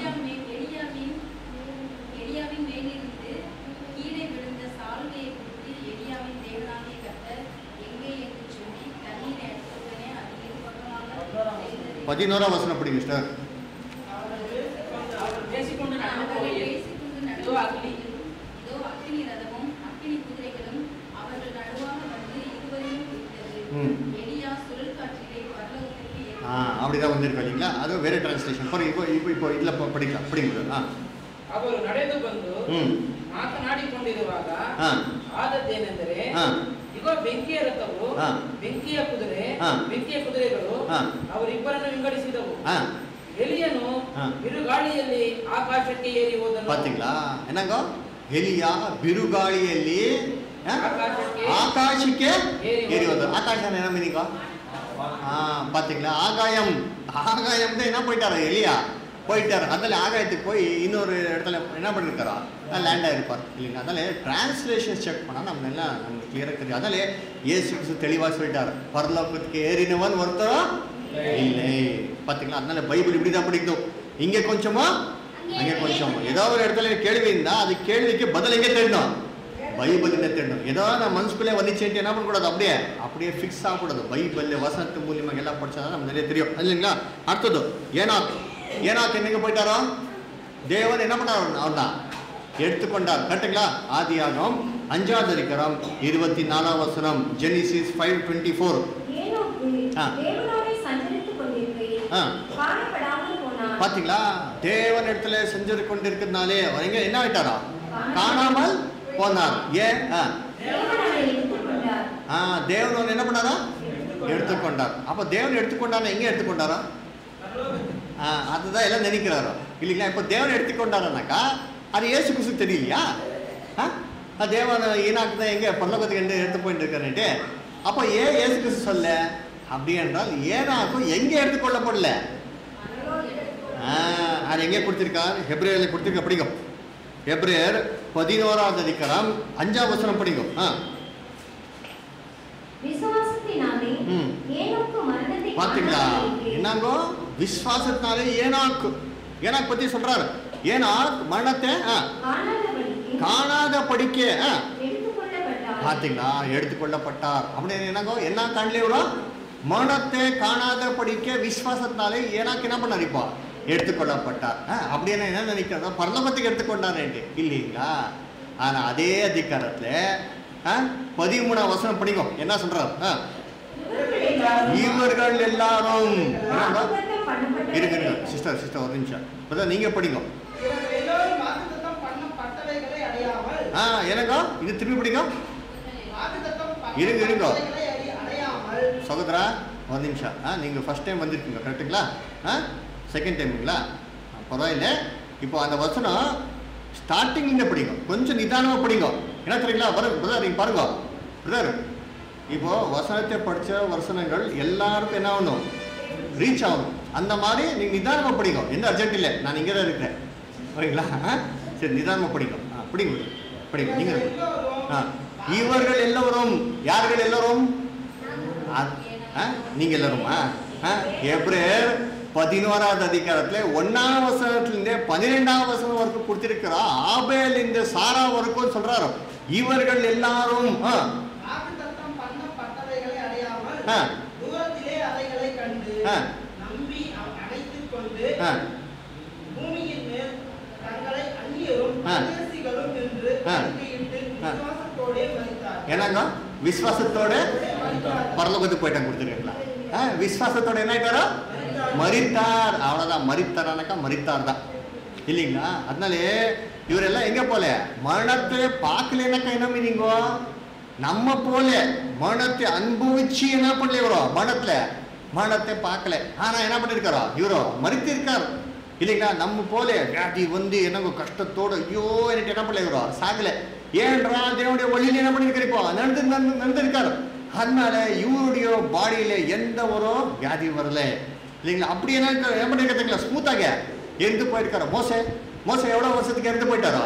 பதினோராம் வசனம் படிங்க சார். அப்படிதான் வந்திருக்கோம் இல்லைங்களா, அது வேற டிரான்ஸ்லேஷன். இப்போ இப்போ இப்போ இதுல படிக்கலாம் படிங்க. ಅವರು ನಡೆದು ಬಂದು ಮಾತನಾಡಿಕೊಂಡಿರುವಾಗ ಆದದ್ದೇನೆಂದರೆ, ಇಗೋ ಬೆಂಕಿಯ ರಥವು ಬೆಂಕಿಯ ಕುದುರೆ ಬೆಂಕಿಯ ಕುದುರೆಗಳು ಅವರಿಬ್ಬರನ್ನು ವಿಂಗಡಿಸಿದವು. ಎಲಿಯನು ಬಿರುಗಾಳಿಯಲ್ಲಿ ಆಕಾಶಕ್ಕೆ ಏರಿ ಹೋದನು. பாத்தீங்களா என்னங்க, எலியா ಬಿರುಗಾಳಿಯಲ್ಲಿ ஆகாஷಕ್ಕೆ ஏறி ಹೋದ. ஆகாಶ என்ன மீனிங்க, பாத்தீங்களா ஆகாயம், ஆகாயம் தான் என்ன போயிட்டாரு எலியா போயிட்டார். அதில் ஆகாயத்துக்கு போய் இன்னொரு இடத்துல என்ன பண்ணியிருக்காரா லேண்ட் ஆகிருப்பார் இல்லைங்களா. அதனால டிரான்ஸ்லேஷன் செக் பண்ணால் நம்ம எல்லாம் நமக்கு கிளியராக தெரியும். அதனால இயேசு கிறிஸ்து தெளிவாக சொல்லிட்டார், பரலோகத்துக்கு ஏறினவன் ஒருத்தரும் இல்லை. பார்த்தீங்களா, அதனால பைபிள் இப்படி தான் படிக்கணும், இங்கே கொஞ்சமா அங்கே கொஞ்சமா. ஏதோ ஒரு இடத்துல கேள்வி இருந்தால் அது கேள்விக்கு பதில் எங்கே தெரியும், பைபிள் என்ன தெரியும். ஏதோ நான் மனசுக்குள்ளே வந்துச்சுட்டு என்ன பண்ணக்கூடாது, அப்படியே அப்படியே ஃபிக்ஸ் ஆகக்கூடாது. பைபிள் வசனத்து மூலியமாக எல்லாம் படித்தா நம்ம நிறைய தெரியும் இல்லைங்களா. அடுத்தது ஏன்னா ஏனாக்கு எங்க போயிட்டாரோ, தேவன் என்ன பண்ணார், அவன் தான் எடுத்துக்கொண்டார். கரெக்டுங்களா. ஆதியாகமம் அஞ்சாவது அதிகாரம் இருபத்தி நாலாம் வசனம், ஜெனிசிஸ் ஃபைவ் டுவெண்ட்டி ஃபோர். பாத்தீங்களா, தேவன் இடத்துல செஞ்சு கொண்டிருக்கிறதுனாலே அவர் எங்க என்ன ஆயிட்டாரா, காணாமல் போனார். ஏன் தேவன் என்ன பண்ணாரா, எடுத்துக்கொண்டார். அப்ப தேவன் எடுத்துக்கொண்டார், எங்க எடுத்துக்கொண்டாரா, அதுதான் எல்லாம் நினைக்கிறாரோ இல்லைங்களா. இப்போ தேவன் எடுத்துக்கொண்டாருனாக்கா அது இயேசு கிறிஸ்து தெரியலையா, தேவன் ஈனாக்கு தான் எங்கே பரலோகத்துக்கு என்று எடுத்து போயிட்டு இருக்காருன்ட்டு. அப்போ ஏன் இயேசு கிறிஸ்து சொல்ல அப்படி என்றால், ஏனாக்கும் எங்கே எடுத்துக்கொள்ளப்படல, அது எங்கே கொடுத்திருக்கார், ஹெப்ரேயர்ல கொடுத்திருக்க. படிக்கும் ஹெப்ரேயர் பதினோராவது அதிகாரம் அஞ்சாம் வசனம் படிக்கும். ஆ பாத்தீங்களா என்னங்கோ, விசுவாசத்தினாலே ஏனாக்கு ஏனாக்கு பத்தி சொல்றாரு. ஏனாக் மரணத்தை காணாத படிக்க பாத்தீங்களா எடுத்துக்கொள்ளப்பட்டார். அப்படின்னு என்னங்கோ, என்ன காணல மரணத்தை காணாத படிக்க விசுவாசத்தினாலே ஏனாக்கு என்ன பண்ணார், இப்போ எடுத்துக்கொள்ளப்பட்டார். அப்படின்னு என்ன நினைக்கிறதா, பரலோகத்துக்கு எடுத்துக்கொண்டாரு இல்லைங்களா. ஆனா அதே அதிகாரத்துல பதிமூணாம் வசனம் படிக்கும், என்ன சொல்றாரு, இவர்கள் எல்லாரும் இருக்கு. சிஸ்டர் சிஸ்டர் ஒரு நிமிஷம் நீங்க படிங்க. எனக்கா இது திரும்பி படிங்க. இருங்க இருங்க சகோதரா ஒரு நிமிஷம். நீங்க ஃபர்ஸ்ட் டைம் வந்திருக்கீங்க கரெக்டுங்களா, செகண்ட் டைமுங்களா, பரவாயில்ல. இப்போ அந்த வசனம் ஸ்டார்டிங்ல படிங்க, கொஞ்சம் நிதானமா படிங்க. என்ன தெரியுங்களா, பிரதர் நீங்க பாருங்க பிரதர், இப்போ வசனத்தை படிச்ச வசனங்கள் எல்லாருக்கும் என்ன ஆகணும், ரீச் ஆகணும். அந்த மாதிரி நீங்க நிதானமா படிங்க, எந்த அர்ஜென்ட் இல்லை, நான் இங்கே தான் இருக்கிறேன் ஓகேங்களா. சரி நிதானமா படிங்க, படிங்க படிங்க. நீங்க இவர்கள் எல்லோரும் யார்கள், எல்லோரும் நீங்க எல்லாருமா எப்ரேர் பதினோராவது அதிகாரத்துல ஒன்னாம் வசனத்துல இருந்தே பன்னிரெண்டாம் வசனம் வரைக்கும் கொடுத்திருக்கிறா. ஆபேல் இந்த சாரா வரைக்கும் சொல்றாரு இவர்கள் எல்லாரும் தூரத்திலே அவைகளை கண்டு நம்பி அடைத்துக் கொண்டு பூமியின் மேல் தங்களை அந்நியரும் பரதேசிகளும் என்று அறிக்கையிட்டு விசுவாசத்தோடே மரித்தார். என்னங்க விசுவாசத்தோட பரலோகத்துக்கு போயிட்டாங்க கொடுத்துருக்கீங்களா? விசுவாசத்தோட என்ன ஆயிட்டாரோ மரித்தார். அவ்வளவுதான், மரித்தாரானாக்கா மரித்தார் தான் இல்லைங்களா? அதனாலே இவரெல்லாம் எங்க போல மரணத்தை பார்க்கலனாக்கா என்ன மீனிங்கோ? நம்ம போல மரணத்தை அனுபவிச்சு என்ன பண்ணல இவரோ மரணத்துல மரணத்தை பார்க்கல. ஆனா என்ன பண்ணிருக்காரோ இவரோ மரித்திருக்கார் இல்லைங்களா? நம்ம போல வியாதி வந்து என்னங்க கஷ்டத்தோட ஐயோ எனக்கு என்ன பண்ணல இவரோ சாகல. ஏன்றா தேவனுடைய வழியில என்ன பண்ணிருக்காரு இப்போ நடந்து நடந்திருக்காரு. அதனால இவருடைய பாடியில எந்த ஒரு வியாதி வரல இல்லைங்களா? அப்படி என்ன என்ன பண்ணிருக்கீங்களா? ஸ்மூத்தாக இருந்து போயிருக்காரு. மோசே மோசே எவ்வளவு வருஷத்துக்கு இருந்து போயிட்டாரோ?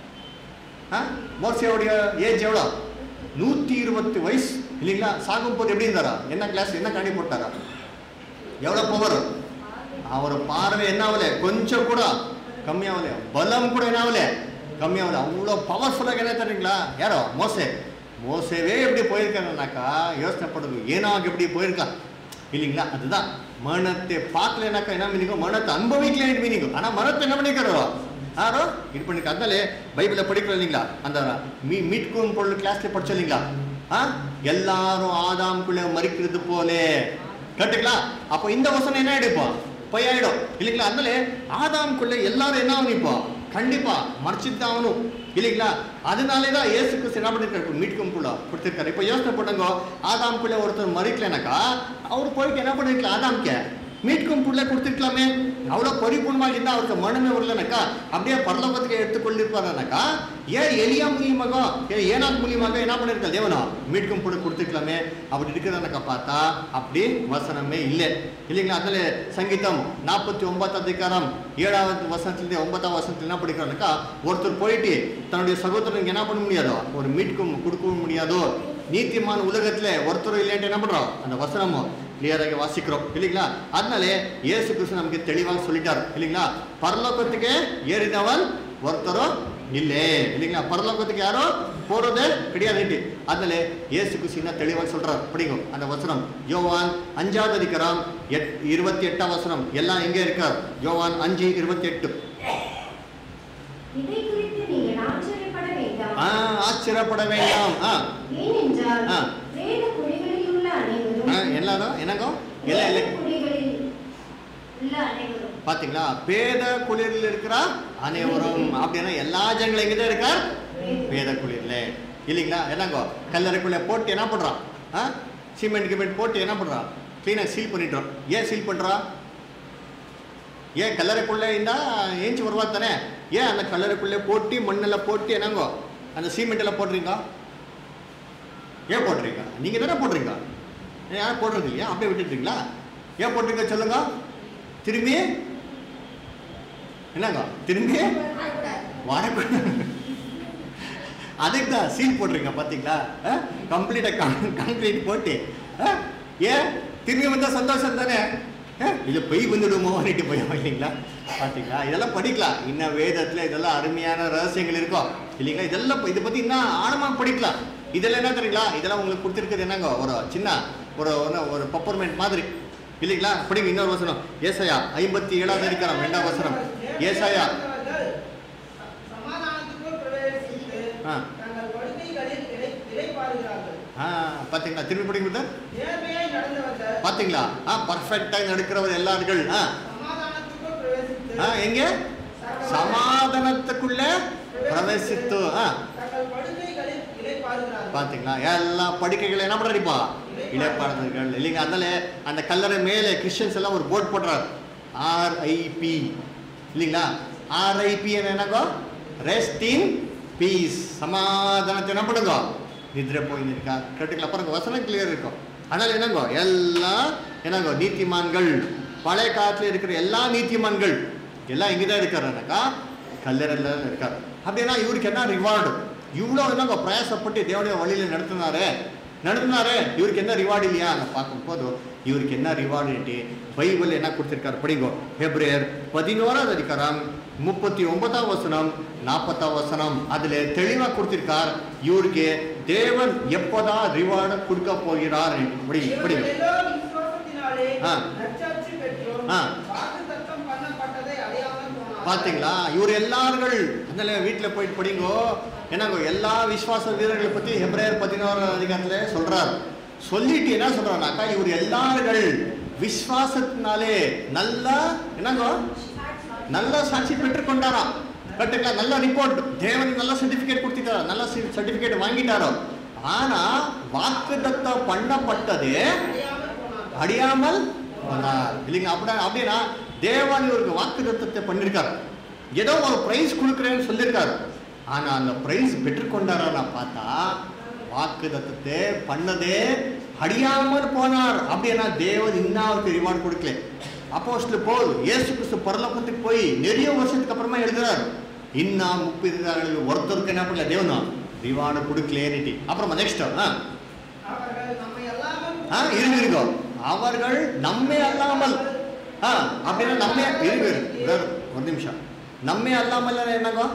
மோசையோடைய ஏஜ் எவ்வளோ? நூத்தி இருபத்தி வயசு இல்லைங்களா? சாகும் போது எப்படி இருந்தாரா? என்ன கிளாஸ் என்ன காணி போட்டாரா? எவ்வளவு பவர்? அவர் பார்வை என்ன ஆகல, கொஞ்சம் கூட கம்மியாகல, பலம் கூட என்ன ஆகல கம்மியாகல. அவ்வளோ பவர்ஃபுல்லாக என்ன தரீங்களா? யாரோ மோசே. மோசவே எப்படி போயிருக்காருனாக்கா யோசனை பண்ணுது ஏனாக எப்படி போயிருக்கலாம் இல்லைங்களா? அதுதான் மரணத்தை பார்க்கலனாக்கா என்ன மீனிங்கோ? மரணத்தை அனுபவிக்கல மீனிங்கோ. ஆனா மரணத்தை என்ன பண்ணிக்கிறோ யாரோ இது பண்ணிக்க. அதனாலே பைபிளை படிக்கிறோம் இல்லைங்களா? அந்த மீ மீட்கும் பொருள் கிளாஸ்ல படிச்சோம் இல்லைங்களா? ஆ எல்லாரும் ஆதாம்குள்ள மறிக்கிறது போலே கேட்டுக்கலாம். அப்போ இந்த வசனம் என்ன ஆயிடுப்போம் போய் ஆயிடும் இல்லைங்களா? அதனால ஆதாம்குள்ள எல்லாரும் என்ன ஆகணும் கண்டிப்பா மறைச்சிட்டு ஆகணும் இல்லைங்களா? அதனாலேதான் இயேசு கிறிஸ்து என்ன பண்ணிருக்காரு மீட்கும் குள்ள கொடுத்திருக்காரு. இப்ப யோசனை பண்ணுங்க, ஆதாம்குள்ள ஒருத்தர் மறிக்கலனாக்கா அவர் போயிட்டு என்ன பண்ணிருக்கலாம்? ஆதாம்க்கு மீட்கும் புள்ள கொடுத்துருக்கலாமே. அவ்வளவு பரிபூர்ணமாக இருந்தா அவருக்கு மனமே வரலனாக்கா அப்படியே பரலோகத்துக்கு எடுத்துக்கொண்டிருப்பாருனாக்கா ஏன் எலியா மூலியமாக ஏனாத் மூலியமாக என்ன பண்ணிருக்காரு தேவனா மீட்கும் புள்ள கொடுத்துருக்கலாமே. அப்படி இருக்கிறதானக்கா பார்த்தா அப்படி வசனமே இல்லை இல்லைங்களா? அதனால சங்கீதம் நாற்பத்தி ஒன்பது அதிகாரம் ஏழாவது வசனத்துல ஒன்பதாம் வசனத்துல என்ன படிக்கிறாருனாக்கா ஒருத்தர் போயிட்டு தன்னுடைய சகோதரனுக்கு என்ன பண்ண முடியாதோ ஒரு மீட்கும் கொடுக்கவும் முடியாதோ. நீதிமான உலகத்துல ஒருத்தர் இல்லைன்ட்டு என்ன பண்றோம் அந்த வசனமும் கிளியராக வாசிக்கிறோம் இல்லைங்களா? அதனாலே இயேசு கிறிஸ்து நமக்கு தெளிவாக சொல்லிட்டார் இல்லைங்களா? பரலோகத்துக்கு ஏறினவன் ஒருத்தரும் இல்லை இல்லைங்களா? பரலோகத்துக்கு யாரோ போறதே கிடையாது. அதனால இயேசு கிறிஸ்து தெளிவாக சொல்றார். படிங்க அந்த வசனம் யோவான் அஞ்சாவது அதிகாரம் எட் இருபத்தி எட்டாம் வசனம் எல்லாம் எங்க இருக்கார்? யோவான் அஞ்சு இருபத்தி எட்டு. ஆச்சரியப்பட வேண்டாம். எல்லாரும் என்னங்க பாத்தீங்களா? பேத குளிரில் இருக்கிற அனைவரும் அப்படின்னா எல்லா ஜனங்களும் எங்கதான் இருக்கார்? பேத குளிர்ல இல்லைங்களா? என்னங்கோ கல்லறைக்குள்ள போட்டு என்ன பண்றான்? சிமெண்ட் கிமெண்ட் போட்டு என்ன பண்றான்? கிளீனா சீல் பண்ணிட்டோம். ஏன் சீல் பண்றா? ஏன் கல்லறைக்குள்ள இருந்தா ஏஞ்சி வருவா தானே? ஏன் அந்த கல்லறைக்குள்ளே போட்டு மண்ணெல்லாம் போட்டு என்னங்கோ அந்த சிமெண்ட் எல்லாம் போடுறீங்க? ஏன் போடுறீங்க? நீங்க தானே போடுறீங்க. யாரும் போடுறது இல்லையா? அப்படியே விட்டுட்டீங்களா? ஏன் போட்டுருங்க சொல்லுங்க. திரும்பி என்னங்க திரும்பி வரக்கூடாது. அதுக்கு தான் சீல் போடுறீங்க பாத்தீங்களா? கம்ப்ளீட்டா கான்கிரீட் போட்டு ஏன் திரும்பி வந்தா சந்தோஷம் தானே? இது பொய் வந்துடுமோ பண்ணிட்டு போய் இல்லைங்களா? பாத்தீங்களா? இதெல்லாம் படிக்கலாம். இன்னும் வேதத்துல இதெல்லாம் அருமையான ரகசியங்கள் இருக்கும் இல்லைங்களா? இதெல்லாம் இதை பத்தி இன்னும் ஆழமா படிக்கலாம். இதெல்லாம் என்ன தெரியுங்களா? இதெல்லாம் உங்களுக்கு கொடுத்துருக்குது என்னங்க ஒரு சின்ன ஒரு ஒரு பப்பர்மெண்ட் மாதிரி இல்லைங்களா? படிங்க இன்னொரு வசனம் ஏசாயா ஐம்பத்தி ஏழாவது அதிகாரம் ரெண்டாம் வசனம். ஏசாயா பாத்தீங்களா? திரும்பி படிங்க பாத்தீங்களா? பர்ஃபெக்டா நடக்கிறவர் எல்லார்கள் எங்க சமாதானத்துக்குள்ள பிரவேசித்து பாத்தீங்களா? எல்லா படுக்கைகள் என்ன பண்றா இடைப்பாடுகள் இல்லைங்க? அதனால அந்த கல்லறை மேலே கிறிஸ்டியன்ஸ் எல்லாம் ஒரு போர்ட் போடுறாரு ஆர்ஐபி இல்லைங்களா? ஆர்ஐபி என்னங்கோ ரெஸ்ட் இன் பீஸ், சமாதானத்தை என்ன பண்ணுங்க நிதிரை போய் இருக்கா கேட்டுக்கலாம். அப்புறம் வசனம் கிளியர் இருக்கும். அதனால என்னங்கோ எல்லாம் என்னங்கோ நீதிமான்கள் பழைய காலத்துல இருக்கிற எல்லா நீதிமான்கள் எல்லாம் இங்கதான் இருக்காருனாக்கா கல்லறையில இருக்காரு. அப்படின்னா இவருக்கு என்ன ரிவார்டு? இவ்வளோ என்னங்க பிரயாசப்பட்டு தேவனுடைய வழியில நடத்தினாரு நடத்தினாரு இவருக்கு என்ன ரிவார்டு இல்லையா? அங்கே பார்க்கும் போது இவருக்கு என்ன ரிவார்டு பைபிள் என்ன கொடுத்திருக்காரு படிங்கோ. ஹெப்ரேயர் பதினோராவது அதிகாரம் முப்பத்தி ஒன்பதாம் வசனம் நாற்பத்தாம் வசனம் அதுல தெளிவா கொடுத்திருக்கார் இவருக்கு தேவன் எப்போதான் ரிவார்டு கொடுக்க போகிறார் என்று. படிங்க படிங்க. இவர்கள் எல்லோரும் விசுவாசத்தினாலே ஆ. நற்சாட்சி பெற்றோம். ஆ. வாக்குத்தத்தம் பண்ணப்பட்டதை அடையாமல் போனார்கள். பாத்தீங்களா, இவர் எல்லார்கள் அதனால வீட்டுல போயிட்டு படிங்கோ. என்னங்கோ எல்லா விசுவாச வீரர்களை பத்தி ஹெப்ரேயர் பதினோராம் அதிகாரத்துல சொல்றார். சொல்லிட்டு என்ன சொல்றாருனாக்கா, இவர் எல்லார்கள் விசுவாசத்தினாலே நல்லா என்னங்கோ நல்ல சாட்சி பெற்றுக் கொண்டாராம். கரெக்டுங்களா? நல்ல ரிப்போர்ட், தேவன் நல்ல சர்டிபிகேட் கொடுத்துட்டாரோ, நல்ல சர்டிபிகேட் வாங்கிட்டாரோ. ஆனா வாக்குத்தத்தம் பண்ணப்பட்டது அடையாமல் போனார்கள். அடியாமல் போனார் இல்லைங்க. அப்படின்னா அப்படின்னா தேவன் இவருக்கு வாக்குத்தத்தத்தை பண்ணிருக்காரு, ஏதோ ஒரு பிரைஸ் கொடுக்குறேன்னு சொல்லியிருக்காரு. ஆனா அந்த பிரைஸ் பெற்றுக்கொண்டாரா பார்த்தா வாக்குத்தத்தத்தை பண்ணதே அடியாமல் போனார். அப்படின்னா தேவன் இன்னும் ரிவார்டு கொடுக்கல. அப்போஸ்தலர் பவுல் இயேசு கிறிஸ்து பரலோகத்துக்கு போய் நிறைய வருஷத்துக்கு அப்புறமா எழுதுறார், இன்னும் முப்பது ஒருத்தருக்கு என்ன பண்ணல தேவன் ரிவார்டு கொடுக்கலேன்னு. அப்புறமா நெக்ஸ்ட் அவர்கள் நம்மை அல்லாமல் ஆ இருக்கு இருக்கோம் அவர்கள் நம்மை அல்லாமல் ஆ அப்படின்னா நம்ம இருக்கு இருக்கு ஒரு நிமிஷம். நம்மை அல்லாமல் என்னங்கோ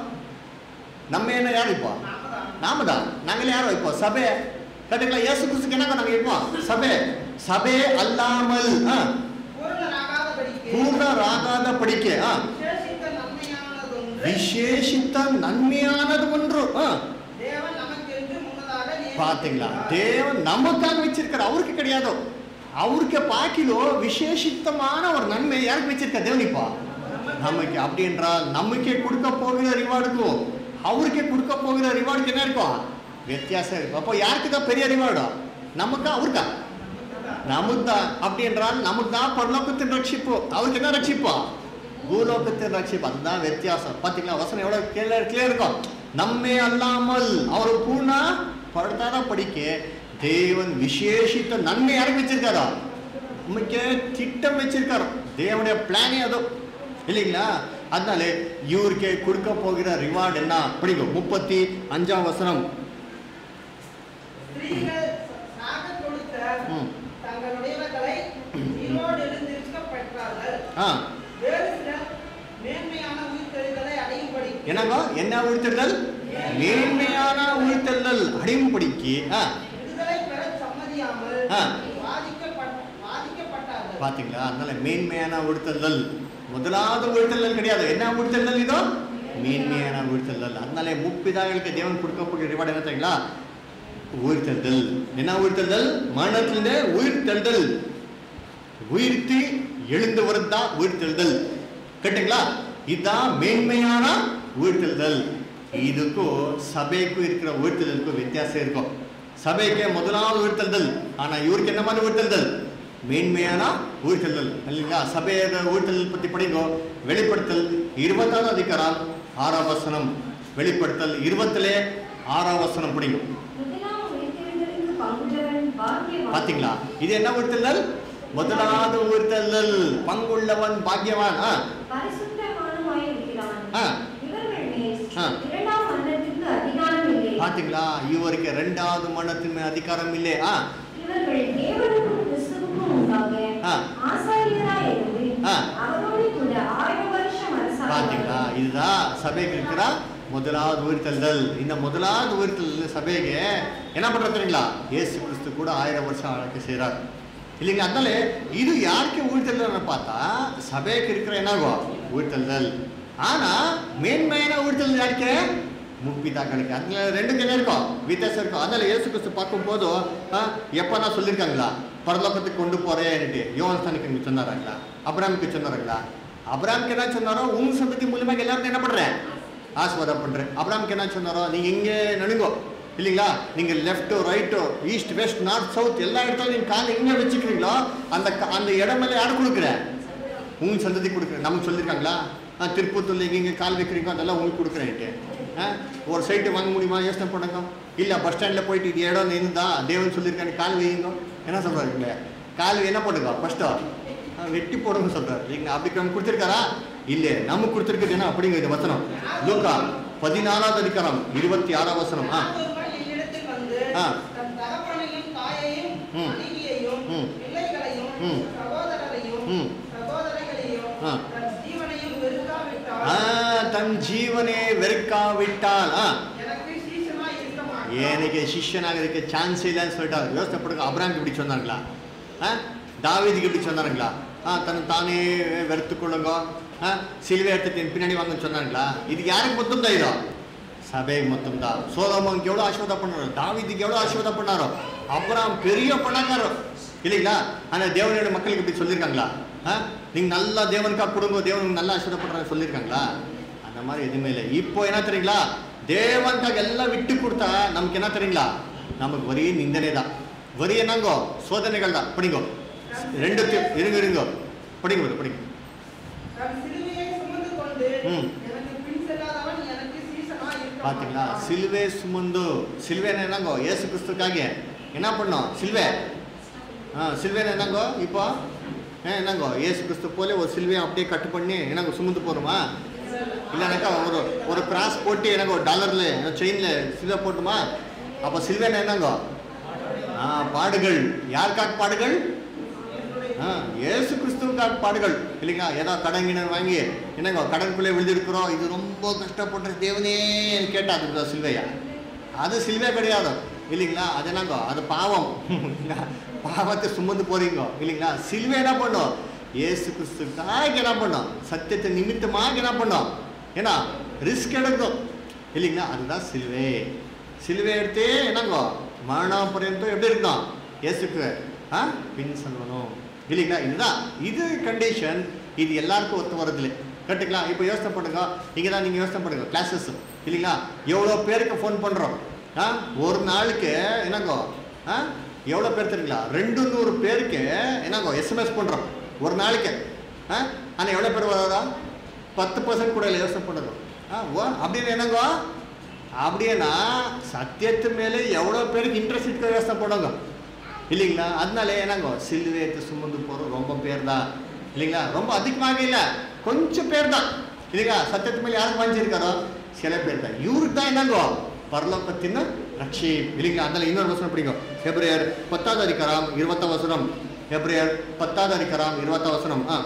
நம்ம என்ன யாரும் இப்போ நாம தான் நாங்களே யாரும் இப்போ சபை கரெக்டுங்களா? இயேசு கிறிஸ்துக்கு என்னங்க நாங்கள் இப்போ சபை சபை அல்லாமல் ஆ பூரணராகாதபடிக்கு பூர்ணராகாத படிக்க ஆ விசேஷித்த நன்மையானதொன்று விசேஷித்த நன்மையானது ஒன்று ஆ தேவன் நமக்கென்று முன்னதாக நியமித்திருக்கிறார். பாத்தீங்களா? தேவன் நமக்காக வச்சிருக்காரு, அவருக்கு கிடையாது. அவருக்கு பாக்கிலோ விசேஷித்தமான ஒரு நன்மை யாருக்கு வச்சிருக்க தேவன் இப்போ நமக்கு. அப்படி என்றால் நமக்கே கொடுக்க போகிற ரிவார்டுக்கும் அவருக்கே கொடுக்க போகிற ரிவார்டுக்கு என்ன இருக்கும் வித்தியாசம் இருக்கும். அப்போ யாருக்கு தான் பெரிய ரிவார்டா? நமக்கா அவருக்கா? நமக்கு தான். அப்படி என்றால் நமக்கு தான் பரலோகத்தின் ரட்சிப்பு, அவருக்கு என்ன ரட்சிப்பா? பூலோகத்தின் ரட்சிப்பு. அதுதான் வித்தியாசம். பாத்தீங்களா? வசனம் எவ்வளவு கிளியர் கிளியர் இருக்கும். நம்மே அல்லாமல் அவர் பூர்ண படுத்தாத படிக்க தேவன் விசேஷித்த நன்மை யாருக்கு வச்சிருக்காரா? நமக்கே திட்டம் வச்சிருக்காரு. தேவனுடைய பிளானே அதோ இல்லைங்களா? அதனால இவருக்கு கொடுக்க போகிற ரிவார்டு என்ன படிக்கும். முப்பத்தி அஞ்சாம் வசனம். ஸ்திரீகள் சாக கொடுத்த ம். தங்களுடையவர்களை உயிரோடு எழுந்திருக்கப் பெற்றார்கள். ஆ வேறு சிலர் மேன்மையான உயிர்த்தெழுதலை அடையும்படி என்னங்க என்ன உயிர்த்தெழுதல்? மேன்மையான உயிர்த்தெழுதல் அடையும்படிக்கு ஆ விடுதலை பெற சம்மதியாமல் ஆ. வாதிக்கப்பட்ட- வாதிக்கப்பட்டார்கள். பாத்தீங்களா? அதனால மேன்மையான உயிர்த்தெழுதல் முதலாவது உயிர்த்தெழுதல் கிடையாது. என்ன உயிர்த்தெழுதல் இதோ? மேன்மையான உயிர்த்தெழுதல். அதனால முப்பிதாக்களுக்கு தேவன் கொடுக்க போகிற ரிவார்டு என்ன தெரியுங்களா? உயிர்த்தெழுதல். என்ன உயிர்த்தெழுதல்? மரணத்திலிருந்து உயிர்த்தெழுதல், உயிர்த்தி எழுந்து வருதா உயிர்த்தெழுதல். கேட்டீங்களா? இதுதான் மேன்மையான உயிர்த்தெழுதல். இதுக்கும் சபைக்கும் இருக்கிற உயிர்த்தெழுதலுக்கும் வித்தியாசம் இருக்கும். சபைக்கு முதலாவது உயிர்த்தெழுதல், ஆனா இவருக்கு என்ன மாதிரி உயிர்த்தெழுதல்? மேன்மையான உயிர்த்தெழுதல் இல்லைங்களா? சபையோட உயிர்த்தெழுதல் பத்தி படிங்கோ. வெளிப்படுத்தல் இருபத்தாவது அதிகாரம் ஆறாம் வசனம். வெளிப்படுத்தல் இருபத்திலே ஆறாம் வசனம் படிங்கோ. முதலாம் உயிர்த்தெழுதலுக்கு பங்குள்ளவன் பாக்கியவான். பாத்தீங்களா? இது என்ன உயிர்த்தெழுதல்? முதலாவது உயிர்த்தெழுதல். பங்குள்ளவன் பாக்கியவான். ஆ பரிசுத்தவானுமாயிருக்கிறான். ஆ. இவர்கள் மேல் ஆ. இரண்டாம் மரணத்திற்கு அதிகாரம் இல்லை. பாத்தீங்களா? இவருக்கு இரண்டாவது மரணத்தின் மேல் அதிகாரம் இல்லை. ஆ இவர்கள் தேவனுக்கும் கிறிஸ்துவுக்கும் முன்பாக ஆ. ஆசாரியராய் இருந்து ஆ. அவரோடு கூட ஆயிரம் வருஷம் பாத்தீங்களா? அரசாங்க. இதுதான் சபைக்கு இருக்கிற முதலாவது உயிர்த்தெழுதல். இந்த முதலாவது உயிர்த்தெழுதல் சபைக்கு என்ன பண்றது தெரியுங்களா? இயேசு கிறிஸ்து கூட ஆயிரம் வருஷம் ஆட்சி செய்யறார் இல்லைங்களா? அதனால இது யாருக்கு உயிர்த்தெழுதல் பார்த்தா சபைக்கு இருக்கிற என்னவோ உயிர்த்தெழுதல். ஆனா மேன்மையான உயிர்த்தெழுதல் யாருக்கு? முப்பிதாக்களுக்கு. அதுல ரெண்டுக்கு என்ன இருக்கும்? வித்தியாசம் இருக்கும். அதனால இயேசு கிறிஸ்து பார்க்கும் போதும் எப்பனா சொல்லியிருக்காங்களா பரலோகத்துக்கு கொண்டு போறேன்னுட்டு? யோவான்ஸ்தானுக்கு சொன்னாராங்களா? அப்ராமுக்கு சொன்னாராங்களா? அப்ராமுக்கு என்ன சொன்னாரோ உங்க சந்ததி மூலமாக எல்லாரும் என்ன பண்றேன் ஆசீர்வாதம் பண்றேன். அப்ராமுக்கு என்ன சொன்னாரோ நீங்க இங்கே நடுங்கோ இல்லைங்களா? நீங்க லெஃப்டோ ரைட்டோ ஈஸ்ட் வெஸ்ட் நார்த் சவுத் எல்லா இடத்துல நீங்க காலை எங்க வச்சுக்கிறீங்களோ அந்த அந்த இடமெல்லாம் யாரு கொடுக்குறேன்? உங்க சந்ததி கொடுக்குறேன். நமக்கு சொல்லியிருக்காங்களா? திருப்பத்தூர்ல எங்க கால் வைக்கிறீங்க அதெல்லாம் உங்களுக்கு கொடுக்குறேன்ட்டு. ஒரு சைட்டு வாங்க முடியுமா? யோசனை பண்ணுங்க. இல்லை பஸ் ஸ்டாண்டில் போயிட்டு இது இடம் இருந்தா தேவன் சொல்லியிருக்காங்க கால் வையுங்க. என்ன சொல்றாருங்களே? கால் என்ன பண்ணுங்க ஃபர்ஸ்ட்டோ வெட்டி போடுங்க சொல்றாரு. நீங்க அப்படி கொடுத்துருக்காரா? இல்லை நமக்கு கொடுத்துருக்குது என்ன அப்படிங்க இது வசனம். லூக்கா பதினாலாவது அதிகாரம் இருபத்தி ஆறாம் வசனம். ஆ ஒருவன் என்னிடத்தில் வந்து ஆ. தன் தகப்பனையும் தாயையும் ம். மனைவியையும் ம். பிள்ளைகளையும் ம். ஆ. தன் ஜீவனையும் வெறுக்காவிட்டால் ஆ, தன் ஜீவனே வெறுக்காவிட்டால் ஆ, எனக்கு சீசனாய் இருக்க மாட்டான். எனக்கு சிஷ்யனாக இருக்க சான்ஸ் இல்லைன்னு சொல்லிட்டாரு. யோசனை பண்ணுங்க, அப்ராம்க்கு இப்படி சொன்னாங்களா? ஆ, தாவீதுக்கு இப்படி சொன்னாருங்களா? ஆ, தன்னை தானே வெறுத்து கொள்ளுங்க, ஆ, சிலுவை எடுத்து என் பின்னாடி வாங்கன்னு சொன்னாங்களா? இதுக்கு யாருக்கு மொத்தம் தான் இதோ? சபைக்கு மொத்தம் தான். சோலோமோனுக்கு எவ்வளோ ஆசீர்வாதம் பண்ணாரோ, தாவீதுக்கு எவ்வளோ ஆசீர்வாதம் பண்ணாரோ, அப்புறம் பெரிய பணக்காரர் இல்லைங்களா? ஆனால் தேவனுடைய மக்களுக்கு இப்படி சொல்லியிருக்காங்களா? ஆ, நீங்க நல்லா தேவனுக்காக கொடுங்க, தேவனுக்கு நல்லா ஆசீர்வாதம் பண்றாங்க சொல்லியிருக்காங்களா? அந்த மாதிரி எதுவுமே இல்லை. இப்போ என்ன தெரியுங்களா? தேவனுக்காக எல்லாம் விட்டு கொடுத்தா நமக்கு என்ன தெரியுங்களா? நமக்கு ஒரே நிந்தனை தான், ஒரே என்னங்கோ சோதனைகள் தான். படிங்கோ, ரெண்டு இருங்க இருங்க படிங்க ஒரு படிங்க. தன் சிலுவையை சுமந்து கொண்டு ம். எனக்கு பின் செல்லாதவன் எனக்கு சீசனாய் இருக்க பாத்தீங்களா? மாட்டான். சிலுவை சுமந்து, சிலுவை என்னங்கோ? இயேசு கிறிஸ்துக்காக என்ன பண்ணோம்? சிலுவை. ஆ, சிலுவை என்னங்கோ? இப்போ ஏன் என்னங்கோ? இயேசு கிறிஸ்து போல ஒரு சிலுவையை அப்படியே கட்டு பண்ணி என்னங்கோ சுமந்து போறோமா? இல்லைனாக்கா ஒரு ஒரு கிராஸ் போட்டு எனக்கு ஒரு டாலர்ல செயின்ல சிலுவை போட்டுமா? அப்போ சிலுவை என்னங்கோ? ஆ, பாடுகள். யாருக்காக பாடுகள்? ஆ, இயேசு கிறிஸ்துவுக்காக பாடுகள் இல்லைங்களா? ஏதோ கடன் கிணறு வாங்கி என்னங்க கடனுக்குள்ளே விழுந்திருக்கிறோம், இது ரொம்ப கஷ்டப்படுற தேவனே கேட்டா அது சிலுவையா? அது சிலுவை கிடையாது இல்லைங்களா? அது என்னங்கோ? அது பாவம். பாவத்தை சுமந்து போறீங்க இல்லைங்களா? சிலுவை என்ன பண்ணும்? இயேசு கிறிஸ்துக்காக என்ன பண்ணும்? சத்தியத்தை நிமித்தமாக என்ன பண்ணும்? ஏன்னா ரிஸ்க் எடுக்கும் இல்லைங்களா? அதுதான் சிலுவை. சிலுவை எடுத்து என்னங்கோ மரணம் பர்யந்தம் எப்படி இருக்கும்? இயேசுக்கு ஆ பின் சொல்லணும் இல்லைங்களா? இதுதான் இது கண்டிஷன். இது எல்லாருக்கும் ஒத்து வரதில்லை. கரெக்டுங்களா? இப்போ யோசனை பண்ணுங்க, இங்கே தான் நீங்கள் யோசனை பண்ணுங்க, கிளாஸஸ் இல்லைங்களா? எவ்வளோ பேருக்கு ஃபோன் பண்ணுறோம்? ஆ, ஒரு நாளுக்கு என்னங்கோ ஆ எவ்வளோ பேர் தெரியுங்களா? ரெண்டு நூறு பேருக்கு என்னங்கோ எஸ்எம்எஸ் பண்ணுறோம் ஒரு நாளைக்கு. ஆ, ஆனால் எவ்வளோ பேர் வராதா? பத்து பர்சன்ட் கூட இல்லை. யோசனை பண்ணுறோம். ஆ, ஓ அப்படின்னு என்னங்கோ? அப்படியேனா சத்தியத்து மேலே எவ்வளோ பேருக்கு இன்ட்ரெஸ்ட் இருக்க யோசனை பண்ணுங்க இல்லைங்களா? அதனால என்னங்கோ சிலுவையத்தை சுமந்து போகிறோம் ரொம்ப பேர் தான் இல்லைங்களா? ரொம்ப அதிகமாக இல்லை, கொஞ்சம் பேர் தான் இல்லைங்களா? சத்தியத்து மேலே யாருக்கு வாஞ்சிருக்காரோ சில பேர் தான். இவருக்கு தான் என்னங்கோ பரலோகத்தின் ரட்சி இல்லைங்களா? அதனால இன்னொரு வசனம் பிடிக்கும். எபிரேயர் பத்தாவது அதிகாரம் இருபத்தாம் வசனம். எபிரேயர் பத்தாவது அதிகாரம் இருபத்தாம் வசனம். ஆ,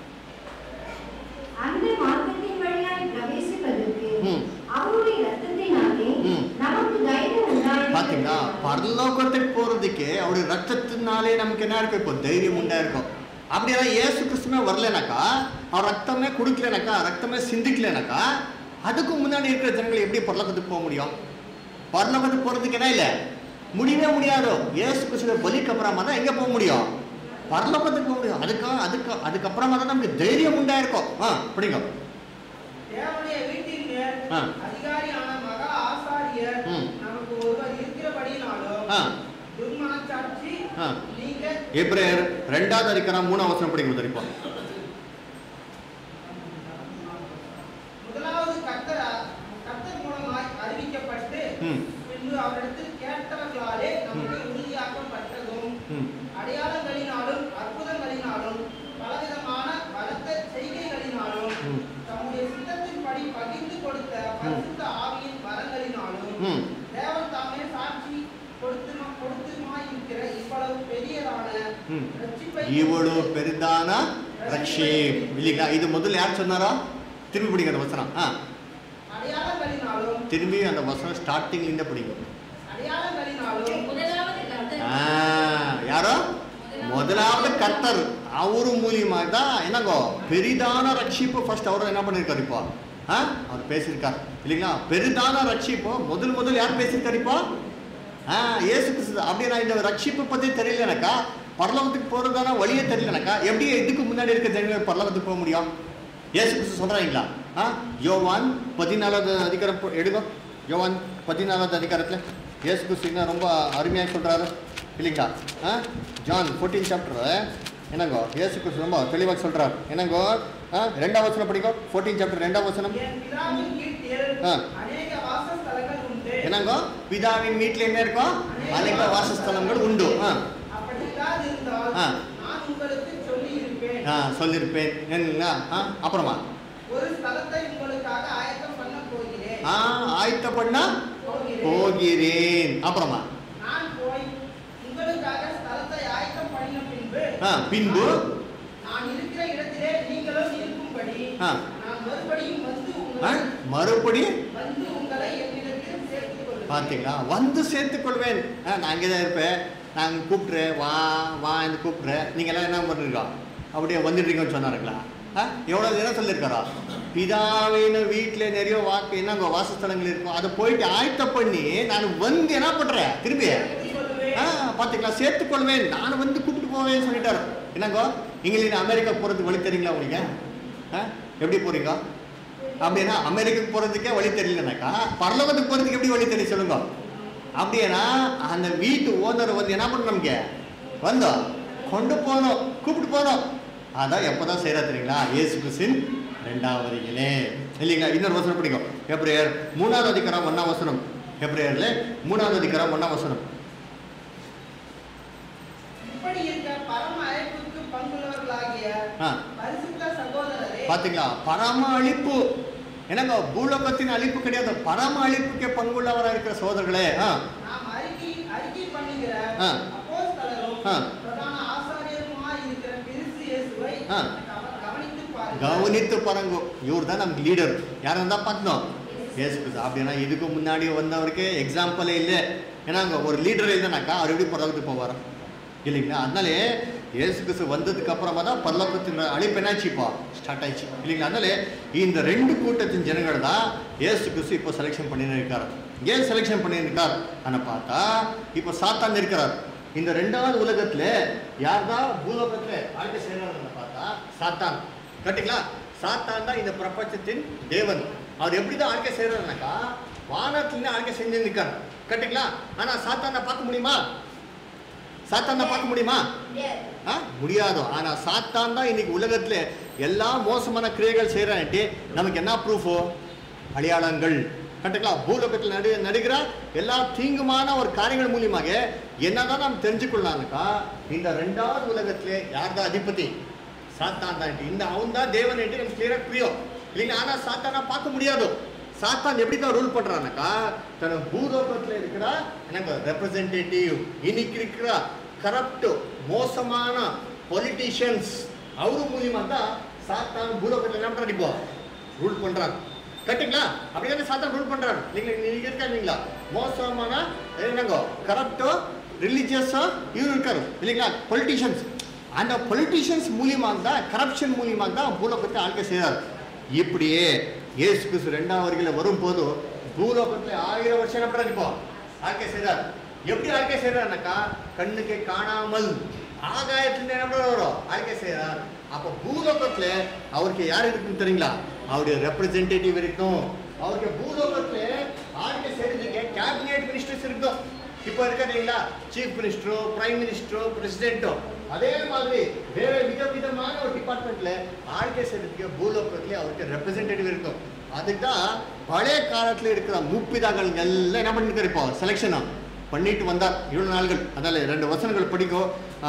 அந்த மார்க்கத்தின் வழியாய் பிரவேசிப்பதற்கு ம். அவருடைய ரத்தத்தினாலே ம். நமக்கு தைரியம் உண்டாயிருக்கிறது. பாத்தீங்களா? பரலோகத்துக்கு போறதுக்கு அவருடைய ரத்தத்தினாலே நமக்கு என்ன இருக்கும்? இப்போ தைரியம் உண்டா இருக்கும். அப்படியெல்லாம் இயேசு கிறிஸ்துமே வரலனாக்கா, அவர் ரத்தமே கொடுக்கலனாக்கா, ரத்தமே சிந்திக்கலனாக்கா, அதுக்கு முன்னாடி இருக்கிற ஜனங்கள் எப்படி பரலோகத்துக்கு போக முடியும்? பரலோகத்துக்கு போறதுக்கு என்ன இல்லை, முடியவே முடியாது. இயேசு கிறிஸ்துவ பலிக்கு அப்புறமா தான் எங்க போக முடியும்? பரலோகத்துக்கு போக முடியும். அதுக்கு அதுக்கு அதுக்கப்புறமா தான் நமக்கு தைரியம் உண்டா இருக்கும். ஆ, பிடிங்க. தேவனுடைய வீட்டின் மேல் ஆ. அதிகாரியான மகா ஆசாரியர் ம். நமக்கு ஒருவர் இருக்கிறபடினாலும் ஆ, துர்மனச்சாட்சி ஆ. நீங்க எபிரேயர் ரெண்டாவது அதிகாரம் மூணாம் வசனம் படிங்க தெரியும். முதலாவது கர்த்தர் கர்த்தர் மூலமாய் அறிவிக்கப்பட்டு ம். பின்பு அவரிடத்தில் கேட்டவர்களாலே நமக்கு உறுதியாக்கப்பட்டதும் ம். அடையாளங்களினாலும் அற்புதங்களினாலும் பலவிதமான பலத்த செய்கைகளினாலும் ம். தம்முடைய சித்தத்தின்படி பகிர்ந்து கொடுத்த பரிசுத்த ஆவியின் வரங்களினாலும் ம். தேவன் தாமே சாட்சி கொடுத்துமா கொடுத்துமாயிருக்கிற இவ்வளவு பெரியதான ம். ரட்சிப்பை இவ்வளவு பெரிதான ரட்சி இல்லைங்களா? இது முதல்ல யார் சொன்னாரோ? திரும்பி பிடிக்கிற வசனம். ஆ, அடையாளங்களினாலும் திரும்பி அந்த வசனம் ஸ்டார்டிங்ல இருந்து பிடிக்கும். அடையாளங்களினாலும் முதலாவது கர்த்தர் ஆ, யாரோ? முதலாவது கர்த்தர். அவரு மூலியமாக தான் என்னங்கோ பெரிதான ரட்சிப்பு ஃபர்ஸ்ட் அவர் என்ன பண்ணிருக்காரு? இப்போ ஆ, அவர் பேசியிருக்கார் இல்லைங்களா? பெரிதான ரட்சிப்பு முதல் முதல் யார் பேசியிருக்காரு? இப்போ ஆ, இயேசு கிறிஸ்து. அப்படின்னா இந்த ரட்சிப்பு பத்தி தெரியலனாக்கா, பரலோகத்துக்கு போறதான வழியே தெரியலனாக்கா, எப்படி இதுக்கு முன்னாடி இருக்க ஜனங்கள் பரலோகத்துக்கு போக முடியும்? இயேசு கிறிஸ்து சொல்றாங்களா? ஆ, யோவான் பதினாலாவது அதிகாரம் போ- எடுங்க. யோவான் பதினாலாவது அதிகாரத்துல இயேசு கிறிஸ்து ரொம்ப அருமையாக சொல்றாரு இல்லைங்களா? ஆ, ஜான் ஃபோர்டீன் சாப்டர் என்னங்கோ இயேசு கிறிஸ்து ரொம்ப தெளிவாக சொல்றாரு. என்னங்கோ ஆ, ரெண்டாம் வசனம் படிக்கும். ஃபோர்டீன் சாப்டர் ரெண்டாம் வசனம். என் பிதாவின் வீட்டில் ஆ. அநேக வாசஸ்தலங்கள் உண்டு. என்னங்கோ பிதாவின் வீட்டில் என்ன இருக்கும்? அநேக வாசஸ்தலங்கள் உண்டு. ஆ, அப்படி இல்லாதிருந்தால் ஆ. நான் உங்களுக்கு சொல்லி இருப்பேன். ஆ, சொல்லியிருப்பேன். என்னங்க ஆ, அப்புறமா ஒரு ஸ்தலத்தை உங்களுக்காக ஆயத்தம் பண்ண போகிறேன். ஆ, ஆயத்த பண்ண போகிறேன். போகிறேன். அப்புறமா நான் போய் உங்களுக்காக ஸ்தலத்தை ஆயத்தம் பண்ணின பின்பு ஆ, பின்பு நான் இருக்கிற இடத்திலே நீங்களும் இருக்க ஆ. நான் மறுபடியும் வந்து ஆ? உங்களை மறுபடியும் வந்து உங்களை என்னிடத்தில் சேர்த்துக் கொள்வேன். பார்த்தீங்களா, வந்து சேர்த்துக்கொள்வேன். ஆ, நான் அங்கே தான் இருப்பேன், நான் கூப்பிட்றேன், வா வா என்று கூப்பிட்றேன், நீங்கள் எல்லாம் என்ன பண்ணுறீங்க, அப்படியே வந்துடுறீங்கன்னு சொன்னாருங்களா? ஆ, எவ்வளோ நேரம் சொல்லியிருக்காரா? பிதாவின் வீட்டில் நிறைய வாக்கு என்னங்க வாசஸ்தலங்கள் இருக்கும், அதை போயிட்டு ஆயத்த பண்ணி நான் வந்து என்ன பண்ணுறேன் திரும்பி ஆ பார்த்தீங்களா சேர்த்துக்கொள்வேன், நான் வந்து கூப்பிட்டு போவேன்னு சொல்லிட்டாரு. என்னங்கோ இங்கிலீஷ் அமெரிக்கா போகிறதுக்கு வழி தெரியுங்களா உங்களுக்கு? ஆ எப்படி போகிறீங்க? அப்படின்னா அமெரிக்காவுக்கு போகிறதுக்கே வழி தெரியலனாக்கா பரலோகத்துக்கு போகிறதுக்கு எப்படி வழி தெரியும் சொல்லுங்க? அப்படின்னா அந்த வீட்டு ஓனர் வந்து என்ன பண்ணணும், நமக்கு வந்தோம் கொண்டு போகணும், கூப்பிட்டு போகணும். அதான் எப்போதான் செய்கிறா தெரியுங்களா? இயேசு கிறிஸ்துவின் ரெண்டாவது வருகையிலே இல்லைங்களா? இன்னொரு வசனம் பிடிக்கும், எப்ரேயர் மூணாவது அதிகாரம் ஒன்றாம் வசனம். எப்ரேயர்ல மூணாவது அதிகாரம் ஒன்றாம் வசனம். இப்படி இருக்க பரம அழைப்புக்கு பங்குள்ளவர்களாகிய ஆ பரிசுத்த சகோதரரே, பாத்தீங்களா, பரம அழிப்பு என்னங்க, பூலோகத்தின் அழிப்பு கிடையாது, பரம அழிப்புக்கே பங்குள்ளவராக இருக்கிற சோதர்களே. ஆ நாம் அறிக்கை அறிக்கை பண்ணுகிற ஆ. அப்போஸ்தலரும் ஆ. பிரதான ஆசாரியருமாய் இருக்கிற கிறிஸ்து இயேசுவை ஆ. கவ- கவனித்து பாருங்கள். கவனித்து பாருங்க, இவர் தான் நமக்கு லீடர். யார் இருந்தா பார்த்தோம்? இயேசு கிறிஸ்து. அப்படின்னா இதுக்கு முன்னாடி வந்தவருக்கு எக்ஸாம்பிளே இல்லை. ஏன்னாங்க ஒரு லீடர் இல்லைனாக்கா அவர் எப்படி பரலோகத்துக்கு போவார் இல்லைங்களா? அதனாலே இயேசு கிறிஸ்து வந்ததுக்கு அப்புறமா தான் பரலோகத்தின் அழிப்பு என்னாச்சுப்பா ஸ்டார்ட் ஆயிடுச்சு இல்லைங்களா? அதனால இந்த ரெண்டு கூட்டத்தின் ஜனங்கள் தான் இயேசு கிறிஸ்து இப்போ செலெக்ஷன் பண்ணின்னு இருக்கார். ஏன் செலெக்ஷன் பண்ணியிருக்கார் ஆனால் பார்த்தா இப்போ சாத்தான் இருக்கிறார். இந்த ரெண்டாவது உலகத்துல யார் தான் பூலோகத்துல ஆட்சி செய்யறாருன்னு பார்த்தா சாத்தான். கரெக்டுங்களா? சாத்தான் தான் இந்த பிரபஞ்சத்தின் தேவன். அவர் எப்படி தான் ஆட்சி செய்யறாருனாக்கா வானத்துல ஆட்சி செஞ்சு நிற்கார். கரெக்டுங்களா? ஆனா சாத்தானை பார்க்க முடியுமா? சாத்தானை பார்க்க முடியுமா? ஆ முடியாது. ஆனா சாத்தான் தான் இன்னைக்கு உலகத்துல எல்லா மோசமான கிரியைகள் செய்யறான்ட்டு நமக்கு என்ன ப்ரூஃபோ? அடையாளங்கள். கரெக்டுங்களா? பூலோகத்தில் நடு நடுகிற எல்லா தீங்குமான ஒரு காரியங்கள் மூலியமாக என்னதான் நாம் தெரிஞ்சுக்கொள்ளலாம்னாக்கா இந்த ரெண்டாவது உலகத்திலே யார் தான் அதிபதி? சாத்தான் தான். இந்த அவன் தான் தேவன் என்று நமக்கு கிளியரா புரியும் இல்லைங்க. ஆனா சாத்தானா பார்க்க முடியாது. சாத்தான் எப்படி தான் ரூல் பண்றான்னாக்கா தன் பூலோகத்தில் இருக்கிற எனக்கு ரெப்ரசன்டேட்டிவ் இன்னைக்கு இருக்கிற கரப்ட் மோசமான பொலிட்டீஷியன்ஸ் அவரு மூலியமா தான் சாத்தான் பூலோகத்தில் என்ன பண்றாரு இப்போ ரூல் பண்றாரு. கரெக்டுங்களா? அப்படியே சாத்தான் ரூல் பண்றாரு. நீங்க நீங்க இருக்கா இல்லைங்களா? மோசமான என்னங்கோ கரப்டோ ரிலிஜியஸோ இவரு இருக்காரு இல்லைங்களா? பொலிட்டீஷியன்ஸ். அந்த பொலிட்டீஷியன்ஸ் மூலியமாக தான் கரப்ஷன் மூலியமாக தான் பூலோகத்தை ஆழ்க்கை செய்கிறார். இப்படியே இயேசு கிறிஸ்து ரெண்டாவது வருகையில் வரும்போது பூலோகத்தில் ஆயிரம் வருஷம் என்ன பண்றாரு இப்போ ஆழ்க்கை செய்கிறார். எப்படி ஆழ்க்கை செய்கிறார்னாக்கா கண்ணுக்கு காணாமல் ஆகாயத்துல என்ன பண்றாரோ ஆழ்க்கை செய்கிறார். அப்போ பூலோகத்துல அவருக்கு யார் இருக்குன்னு தெரியுங்களா? அவருடைய ரெப்ரசன்டேட்டிவ் இருக்கும். அவருக்கு பூலோகத்துல ஆழ்க்கை செய்யறதுக்கு கேபினெட் மினிஸ்டர்ஸ் இருக்கும். இப்போ இருக்காங்களா சீஃப் மினிஸ்டரோ பிரைம் மினிஸ்டரோ பிரசிடென்ட்டோ அதே மாதிரி வேற வித விதமான ஒரு டிபார்ட்மெண்ட்ல ஆழ்க்கை செய்யறதுக்கு பூலோகத்துல அவருக்கு ரெப்ரசன்டேட்டிவ் இருக்கும். அதுக்கு தான் பழைய காலத்துல இருக்கிற முப்பிதாக்கள் எல்லாம் என்ன பண்ணிருக்காரு இப்போ செலெக்ஷனா பண்ணிட்டு வந்தார் இவ்வளவு நாள்கள். அதனால ரெண்டு வசனங்கள் படிக்கும்.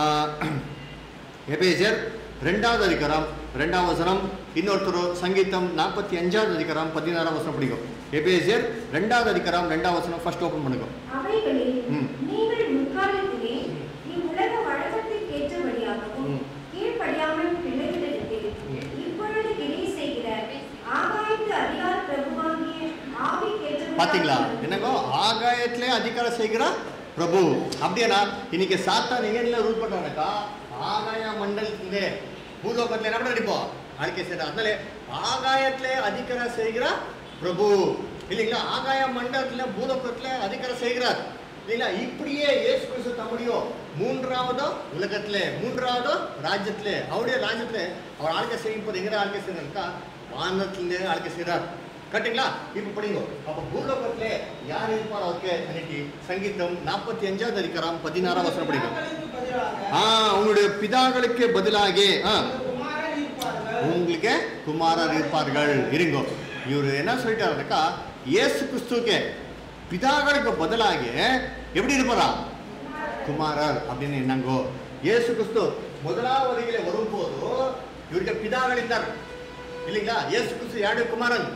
எபேசியர் ரெண்டாவது அதிகாரம் ரெண்டாவது வசனம். இன்னொருத்தர் சங்கீதம் நாற்பத்தி அஞ்சாவது அதிகாரம் பதினாறாம் வசனம் பிடிக்கும். எபேசியர் ரெண்டாவது அதிகாரம் ரெண்டாவது வசனம் ஃபர்ஸ்ட் ஓபன் பண்ணுங்க. அவைகளில் ம். நீங்கள் முற்காலத்திலே இவ்வுலக வழக்கத்திற்கு ஏற்றபடியாகவும் கீழ்ப்படியாமல் பிள்ளைகளிடத்தில் இப்பொழுது கிரியை செய்கிற ஆகாயத்து அதிகார பிரபுவாகிய ஆவிக்கேற்ற பாத்தீங்களா என்னங்கோ ஆகாயத்திலே அதிகாரம் செய்கிற பிரபு. அப்படின்னா இன்னைக்கு சாத்தான் எங்க ரூல் பண்றாங்கக்கா ஆகாய மண்டலத்திலே பூலோகத்துல என்ன நடிப்போம் ஆழ்க்கை செய்யற. அதனால ஆகாயத்திலே அதிகாரம் செய்கிற பிரபு இல்லைங்களா? ஆகாய மண்டலத்துல பூலோகத்துல அதிகாரம் செய்கிறார் இல்லைங்களா? இப்படியே இயேசு கிறிஸ்து தம்முடைய மூன்றாவது உலகத்துல மூன்றாவது ராஜ்யத்துல அவருடைய ராஜ்யத்துல அவர் ஆழ்க்கை செய்யும் போது எங்க ஆழ்க்கை செய்யறாருக்கா வானத்திலே ஆழ்க்கை செய்கிறார். கரெக்டுங்களா? இப்ப படிங்க. அப்ப பூலோகத்திலே யார் இருப்பார் அவருக்கு அன்னைக்கு சங்கீதம் நாற்பத்தி அஞ்சாவது அதிகாரம் பதினாறாம் வசனம் படிங்க. பிதாக்களுக்கு பதிலாக ஆஹ் உங்களுடைய பிதாக்களுக்கு பதிலாக ஆஹ் குமாரர் இருப்பார்கள். உங்களுக்கு குமாரர் இருப்பார்கள். இருங்கோ இவரு என்ன சொல்லிட்டாருனாக்கா இயேசு கிறிஸ்துவுக்கு பிதாக்களுக்கு பதிலாக எப்படி இருப்பாரா குமாரர் அப்படின்னு என்னங்கோ. இயேசு கிறிஸ்து முதலாவது வருகையில வரும்போது இவருக்கு பிதாக்கள் இருந்தார் இல்லைங்களா? இயேசு கிறிஸ்து யாருடைய குமாரன்?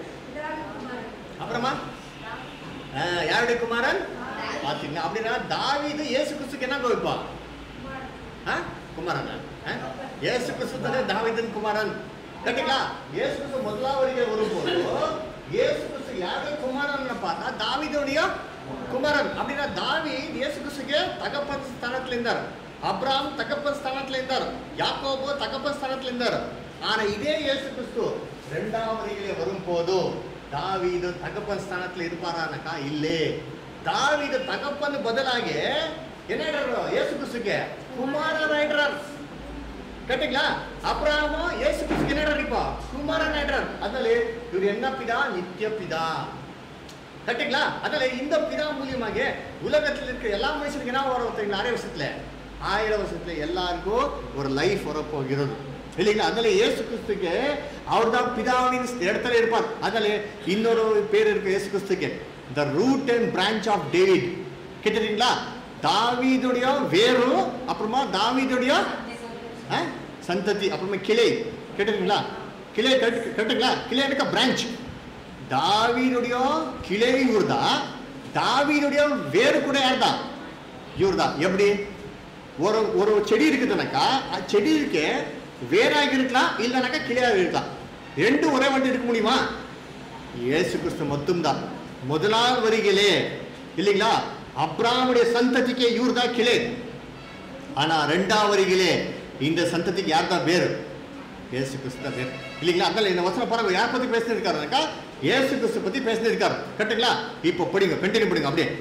அப்புறமா யாருடைய குமாரன் பாத்தீங்கன்னா? அப்படின்னா தாவீது இயேசு கிறிஸ்துக்கு என்ன வைப்பான் குமாரன். இயேசு கிறிஸ்து தானே தாவீதின் குமாரன். கரெக்டுங்களா? இயேசு கிறிஸ்து முதலாவதுக்கு வரும்போது இயேசு கிறிஸ்து யாரு குமாரன் பார்த்தா தாவீதுடைய குமாரன். அப்படின்னா தாவீது இயேசு கிறிஸ்துக்கு தகப்பன் ஸ்தானத்துல இருந்தார், அப்ராம் தகப்பன் ஸ்தானத்துல இருந்தார், யாக்கோபு தகப்பன் ஸ்தானத்துல இருந்தார். ஆனா இதே இயேசு கிறிஸ்து இரண்டாம் வருகையிலே வரும்போது தாவீது தகப்பன் ஸ்தானத்துல இருப்பாரானாக்கா இல்லே. தாவீது தகப்பன் பதிலாக என்ன ஆயிடுறாரு? இயேசு கிறிஸ்துக்கு குமாரன் ஆயிடுறார். கேட்டீங்களா? அப்ராமோ இயேசு கிறிஸ்துக்கு என்ன ஆயிடுறா? குமாரன் ஆயிடுறார். அதனால இவர் என்ன பிதா? நித்திய பிதா. கரெக்டுங்களா? அதனால இந்த பிதா மூலியமாக உலகத்தில் இருக்கிற எல்லா மனுஷனுக்கு என்ன வர ஒருத்தீங்களா? அரை வருஷத்துல ஆயிரம் வருஷத்துல எல்லாருக்கும் ஒரு லைஃப் வரப்போகிறது இல்லைங்களா? அதனால இயேசு கிறிஸ்துக்கு அவர் தான் பிதாவின் இடத்துல இருப்பார். அதனால இன்னொரு பேர் இருக்கு இயேசு கிறிஸ்துக்கு, the root and branch of David. கேட்டுறீங்களா? தாவீதுடைய வேரு, அப்புறமா தாவீதுடைய சந்ததி, அப்புறமா கிளை. கேட்டுறீங்களா? கிளை கேட்டுங்களா? கிளை இருக்க பிரான்ச். தாவீதுடைய கிளை இவர் தான், தாவீதுடைய வேறு கூட யார் தான்? இவர் தான். எப்படி? ஒரு ஒரு செடி இருக்குதுனாக்கா செடி இருக்கு வேறாக இருக்கலாம், இல்லைனாக்கா கிளையாக இருக்கலாம். ரெண்டு ஒரே வண்டி இருக்க முடியுமா? இயேசு கிறிஸ்து மட்டும்தான் முதலாவது வருகையிலே இல்லைங்களா? அப்ராமுடைய சந்ததிக்கு இவர் தான் கிளை. ஆனா ரெண்டாவது வருகையிலே இந்த சந்ததிக்கு யார் தான் வேறு? இயேசு கிறிஸ்து தான் வேறு இல்லைங்களா? அதனால இந்த வசனம் பாருங்க, யார் பத்தி பேசினிருக்காருனாக்கா இயேசு கிறிஸ்து பத்தி பேசினிருக்காரு. கரெக்டுங்களா? இப்போ படிங்க, கண்டினியூ பண்ணுங்க. அப்படியே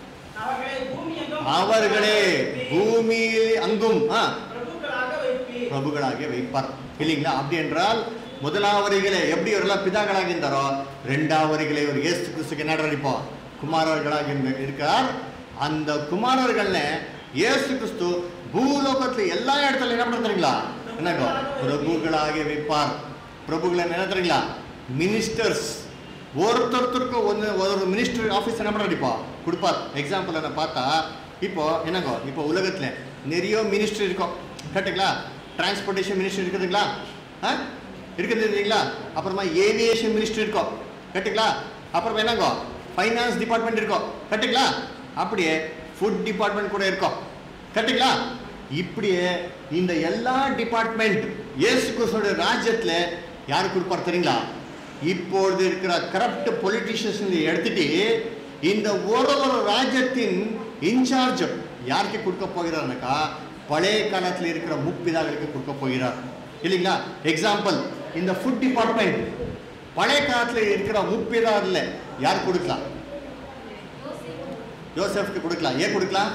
அவர்களே பூமியில் அங்கும் பிரபுகளாக வைப்பார் இல்லைங்களா? அப்படி என்றால் முதலாவதுகளே எப்படி இவரெல்லாம் பிதாக்களாக இருந்தாரோ, ரெண்டாவதுகளே ஒரு இயேசு கிறிஸ்துக்கு என்ன இப்போ குமாரர்களாக இருக்கார். அந்த குமாரர்கள்ல இயேசு கிறிஸ்து பூலோகத்துல எல்லா இடத்துல என்ன பண்றீங்களா? என்னக்கோ பிரபுகளாக வைப்பார். பிரபுகளை என்ன தெரியுங்களா? மினிஸ்டர்ஸ். ஒருத்தருக்கு ஒன்று ஒரு மினிஸ்டர் ஆஃபீஸ் என்ன பண்ணுறப்பா கொடுப்பார். எக்ஸாம்பிள் என்ன பார்த்தா இப்போ என்னங்கோ இப்போ உலகத்தில் நிறைய மினிஸ்ட்ரி இருக்கும். கரெக்டுங்களா? டிரான்ஸ்போர்ட்டேஷன் மினிஸ்ட்ரி இருக்குதுங்களா? ஆ இருக்குது இல்லைங்களா? அப்புறமா ஏவியேஷன் மினிஸ்ட்ரி இருக்கும். கரெக்டுங்களா? அப்புறமா என்னங்கோ ஃபைனான்ஸ் டிபார்ட்மெண்ட் இருக்கும். கரெக்டுங்களா? அப்படியே ஃபுட் டிபார்ட்மெண்ட் கூட இருக்கும். கரெக்டுங்களா? இப்படியே இந்த எல்லா டிபார்ட்மெண்ட் இயேசு கிறிஸ்துவோட ராஜ்யத்தில் யாரு கொடுப்பார் தெரியுங்களா? இப்பொழுது இருக்கிற கரப்ட் பொலிட்டிஷியன்ஸ் எடுத்துட்டு இந்த ஒரு ஒரு ராஜ்யத்தின் இன்சார்ஜ் யாருக்கு கொடுக்க போகிறார்னாக்கா பழைய காலத்தில் இருக்கிற முப்பிதாக்களுக்கு கொடுக்க போகிறார் இல்லைங்களா? எக்ஸாம்பிள், இந்த ஃபுட் டிபார்ட்மெண்ட் பழைய காலத்தில் இருக்கிற முப்பிதாரில் யார் கொடுக்கலாம்? யோசேஃப்க்கு கொடுக்கலாம். ஏன் கொடுக்கலாம்?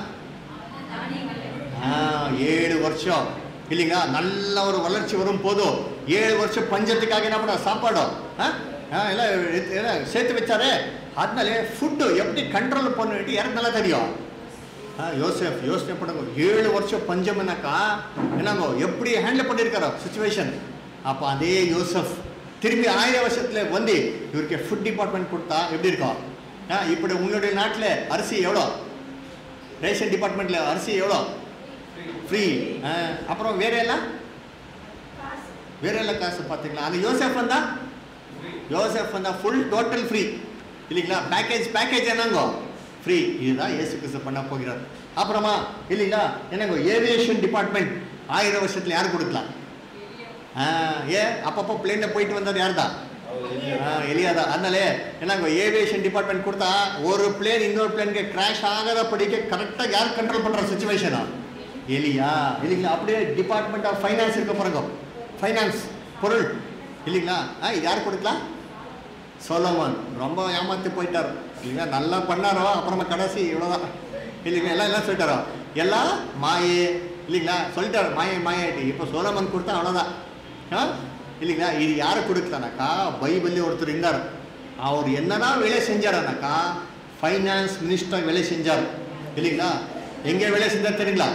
ஏழு வருஷம் இல்லைங்களா? நல்ல ஒரு வளர்ச்சி வரும் போதும் ஏழு வருஷம் பஞ்சத்துக்காக என்ன பண்ண சாப்பாடும் எல்லாம் சேர்த்து வச்சாரு. அதனால ஃபுட்டு எப்படி கண்ட்ரோல் பண்ணிட்டு எனக்கு நல்லா தெரியும். யோசேஃப் யோசனை பண்ணுங்க, ஏழு வருஷம் பஞ்சம்னாக்கா என்னங்கோ எப்படி ஹேண்டில் பண்ணியிருக்காரோ சுச்சுவேஷன். அப்போ அதே யோசேஃப் திரும்பி ஆயிரம் வருஷத்துல வந்து இவருக்கு ஃபுட் டிபார்ட்மெண்ட் கொடுத்தா எப்படி இருக்கும்? இப்படி உங்களுடைய நாட்டில் அரிசி எவ்வளோ? ரேஷன் டிபார்ட்மெண்ட்ல அரிசி எவ்வளோ? ஃப்ரீ. அப்புறம் வேற எல்லாம் வேற எல்லாம் காசு பார்த்தீங்களா? அந்த யோசேஃப் வந்தா யோசேஃப் வந்தா ஃபுல் டோட்டல் ஃப்ரீ இல்லைங்களா? பேக்கேஜ் பேக்கேஜ் என்னங்கோ ஃப்ரீ. இதுதான் இயேசு கிறிஸ்து பண்ண போகிறார். அப்புறமா இல்லைங்களா என்னங்கோ ஏவியேஷன் டிபார்ட்மெண்ட் ஆயிரம் வருஷத்துல யார் கொடுக்கலாம்? ஏன் அப்பப்போ பிளேன்ல போயிட்டு வந்தார் யார் தான்? எலியாதா. அதனால என்னங்கோ ஏவியேஷன் டிபார்ட்மெண்ட் கொடுத்தா ஒரு பிளேன் இன்னொரு பிளேனுக்கு கிராஷ் ஆகாத படிக்க கரெக்டாக யார் கண்ட்ரோல் பண்ற சுச்சுவேஷனா? எலியா இல்லைங்களா? அப்படியே டிபார்ட்மெண்ட் ஆஃப் ஃபைனான்ஸ் இருக்க பாருங்க, ஃபைனான்ஸ் பொருள் இல்லைங்களா? இது யார் கொடுக்கலாம்? சோலோமன். ரொம்ப ஏமாத்தி போயிட்டார் இல்லைங்களா? நல்லா பண்ணாரோ, அப்புறமா கடைசி இவ்வளோதான் இல்லைங்களா? எல்லாம் எல்லாம் சொல்லிட்டாரோ, எல்லாம் மாயே இல்லைங்களா? சொல்லிட்டாரு மாயே மாயாயிட்டு. இப்போ சோலோமன் கொடுத்தா அவ்வளோதான் இல்லைங்களா? இது யாரை கொடுக்கலானாக்கா பைபிள்லேயே ஒருத்தர் இருந்தார். அவர் என்னதான் வேலை செஞ்சாருனாக்கா ஃபைனான்ஸ் மினிஸ்டர் வேலை செஞ்சார் இல்லைங்களா? எங்கே வேலை செஞ்சார் தெரியுங்களா?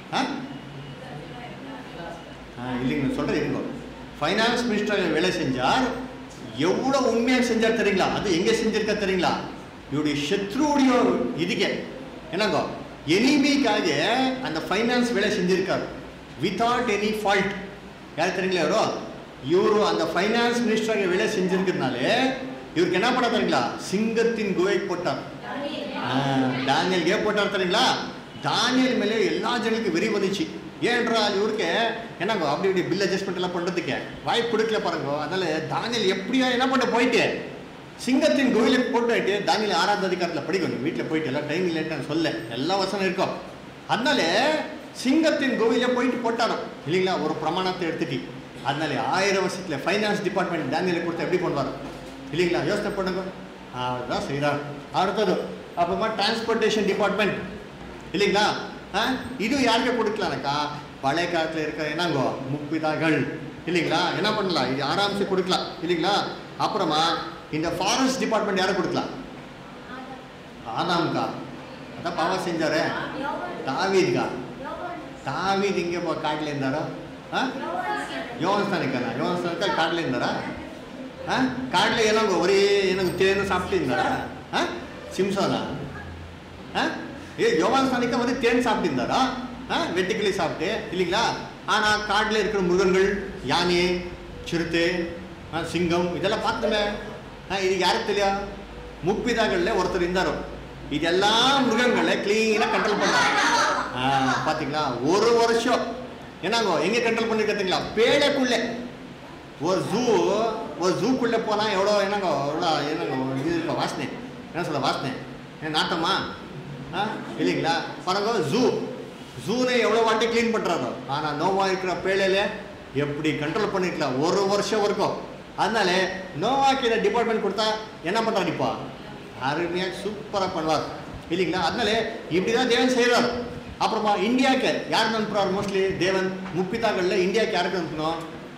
இல்லைங்க சொல்றது இருங்க. ஃபைனான்ஸ் மினிஸ்டர் வேலை செஞ்சார். எவ்வளோ உண்மையாக செஞ்சார் தெரியுங்களா? அது எங்கே செஞ்சிருக்க தெரியுங்களா? இவருடைய சத்ருடைய இதுக்கு என்னங்கோ எனிமிக்காக அந்த ஃபைனான்ஸ் வேலை செஞ்சிருக்காரு வித்தவுட் எனி ஃபால்ட். யார் தெரியுங்களா? எவரோ இவரு அந்த ஃபைனான்ஸ் மினிஸ்டராக வேலை செஞ்சிருக்கிறதுனாலே இவருக்கு என்ன பண்ண தெரியுங்களா? சிங்கத்தின் குகைக்கு போட்டார். தானியல் ஏன் போட்டார் தெரியுங்களா? தானியல் மேலே எல்லா ஜனங்களுக்கு வெறி வந்துச்சு ஏன்றால் இவருக்கு என்னங்கோ அப்படி இப்படி பில் அட்ஜஸ்ட்மெண்ட் எல்லாம் பண்ணுறதுக்கு வாய்ப்பு கொடுக்கல பாருங்க. அதனால தானியல் எப்படியா என்ன பண்ண போயிட்டு சிங்கத்தின் கோயிலுக்கு போட்டு தானியல் ஆறாவது அதிகாரத்தில் படிக்கணும். வீட்டில் போயிட்டு எல்லாம் டைம் இல்லைன்னு சொல்ல எல்லா வசனம் இருக்கும். அதனால சிங்கத்தின் கோவில போயிட்டு போட்டாரோ இல்லைங்களா ஒரு பிரமாணத்தை எடுத்துட்டு. அதனால ஆயிரம் வருஷத்துல ஃபைனான்ஸ் டிபார்ட்மெண்ட் தானியலுக்கு கொடுத்து எப்படி பண்ணுவார் இல்லைங்களா? யோசனை பண்ணுங்க. அதுதான் செய்கிறார். அடுத்தது அப்புறமா டிரான்ஸ்போர்ட்டேஷன் டிபார்ட்மெண்ட் இல்லைங்களா? இது யாருக்கு கொடுக்கலாம்க்கா பழைய காலத்தில் இருக்கிற என்னங்கோ முப்பிதாகள் இல்லைங்களா? என்ன பண்ணலாம் இது ஆராம்சு கொடுக்கலாம் இல்லைங்களா? அப்புறமா இந்த ஃபாரஸ்ட் டிபார்ட்மெண்ட் யாரை கொடுக்கலாம்? ஆதாம்கா. அதான் பாவம் செஞ்சாரு தாவீதுக்கா. தாவீது இங்கே போ காட்டில் இருந்தாரோ? ஆ யோகஸ்தானிக்காரா? யோகஸ்தானிக்கா காட்டில் இருந்தாரா? ஆ காட்டில் என்னங்க ஒரே எனக்கு தேன்னு சாப்பிட்டு இருந்தாரா? ஆ சிம்சோனா? ஆ ஏ யோகாஸ்தானிக்கா வந்து தேன் சாப்பிட்டு இருந்தாரா? ஆ வெட்டிக்கிளி சாப்பிட்டு இல்லைங்களா? ஆனால் காட்டில் இருக்கிற மிருகங்கள் யானை சிறுத்தை சிங்கம் இதெல்லாம் பார்த்துமே. ஆ இது யாருக்கு தெரியா? முப்பிதாகளில் ஒருத்தர் இருந்தாரோ. இதெல்லாம் மிருகங்களை கிளீனாக கண்ட்ரோல் பண்ணாங்க. ஆ பார்த்தீங்களா ஒரு வருஷம் என்னங்கோ எங்கே கண்ட்ரோல் பண்ணிருக்கீங்களா? பேழைக்குள்ளே ஒரு ஜூ ஒரு ஜூக்குள்ளே போனால் எவ்வளோ என்னங்கோ எவ்வளோ என்னங்கோ இது இப்போ வாசனை என்ன சொல்ல வாசனை ஏன் நாட்டமா? ஆ இல்லைங்களா? பாருங்க ஜூ ஜூனை எவ்வளோ வாட்டி க்ளீன் பண்ணுறாரோ. ஆனால் நோவா இருக்கிற பேழையில எப்படி கண்ட்ரோல் பண்ணிருக்கலாம் ஒரு வருஷம் வரைக்கும். அதனால நோவாக்கு இந்த டிபார்ட்மெண்ட் கொடுத்தா என்ன பண்ணுறாரு இப்போ அருமையாக சூப்பராக பண்ணுவார் இல்லைங்களா? அதனால இப்படி தான் தேவன் செய்கிறார். அப்புறமா இந்தியாவுக்கு யாருக்கு அனுப்புகிறார்? மோஸ்ட்லி தேவன் முப்பிதாக்களில் இந்தியாவுக்கு யாருக்கு அனுப்பணும்?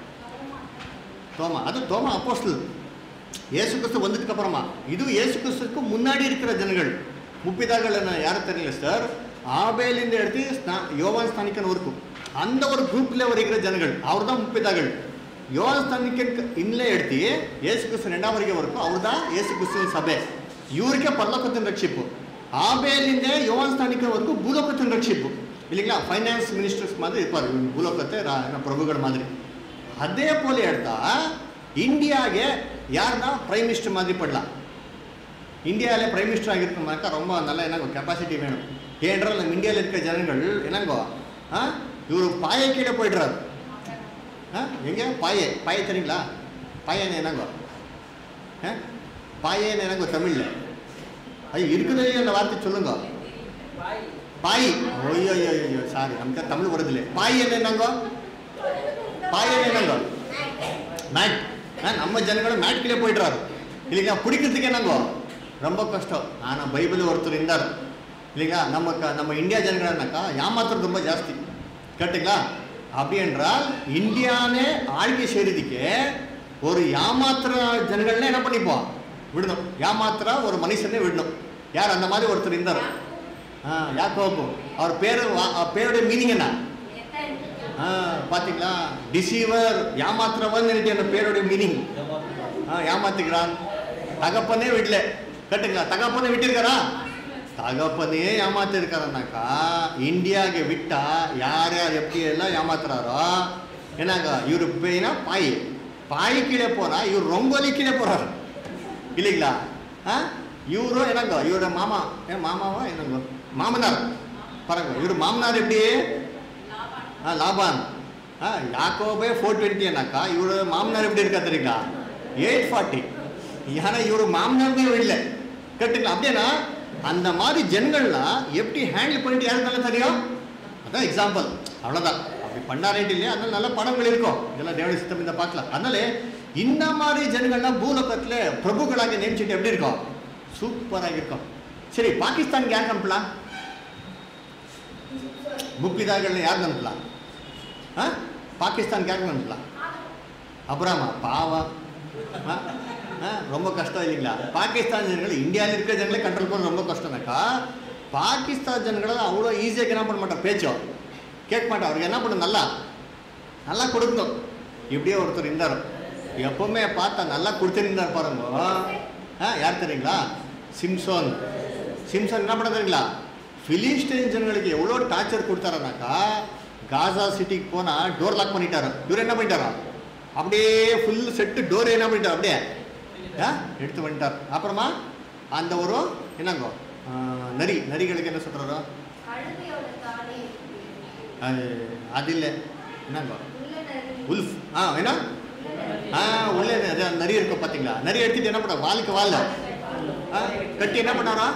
தோமா. அது தோமா அப்போஸ்தலர் இயேசு கிறிஸ்து வந்ததுக்கு அப்புறமா. இது இயேசு கிறிஸ்துக்கு முன்னாடி இருக்கிற ஜனங்கள் முப்பிதாக்கள் என்ன யாரும் தெரியல சார். ஆபேலிருந்து எடுத்து யோவான் ஸ்தானிக்கன் வரைக்கும் அந்த ஒரு குரூப்பில் வருகிற ஜனங்கள் அவர் தான் முப்பிதாக்கள். யோவான் ஸ்தானிக்கன் இன்னே எடுத்து இயேசு கிறிஸ்து ரெண்டாம் வரைக்கும் வரைக்கும் அவர் தான் இயேசு கிறிஸ்துவின் சபை. இவருக்கே பரலோகத்தின் ரட்சிப்பு. ஆபேலிಂದ யோவான் ஸ்தானிக்கன் வரைக்கும் பூலோகத்தின் ரட்சிப்பு இல்லைங்களா? ஃபைனான்ஸ் மினிஸ்டர்ஸ் மாதிரி இருப்பார் பூலோகத்தை பிரபுகள் மாதிரி. அதே போல எடுத்தா இந்தியாಗೆ யாருன்னா பிரைம் மினிஸ்டர் மாதிரி பண்ணலாம். இந்தியாவிலே பிரைம் மினிஸ்டர் ஆகிருக்கோம்னாக்கா ரொம்ப நல்ல என்னங்கோ கெப்பாசிட்டி வேணும். ஏன்றால் நம்ம இந்தியாவில் இருக்கிற ஜனங்கள் என்னங்கோ ஆ இவர் பாயை கீழே போய்டுறாரு. ஆ எங்கே பாயே பாயை தெரியுங்களா? பாயன்னு என்னங்கோ ஆ பாயன்னு என்னங்கோ தமிழில் அது இருக்குதே அந்த வார்த்தை சொல்லுங்க. பாய் ஐயோ ஐயோ சாரி நமக்கு தமிழ் வருதில்லை. பாய் என்ன என்னங்கோ பாய் என்ன என்னங்கோ மேட். நம்ம ஜனங்களும் மேட் கீழே போய்டுறாரு இல்லைங்களா? பிடிக்கிறதுக்கு என்னங்கோ ரொம்ப கஷ்டம். ஆனால் பைபிள் ஒருத்தர் இருந்தார் இல்லைங்களா? நம்ம நம்ம இந்தியா ஜனங்கள்னாக்கா ஏமாத்துறது ரொம்ப ஜாஸ்தி கேட்டுங்களா? அப்படி என்றால் இந்தியானே ஆழ்கை செய்யறதுக்கு ஒரு ஏமாத்துற ஜனங்கள்னே என்ன பண்ணிப்போம் விடணும். ஏமாத்துற ஒரு மனுஷனே விடணும். யார் அந்த மாதிரி ஒருத்தர் இருந்தார். ஆ யாக்கோபு. அவர் பேர் பேருடைய மீனிங் என்ன? ஆ பார்த்தீங்களா? டிசீவர் ஏமாத்துறவன் நினைக்க அந்த பேருடைய மீனிங். ஆ ஏமாத்துக்கிறான். தகப்பனே விடல கேட்டுங்களா? தகப்பனே விட்டிருக்காரா? தகப்பனே ஏமாத்திருக்காருனாக்கா இந்தியாவுக்கு விட்டா யார் யார் எப்படி எல்லாம் ஏமாத்துறாரோ என்னங்க இவரு பேனா பாய் பாய் கீழே போனா இவர் ரொங்கோலி கீழே போறாரு இல்லைங்களா? ஆ இவரும் என்னங்க இவரோட மாமா ஏன் மாமாவா என்னங்க மாமனார் பாருங்க. இவர் மாமனார் எப்படி? ஆ லாபான். ஆ யாக்கோபே ஃபோர் டுவெண்ட்டி ஏன்னாக்கா இவரோட மாமனார் எப்படி இருக்கா தெரியுங்களா? Eight forty. ஏன்னா இவரு மாமனாருமே இல்லை கேட்டுங்களா? அப்படின்னா அந்த மாதிரி ஜனங்கள்லாம் எப்படி ஹேண்டில் பண்ணிட்டு யாருந்தாலும் தெரியும். அதான் எக்ஸாம்பிள் அவ்வளோதான். அப்படி பண்ணாரேட்டு இல்லையா? அதனால நல்ல படங்கள் இருக்கும். இதெல்லாம் தேவனுடைய சித்தம் இந்த பார்க்கலாம். அதனால இந்த மாதிரி ஜனங்கள்லாம் பூலோகத்தில் பிரபுக்களாக நியமிச்சுட்டு எப்படி இருக்கும்? சூப்பராக இருக்கும். சரி பாகிஸ்தானுக்கு யாருக்கு அனுப்பலாம்? முப்பிதாக்கள் யாருக்கு அனுப்பலாம்? ஆ பாகிஸ்தானுக்கு யாருக்கு அனுப்பலாம்? அப்புறமா பாவம் ரொம்ப கஷ்டம் இல்லைங்களா? பாகிஸ்தான் ஜனங்கள் இந்தியாவில் இருக்கிற ஜனங்களை கண்ட்ரோல் பண்ண ரொம்ப கஷ்டம்னாக்கா பாகிஸ்தான் ஜனங்களை அவ்வளோ ஈஸியாக என்ன பண்ண மாட்டார். பேச்சோ கேட்க மாட்டார். அவருக்கு என்ன பண்ண நல்லா நல்லா கொடுக்கணும். இப்படியே ஒருத்தர் இருந்தார் எப்பவுமே பார்த்தா நல்லா கொடுத்துருந்தார் பாருங்க. ஆ யார் தெரியுங்களா? சிம்சோன். சிம்சோன் என்ன பண்ண தெரியுங்களா? ஃபிலிஸ்டைன் ஜனங்களுக்கு எவ்வளோ டார்ச்சர் கொடுத்தாருனாக்கா காசா சிட்டிக்கு போனால் டோர் லாக் பண்ணிட்டாரு. இவர் என்ன பண்ணிட்டாரா? அப்படியே ஃபுல் செட்டு டோர் என்ன பண்ணிட்டார்? அப்படியே எடுத்து பண்ணிட்டார். அப்புறமா அந்த ஒரு என்னங்கோ நரி நரிகளுக்கு என்ன சொல்றாரோ? அது இல்லை என்னங்க உல்ஃப் ஆ என்ன ஆ உள்ளே நிறைய இருக்கும் பார்த்தீங்களா? நிறைய எடுத்துட்டு என்ன பண்ண வாளுக்கு வாழ ஆ கட்டி என்ன பண்ணாரா?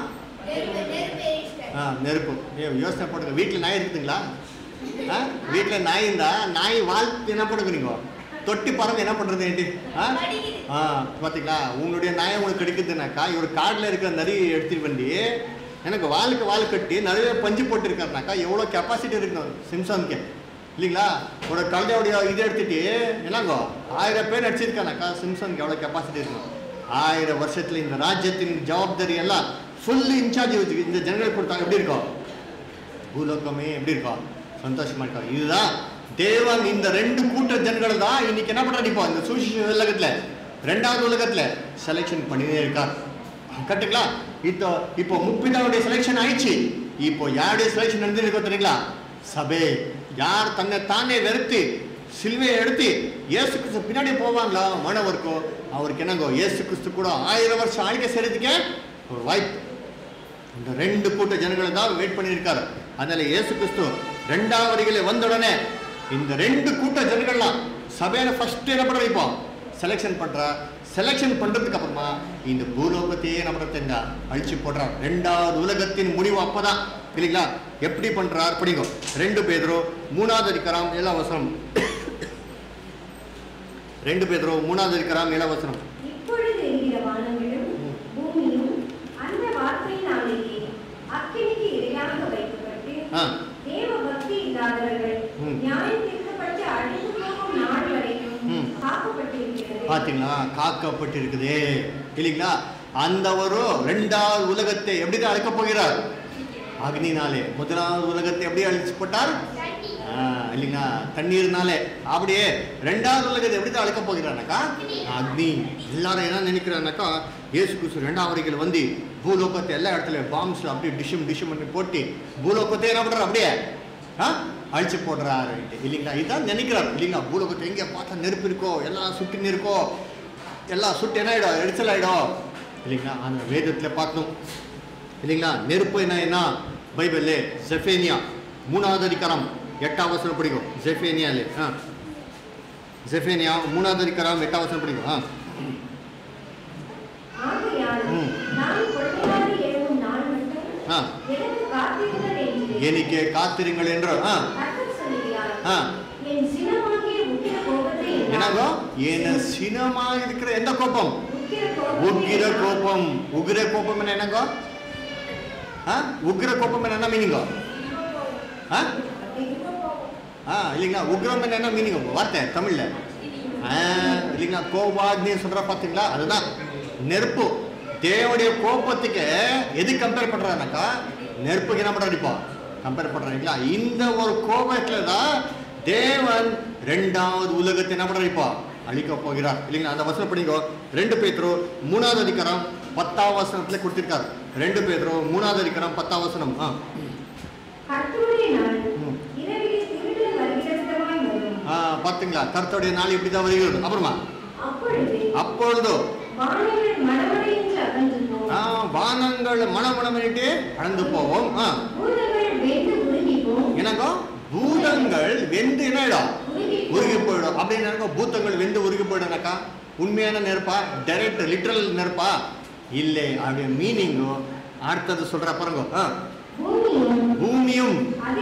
ஆ நெருப்பு. ஏ யோசனை பண்ணுங்க, வீட்டில் நாய் இருக்குதுங்களா? ஆ வீட்டில் நாய் இருந்தா நாய் வாழ் என்ன பண்ணுங்க நீங்கள் தொட்டி பாருங்க என்ன பண்ணுறது ஏன்டி? ஆ ஆ பார்த்தீங்களா? உங்களுடைய நாயை உங்களுக்கு கிடைக்குதுனாக்கா இவர் காட்டில் இருக்கிற நிறைய எடுத்துட்டு வண்டி எனக்கு வாளுக்கு வால் கட்டி நிறைய பஞ்சு போட்டுருக்காருனாக்கா எவ்வளோ கெப்பாசிட்டி இருக்கும் சிம்சனுக்கு இல்லைங்களா? ஒரு கழுதையோடைய இதை எடுத்துட்டு என்னங்கோ ஆயிரம் பேர் அடிச்சிருக்கானாக்கா சிம்சனுக்கு எவ்வளோ கெப்பாசிட்டி இருக்கும்? ஆயிரம் வருஷத்துல இந்த ராஜ்யத்தின் ஜவாப்தாரி எல்லாம் ஃபுல் இன்சார்ஜ் வச்சு இந்த ஜனங்கள் கொடுத்தாங்க. எப்படி இருக்கும்? பூலோகமே எப்படி இருக்கும்? சந்தோஷமா இருக்கும். இதுதான் தேவன் இந்த ரெண்டு கூட்ட ஜனங்கள் தான் இன்னைக்கு என்ன பண்றாரு? இப்போ இந்த சுவிசேஷ உலகத்துல ரெண்டாவது உலகத்துல செலெக்ஷன் பண்ணினே இருக்கார். கரெக்டுங்களா? இப்போ இப்போ முப்பிதாவுடைய செலெக்ஷன் ஆயிடுச்சு. இப்போ யாருடைய செலெக்ஷன் நடந்துருக்கோ தெரியுங்களா? சபை. யார் தன்னை தானே வெறுத்து சிலுவையை எடுத்து இயேசு கிறிஸ்து பின்னாடி போவாங்களா மாணவருக்கோ அவருக்கு என்னங்கோ இயேசு கிறிஸ்து கூட ஆயிரம் வருஷம் ஆழ்க்கை செய்யறதுக்கே ஒரு வாய்ப்பு. இந்த ரெண்டு கூட்ட ஜனங்களை தான் வெயிட் பண்ணியிருக்காரு. அதனால இயேசு கிறிஸ்து ரெண்டாவது வரிகளை வந்த உடனே இந்த ரெண்டு கூட்ட ஜனங்கள்லாம் சபையில ஃபர்ஸ்ட் என்ன பண்ற இப்போ செலெக்ஷன் பண்ற. செலெக்ஷன் பண்றதுக்கு அப்புறமா இந்த பூலோகத்தையே நம்ம அழிச்சு போடுறார். ரெண்டாவது உலகத்தின் முடிவு அப்பதான் இல்லைங்களா? எப்படி பண்றார் படிங்க. ரெண்டு பேதரோ மூணாவது அதிகாரம் ஏழாம் வசனம். ரெண்டு பேதரோ மூணாவது அதிகாரம் ஏழாம் வசனம். இப்பொழுது இருக்கிற வானங்களும் பூமியும் அந்த வார்த்தையினாலேயே அக்கினிக்கு இரையாக வைக்கப்பட்டு தேவ பக்தி இல்லாதவர்கள் நியாயம் தீர்க்கப்பட்டு அழிந்து போகும் நாள் வரைக்கும் காக்கப்பட்டிருக்கிறது. பாத்தீங்களா? காக்கப்பட்டிருக்குது இல்லைங்களா? அந்த ஒரு ரெண்டாவது உலகத்தை எப்படிதான் அழைக்க போகிறார்? அக்னினாலே. முதலாவது உலகத்தை எப்படி அழிச்சு போட்டார்? இல்லைங்களா? தண்ணீர்னாலே. அப்படியே ரெண்டாவது உலகத்தை எப்படிதான் அழைக்க போகிறார்னாக்கா அக்னி. எல்லாரும் என்ன நினைக்கிறாருனாக்கா இயேசு கிறிஸ்து ரெண்டாவது வரைக்கும் வந்து பூலோகத்தை எல்லா இடத்துல பாம்ஸ்ல அப்படியே டிஷம் டிஷம் பண்ணி போட்டு பூலோகத்தை என்ன பண்றாரு? அப்படியே ஆ அழிச்சு போடுறாரு இல்லைங்களா? இதுதான் நினைக்கிறார் இல்லைங்களா? பூலோகத்தை எங்கே பார்த்தா நெருப்பு இருக்கோ எல்லாம் சுட்டுன்னு இருக்கோ எல்லாம் சுட்டு என்ன ஆயிடும்? எரிச்சல் ஆயிடும் இல்லைங்களா? அந்த வேதத்தில் பார்க்கணும் இல்லைங்களா? நெருப்பு என்ன என்ன பைபிள் ஜெஃபேனியா மூணாவது அதிகாரம் எட்டாம் வசனம் படிக்கும். ஜெஃபேனியாலே ஆ ஜெஃபேனியா மூணாவது அதிகாரம் எட்டாம் வசனம் படிக்கும். ஆ எனக்கு காத்திருங்கள் என்று என்னங்கோ என்ன சினமா இருக்கிற எந்த கோபம்? உக்கிர கோபம். உக்கிர கோபம் என்னங்கோ? உக்கிர கோபம் என்ன மீனிங்கோ? இல்லைங்களா? உக்ரம் என்ன மீனிங் வார்த்தை தமிழ்ல இல்லைங்களா? கோபாக்னி சொல்ற பாத்தீங்களா? அதுதான் நெருப்பு. தேவனுடைய கோபத்துக்கு எது கம்பேர் பண்றாருனாக்கா நெருப்புக்கு என்ன பண்றாரு? இப்போ கம்பேர் பண்றாங்களா? இந்த ஒரு கோபத்துல தான் தேவன் ரெண்டாவது உலகத்தை என்ன பண்றாரு? இப்போ அழிக்க போகிறார் இல்லைங்களா? அந்த வசனம் படிங்கோ. ரெண்டு பேதுரு மூணாவது அதிகாரம் பத்தாம் வசனத்துல கொடுத்திருக்காரு. ரெண்டு பேதுரு மூணாவது அதிகாரம் பத்தாம் வசனம். பாத்தீங்களா? கர்த்தருடைய நாள் இப்படிதான் வருகிறது. அப்புறமா அப்பொழுது வானங்கள் மனமணமிட்டு அழந்து போவோம். என்னங்கோ பூதங்கள் வெந்து என்ன ஆயிடும்? உருகி போயிடும். அப்படின்னு பூத்தங்கள் வெந்து உருகி போயிடும்னாக்கா உண்மையான நெருப்பா? டைரக்ட் லிட்டரல் நெருப்பா? இல்லை. அப்படியே மீனிங்கோ அடுத்தது சொல்ற பாருங்க. பூமியும்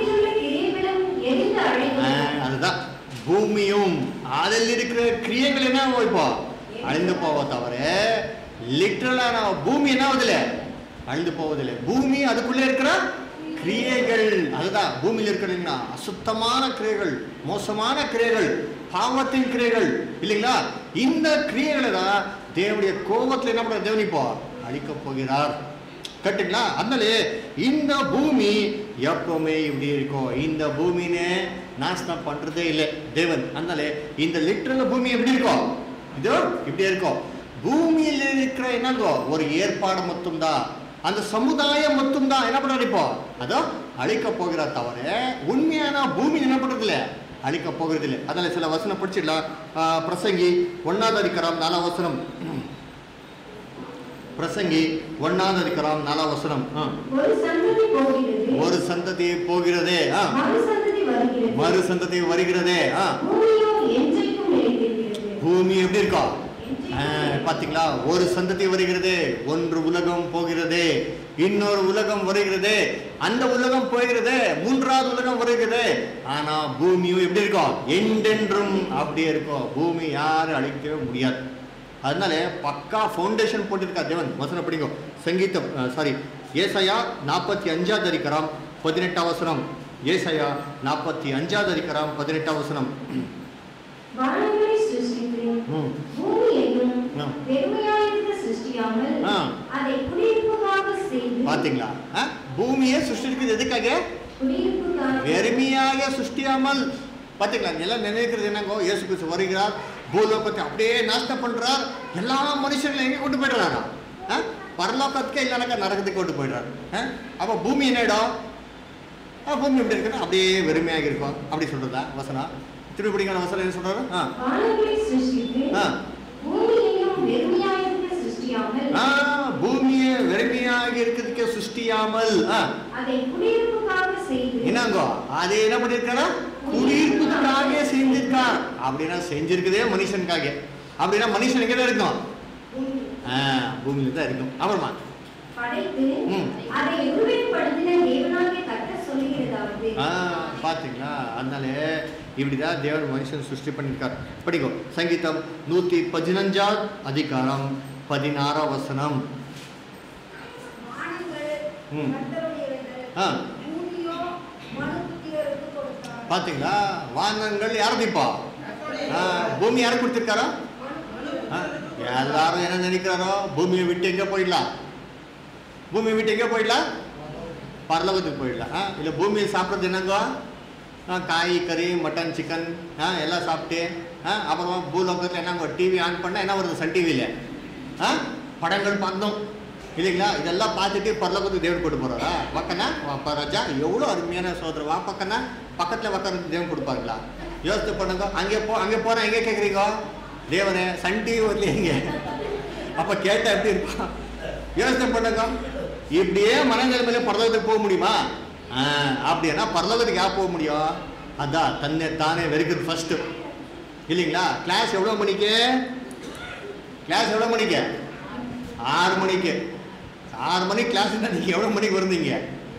அதுதான் பூமியும் அதில் இருக்கிற கிரியைகள் என்ன இப்போ அழிந்து போவ தவிர லிட்டரலான பூமி என்ன ஆகுதுல அழிந்து போவதில்லை. பூமி அதுக்குள்ளே இருக்கிற கிரியைகள் அதுதான் பூமியில் இருக்கிறீங்கன்னா அசுத்தமான கிரியைகள், மோசமான கிரியைகள், பாவத்தின் கிரியைகள் இல்லைங்களா? இந்த கிரியைகளை தான் தேவனுடைய கோபத்தில் என்ன பண்ற தேவன் இப்போ அழிக்க போகிறார். கரெக்டுங்களா? அதனால இந்த பூமி எப்பவுமே இப்படி இருக்கும். இந்த பூமினே நாசனம் பண்றதே இல்லை தேவன். அதனால இந்த லிட்டரல் பூமி எப்படி இருக்கும்? இது இப்படி இருக்கும். பூமியில் இருக்கிற என்னங்கோ ஒரு ஏற்பாடு மட்டும் தான், அந்த சமுதாயம் மட்டும் தான் என்ன பண்றாரு இப்போ அதோ அழிக்க போகிறார் தவிர உண்மையான பூமி என்ன பண்றது இல்லை, அழிக்க போகிறது இல்லை. அதனால சில வசனம் படிச்சிடலாம். பிரசங்கி ஒன்னாவது அதிகாரம் நாலாம் வசனம். பிரசங்கி ஒன்னாவது அதிகாரம் நாலாம் வசனம். ஒரு சந்ததி போகிறதே வருகிறது. மறு சந்ததி வருகிறதே. ஆ, பூமியோ என்றைக்கும் நிலைத்திருக்கிறது. பூமி எப்படி இருக்கும்? ஆ, பாத்தீங்களா, ஒரு சந்ததி வருகிறது, ஒன்று உலகம் போகிறது, இன்னொரு உலகம் வருகிறது, அந்த உலகம் போகிறது, மூன்றாவது உலகம் வருகிறது. ஆனா பூமியும் எப்படி இருக்கும்? என்றென்றும் அப்படியே இருக்கும். பூமி யாரும் அழிக்கவே முடியாது. அதனால பக்கா ஃபவுண்டேஷன் போட்டிருக்கா தேவன். வசனம் படிங்க, சங்கீதம் சாரி ஏசாயா நாற்பத்தி அஞ்சாவது அதிகாரம் பதினெட்டாம் வசனம். ஏசாயா நாற்பத்தி அஞ்சாவது அதிகாரம் பதினெட்டாம் வசனம். வானங்களை சிருஷ்டித்து ம். பூமியையும் ஆ. வெறுமையாயிருக்க சிருஷ்டியாமல் ஆ. அதை குடியிருப்புக்காக செய்து. பாத்தீங்களா, ஆ? பூமியை சிருஷ்டிக்கிறது எதுக்காக? குடியிருப்புக்காக. வெறுமையாக சிருஷ்டியாமல். பாத்தீங்களா, எல்லாம் நினைக்கிறது என்னங்கோ, இயேசு கிறிஸ்து வருகிறார், பூலோகத்தை அப்படியே நாஸ்தம் பண்றார், எல்லா மனுஷர்களும் எங்க கொண்டு போயிடுறாரா? ஆ? பரலோகத்துக்கே இல்லைனாக்கா நரகத்துக்கு கொண்டு போயிடுறாரு. ஆ? அப்ப பூமி என்ன இடம்? ஆ, பூமி எப்படி இருக்குன்னா அப்படியே வெறுமையாக இருக்கும் அப்படி சொல்றதா வசனம்? திருப்படிக்கான வசனம் என்ன சொல்றாரு? ஆ, வானங்களை சிருஷ்டித்து ஆ. பூமியையும் வெறுமையாயிருக்க சிருஷ்டியாமல் ஆ, பூமியை வெறுமையாக இருக்கிறதுக்கு சிருஷ்டியாமல். ஆ, அதை குடியிருப்புக்காக செய்து. என்னங்கோ அது என்ன பண்ணிருக்காரா? குடியிருப்புக்காக செஞ்சிருக்கார். அப்படின்னா செஞ்சிருக்கதே மனுஷனுக்காக. அப்படின்னா மனுஷன் எங்கதான் இருக்கும்? பூமியில தான் இருக்கும். அப்புறமா படைத்து ம். அதை உருவப்படுத்தின தேவனாகிய கர்த்தர் சொல்லுகிறதாவது. ஆ, பாத்தீங்களா, அதனால இப்படிதான் தேவன் மனுஷன் சிருஷ்டி பண்ணிருக்கார். படிக்கும் சங்கீதம் நூத்தி பதினஞ்சாவது அதிகாரம் பதினாறாம் வசனம். வானங்கள் ம். கர்த்தருடையவைகள், ஆ, பூமியோ மனுபுத்திரருக்கு கொடுத்தார். பாத்தீங்களா, வானங்கள் யாருக்கு இப்போ? ஆ, பூமி யாருக்கு கொடுத்திருக்காரோ? ஆ, எல்லாரும் என்ன நினைக்கிறாரோ, பூமியை விட்டு எங்க போயிடலாம்? பூமியை விட்டு எங்க போயிடலாம்? பரலோகத்துக்கு போயிடலாம். ஆ, இல்லை பூமியை சாப்பிட்றது என்னங்கோ? ஆ, காய் கறி மட்டன் சிக்கன் ஆ எல்லாம் சாப்பிட்டு ஆ அப்புறமா பூலோகத்தில் என்னங்கோ டிவி ஆன் பண்ணால் என்ன வருது? சன் டிவியில் ஆ படங்கள் பார்த்தோம் இல்லைங்களா? இதெல்லாம் பார்த்துட்டு பரலோகத்துக்கு தேவன் கொண்டு போகிறாரா? பக்கனா வா ராஜா, எவ்வளோ அருமையான சோதரம். வா பக்கனா பக்கத்தில் உட்காந்து தேவன் கொடுப்பாருங்களா? யோசித்து பண்ணுங்க. அங்கே போ அங்கே போகிறேன் எங்கே கேட்குறீங்க? தேவனே சன் டிவி வரலையேங்க. அப்போ கேட்டால் எப்படி இருப்பான்? யோசனை பண்ணுங்க. இப்படியே மனநிலைமையில பரலோகத்துக்கு போக முடியுமா? ஆ, அப்படின்னா பரலோகத்துக்கு யார் போக முடியும்? அதான் தன்னை தானே வெறுக்கிறது ஃபர்ஸ்ட் இல்லைங்களா? கிளாஸ் எவ்வளோ மணிக்கு? கிளாஸ் எவ்வளோ மணிக்கு? ஆறு மணிக்கு. ஆறு மணிக்கு கிளாஸ்னா நீங்கள் எவ்வளோ மணிக்கு வருந்தீங்க?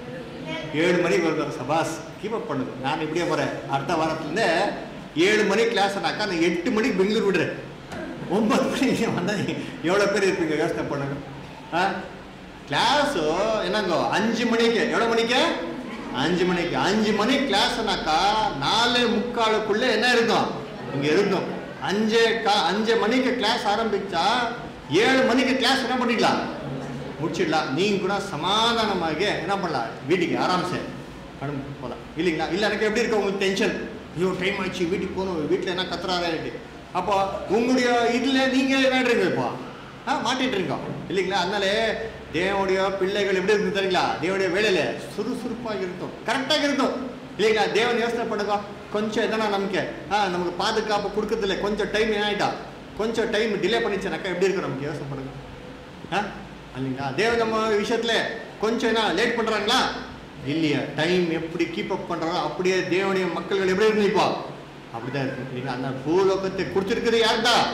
ஏழு மணிக்கு வருவோம். சபாஸ், கீப் அப் பண்ணுங்க. நான் இப்படியே போகிறேன். அடுத்த வாரத்துலேருந்து ஏழு மணிக்கு கிளாஸ்னாக்கா நான் எட்டு மணிக்கு பெங்களூர் விடுறேன். ஒன்பது மணிக்கு வந்தால் எவ்வளோ பேர் இருப்பீங்க? யோசனை பண்ணுங்க. ஆ, கிளாஸு என்னங்கோ அஞ்சு மணிக்கு. எவ்வளோ மணிக்கு? அஞ்சு மணிக்கு. அஞ்சு மணிக்கு கிளாஸ்னாக்கா நாலு முக்காலுக்குள்ளே என்ன இருக்கும்? இங்கே இருக்கும். அஞ்சு கா அஞ்சு மணிக்கு கிளாஸ் ஆரம்பிச்சா ஏழு மணிக்கு கிளாஸ் என்ன பண்ணிடலாம்? முடிச்சிடலாம். நீங்கள் கூட சமாதானமாக என்ன பண்ணலாம்? வீட்டுக்கு ஆராம்சே அனுப்பி போகலாம் இல்லைங்களா? இல்லை எனக்கு எப்படி இருக்கு? உங்களுக்கு டென்ஷன், ஐயோ டைம் ஆயிடுச்சு வீட்டுக்கு போகணும், வீட்டில் என்ன கத்துறாரு. அப்போ உங்களுடைய இதில் நீங்கள் என்னன்றீங்க இப்போ? ஆ, மாட்டிட்டு இருக்கோம் இல்லைங்களா? அதனாலே தேவனுடைய பிள்ளைகள் எப்படி இருக்கு தெரியுங்களா? தேவனுடைய வேலையில சுறுசுறுப்பாக இருக்கும், கரெக்டாக இருக்கும் இல்லைங்களா? தேவன் யோசனை பண்ணுங்க. கொஞ்சம் எதனா நமக்கு ஆ நமக்கு பாதுகாப்பு கொடுக்கறதில்ல, கொஞ்சம் டைம் என்ன ஆகிட்டா, கொஞ்சம் டைம் டிலே பண்ணிச்சுனாக்கா எப்படி இருக்கும் நமக்கு? யோசனை பண்ணுங்க. ஆ, இல்லைங்களா? தேவன் நம்ம விஷயத்துல கொஞ்சம் என்ன லேட் பண்ணுறாங்களா? இல்லையா? டைம் எப்படி கீப் அப் பண்ணுறாரோ அப்படியே தேவனுடைய மக்கள்கள் எப்படி இருக்கு இப்போ? அப்படிதான் இருக்கும் இல்லைங்களா? அந்த பூலோகத்தை கொடுத்துருக்குது யார் தான்?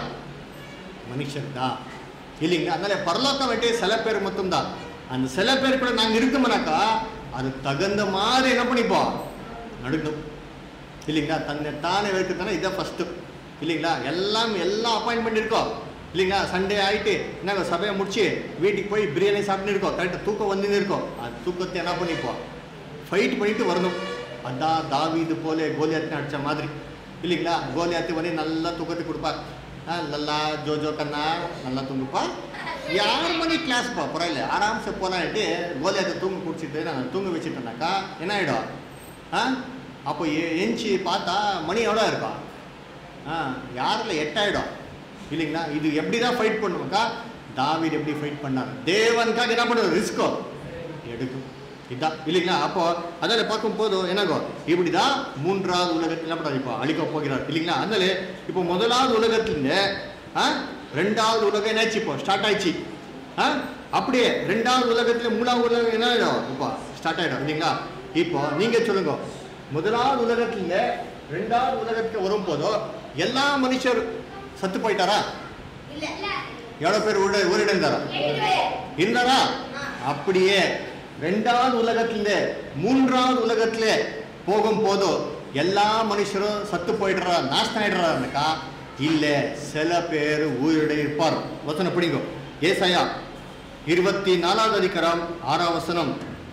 மனுஷன் தான் இல்லைங்களா? அதனால பரலோகம் வேண்டிய சில பேர் மட்டும்தான். அந்த சில பேர் கூட நாங்கள் இருக்கோம்னாக்கா அது தகுந்த மாதிரி என்ன பண்ணிப்போம்? நடக்கும் இல்லைங்களா? தன்னை தானே வைக்கிறதுனா இதான் ஃபஸ்ட்டு இல்லைங்களா? எல்லாம் எல்லா அப்பாயின்மெண்ட் இருக்கோம் இல்லைங்களா? சண்டே ஆகிட்டு என்ன சபையை முடிச்சு வீட்டுக்கு போய் பிரியாணி சாப்பிட்டு இருக்கோம், கரெக்டாக தூக்கம் வந்துன்னு இருக்கோம். அது தூக்கத்தை என்ன பண்ணிப்போம்? ஃபைட் பண்ணிட்டு வரணும். அதான் தாவீது போல கோலியாத்து அடித்த மாதிரி இல்லைங்களா? கோலியாத்து வந்து நல்லா தூக்கத்தை கொடுப்பார். ஆ, நல்லா ஜோ ஜோ கண்ணா நல்லா தூங்குப்பா, யாரு மணி கிளாஸ்ப்பா பரவாயில்ல ஆராம்சே போகலான்ட்டு கோலியாத்தை தூங்க குடிச்சிட்டு நான் தூங்க வச்சுட்டேனாக்கா என்ன ஆகிடும்? ஆ, அப்போ எஞ்சி பார்த்தா மணி எவ்வளோ இருக்கும்? ஆ, யாரில் எட்டாயிடும் இல்லைங்களா? இது எப்படி தான் ஃபைட் பண்ணுவாக்கா? தாவீது எப்படி ஃபைட் பண்ணார்? தேவனுக்காக என்ன பண்ணுவார்? ரிஸ்கோ எடுக்கும் இதான் இல்லைங்களா? அப்போ அதில் பார்க்கும் போது என்னங்கோ இப்படிதான் மூன்றாவது உலகத்தில் என்ன பண்ணுறாரு? இப்போ அழிக்க போகிறார் இல்லைங்களா? அதனால இப்போ முதலாவது உலகத்துலேருந்து ஆ ரெண்டாவது உலகம் என்னாச்சு? இப்போ ஸ்டார்ட் ஆயிடுச்சு. ஆ, அப்படியே ரெண்டாவது உலகத்துல மூணாவது உலகம் என்ன ஆகிடும்? இப்போ ஸ்டார்ட் ஆகிடும் இல்லைங்களா? இப்போ நீங்கள் சொல்லுங்க, முதலாவது உலகத்துல ரெண்டாவது உலகத்துக்கு வரும் போதோ எல்லா மனுஷர் சத்து போயிட்டாரா? எவ்வளவு பேர் ஊட ஊரிட இருந்தாரா? இருந்தாரா? அப்படியே ரெண்டாவது உலகத்துல மூன்றாவது உலகத்துல போகும் போதோ எல்லா மனுஷரும் சத்து போயிடுறா, நாசம் ஆயிடுறாருக்கா? இல்ல, சில பேர் உயிரிட இருப்பார். வசனம் பிடிக்கும். ஏசாயா இருபத்தி நாலாவது அதிகாரம் ஆறாம் வசனம்.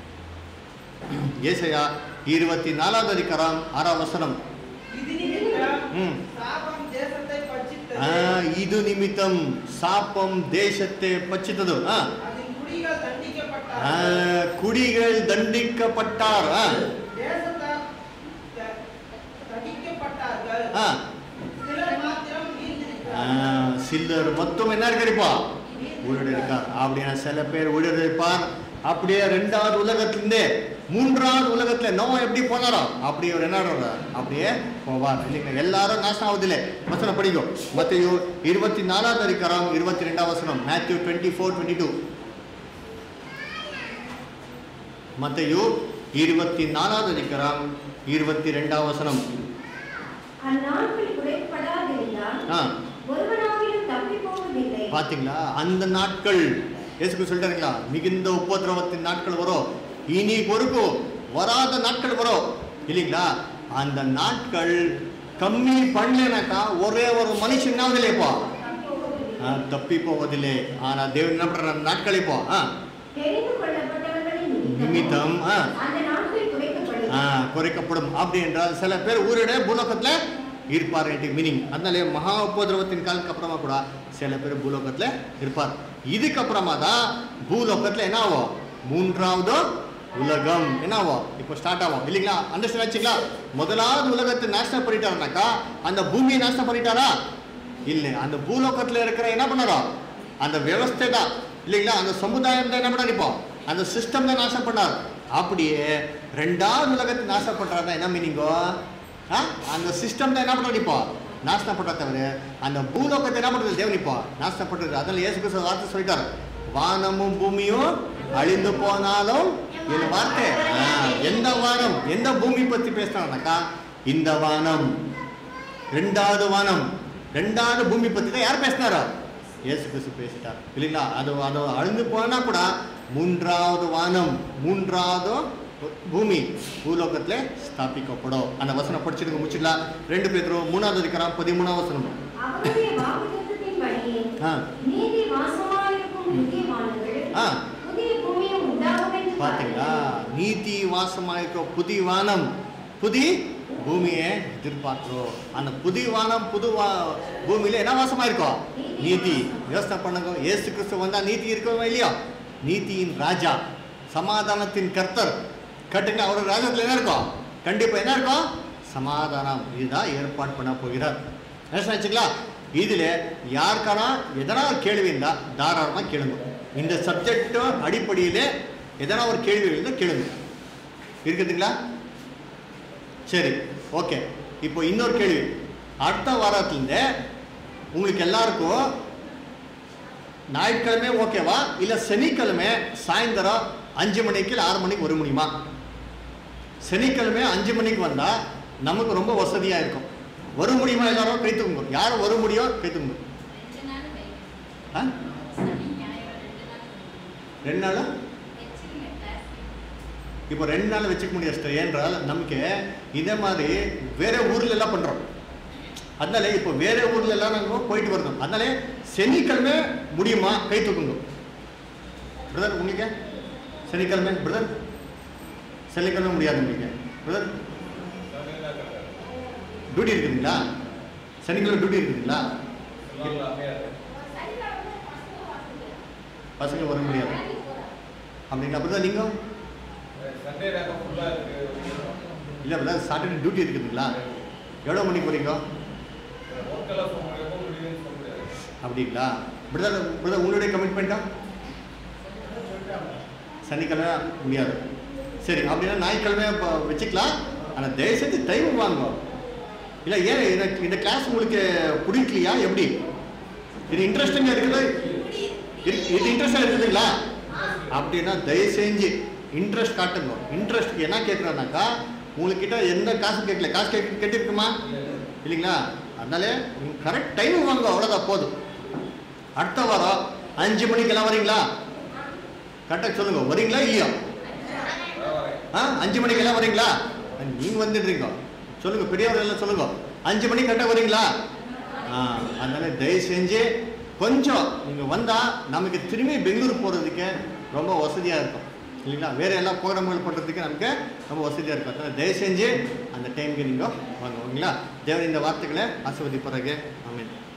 ஏசாயா இருபத்தி நாலாவது அதிகாரம் ஆறாம் வசனம். இது நிமித்தம் ம். சாபம் தேசத்தை பட்சித்தது. ஆ, இது நிமித்தம் சாப்பம் தேசத்தை பச்சித்தது. ஆ, அதன் குடிகள் ஆ, தண்டிக்கப்பட்டார்கள். குடிகள் தண்டிக்கப்பட்டார். ஆ, தேசத்தார் த- தண்டிக்கப்பட்டார்கள். ஆ, சிலர் மாத்திரம் ஆ, வீழ்ந்திருக்கிறார்கள். சில்லர் மொத்தம் என்ன இருக்காருப்பா? உயிரோடு இருக்கார். அப்படின்னா சில பேர் உயிரோடு இருப்பார். அப்படியே ரெண்டாவது உலகத்திலிருந்து மூன்றாவது உலகத்துல நோவா எப்படி போனாரோ அப்படியே அவர் என்ன ஆடுறார்? அப்படியே போவார். இல்லைங்க, எல்லாரும் நாசம் ஆகுதில்லை. வசனம் படிக்கும். மத்தேயு இருபத்தி நாலாவது அதிகாரம் இருபத்தி ரெண்டாம் வசனம். Matthew twenty four twenty two. மத்தேயு இருபத்தி நாலாவது அதிகாரம் இருபத்தி ரெண்டாம் வசனம். அந்நாட்கள் குறைபடாதிருந்தால் ஆ, ஒருவனாகிலும் தப்பிப் போவதில்லை. பாத்தீங்களா? அந்த நாட்கள் இயேசுக்கு சொல்லிட்டாருங்களா? மிகுந்த உபத்திரவத்தின் நாட்கள் வரும், இனி பொறுப்பு வராத நாட்கள் வரும் இல்லைங்களா? அந்த நாட்கள் கம்மி பண்ணலனாக்கா ஒரே ஒரு மனுஷன் என்ன ஆகுதில்லைப்பா? தப்பி போவதில்லை. ஆனா தேவன் என்ன பண்ற? நாட்கள் இப்போ ஆ, தெரிந்து கொள்ளப்பட்டவர்களின் நிமித்தம் ஆ, அந்த நாட்கள் குறைக்கப்படும். ஆ, குறைக்கப்படும். அப்படி என்றால் சில பேர் ஊரோட பூலோகத்துல இருப்பார். மீனிங் அதனாலே மகா உபதிரவத்தின் காலத்துக்கு அப்புறமா கூட சில பேர் பூலோகத்துல இருப்பார். இதுக்கப்புறமா தான் பூலோகத்துல என்ன ஆகும்? மூன்றாவது உலகம் என்ன ஆகும்? இப்போ ஸ்டார்ட் ஆகும் இல்லைங்களா? அண்டர்ஸ்டாண்ட் ஆச்சுங்களா? முதலாவது உலகத்தை நாசனம் பண்ணிட்டாருனாக்கா அந்த பூமியை நாசனம் பண்ணிட்டாரா? இல்லை, அந்த பூலோகத்துல இருக்கிற என்ன பண்ணாரோ அந்த வியவஸ்தை தான் இல்லைங்களா? அந்த சமுதாயம் தான் என்ன பண்ணாரு? இப்போ அந்த சிஸ்டம் தான் நாசம் பண்ணார். அப்படியே ரெண்டாவது உலகத்தை நாசம் பண்றாருன்னா என்ன மீனிங்கோ? அந்த சிஸ்டம் தான் என்ன பண்றது? இப்போ நாசனம் பண்ற தவிர அந்த பூலோகத்தை என்ன பண்றது? தேவன் இப்போ நாசனம் பண்றது. அதில் இயேசு கிறிஸ்து வார்த்தை சொல்லிட்டார், வானமும் பூமியும் அழிந்து போனாலும் என் வார்த்தை. ஆ, எந்த வானம் எந்த பூமி பத்தி பேசுறாங்கனாக்கா இந்த வானம், ரெண்டாவது வானம், ரெண்டாவது பூமி பத்தி தான் யார் பேசினாரோ? இயேசு கிறிஸ்து பேசிட்டார் இல்லைங்களா? அது அது அழிந்து போனா கூட மூன்றாவது வானம், மூன்றாவது பூமி பூலோகத்துல ஸ்தாபிக்கப்படும். அந்த வசனம் படிச்சுட்டு முடிச்சிடலாம். ரெண்டு பேர் மூணாவது அதிகாரம் பதிமூணாவது வசனம். அவருடைய வாக்குத்தத்தத்தின்படியே ஆ, நீதி வாசமாயிருக்கும் புதிய வானங்கள் ஆ, புதிய பூமியும் உண்டாகும் என்று பாத்தீங்களா? நீதி வாசமாயிருக்க புதிய வானம் புதி பூமியை எதிர்பார்க்கிறோம். அந்த புதிய வானம் புது வா பூமியில என்ன வாசமா இருக்கோம்? நீதி. யோசனை பண்ணுங்க, இயேசு கிறிஸ்து வந்தா நீதி இருக்கவும் இல்லையா? நீதியின் ராஜா, சமாதானத்தின் கர்த்தர். கட்டுங்க, அவரோட ராஜ்யத்துல என்ன இருக்கும்? கண்டிப்பா என்ன இருக்கும்? சமாதானம். இதுதான் ஏற்பாடு பண்ண போகிறார். நினைச்சுங்களா? இதுல யாருக்கான எதனா ஒரு கேள்வி இருந்தா தாராளமா கேளுங்க. இந்த சப்ஜெக்ட் அடிப்படையில எதனா ஒரு கேள்வி இருந்தா கேளுங்க. இருக்குதுங்களா? சரி, ஓகே. இப்போ இன்னொரு கேள்வி. அடுத்த வாரத்துல உங்களுக்கு எல்லாருக்கும் ஞாயிற்றுக்கிழமை ஓகேவா, இல்ல சனிக்கிழமை சாயந்தரம் அஞ்சு மணிக்கு இல்லை ஆறு மணிக்கு வர முடியுமா? சனிக்கிழமை அஞ்சு மணிக்கு வந்தா நமக்கு ரொம்ப வசதியா இருக்கும். வர முடியுமா? எல்லாரும் கை தூங்க. யாரும் வர முடியும்? கை தூங்க. ரெண்டு நாள் இப்போ ரெண்டு நாள் வச்சுக்க முடியாது. ஏன்றால் நமக்கு இதே மாதிரி வேற ஊர்ல எல்லாம் பண்றோம். அதனால இப்போ வேற ஊர்ல எல்லாம் நாங்கள் போயிட்டு வரணும். அதனால சனிக்கிழமை முடியுமா? கை தூக்குங்க. பிரதர், உங்களுக்கு சனிக்கிழமை? பிரதர், சனிக்கிழமை முடியாது உங்களுக்கு? பிரதர், டியூட்டி இருக்குதுங்களா? சனிக்கிழமை டியூட்டி இருக்குதுங்களா? பசங்க வர முடியாது அப்படிங்களா? பிரதர், நீங்க இல்லை பிரதர், சாட்டர்டே டியூட்டி இருக்குதுங்களா? எவ்வளோ மணிக்கு போறீங்க? அப்படிங்களா? பிரதர், பிரதர் உங்களுடைய கமிட்மெண்ட்டா? சனிக்கிழமை முடியாது. சரி, அப்படின்னா ஞாயிற்றுக்கிழமை வச்சுக்கலாம். ஆனால் தயவுசெய்து டைம் வாங்க. இல்லை, ஏன் எனக்கு இந்த கிளாஸ் உங்களுக்கு பிடிக்கலையா? எப்படி இது இன்ட்ரெஸ்டிங்காக இருக்குது? இது இன்ட்ரெஸ்டாக இருக்குதுங்களா? அப்படின்னா தயவு செஞ்சு இன்ட்ரெஸ்ட் காட்டுங்க. இன்ட்ரெஸ்ட் என்ன கேட்குறேன்னாக்கா உங்ககிட்ட எந்த காசு கேட்கல, காசு கேட்க கேட்டிருக்குமா இல்லைங்களா? அதனால நீங்கள் கரெக்ட் டைம் வாங்க, அவ்வளோதான் போதும். அடுத்த வாரம் அஞ்சு மணிக்கெல்லாம் வரீங்களா? கரெக்டாக சொல்லுங்க, வரீங்களா இல்லையா? ஆ அஞ்சு மணிக்கெல்லாம் வரீங்களா? நீங்கள் வந்துடுறீங்க சொல்லுங்க, பெரியவர் எல்லாம் சொல்லுங்க, அஞ்சு மணிக்கு கரெக்டாக வரீங்களா? ஆ அதனால தயவு செஞ்சு கொஞ்சம் நீங்கள் வந்தால் நமக்கு திரும்பி பெங்களூர் போகிறதுக்கு ரொம்ப வசதியாக இருக்கும் இல்லைங்களா? வேறு எல்லா ப்ரோக்ராம்கள் பண்ணுறதுக்கு நமக்கு ரொம்ப வசதியாக இருக்கும். அதனால் தயவு செஞ்சு அந்த டைமுக்கு நீங்கள் வாங்க ஓகேங்களா? தேவன் இந்த வார்த்தைகளை ஆசீர்வதிப்பாராக. ஆமென்.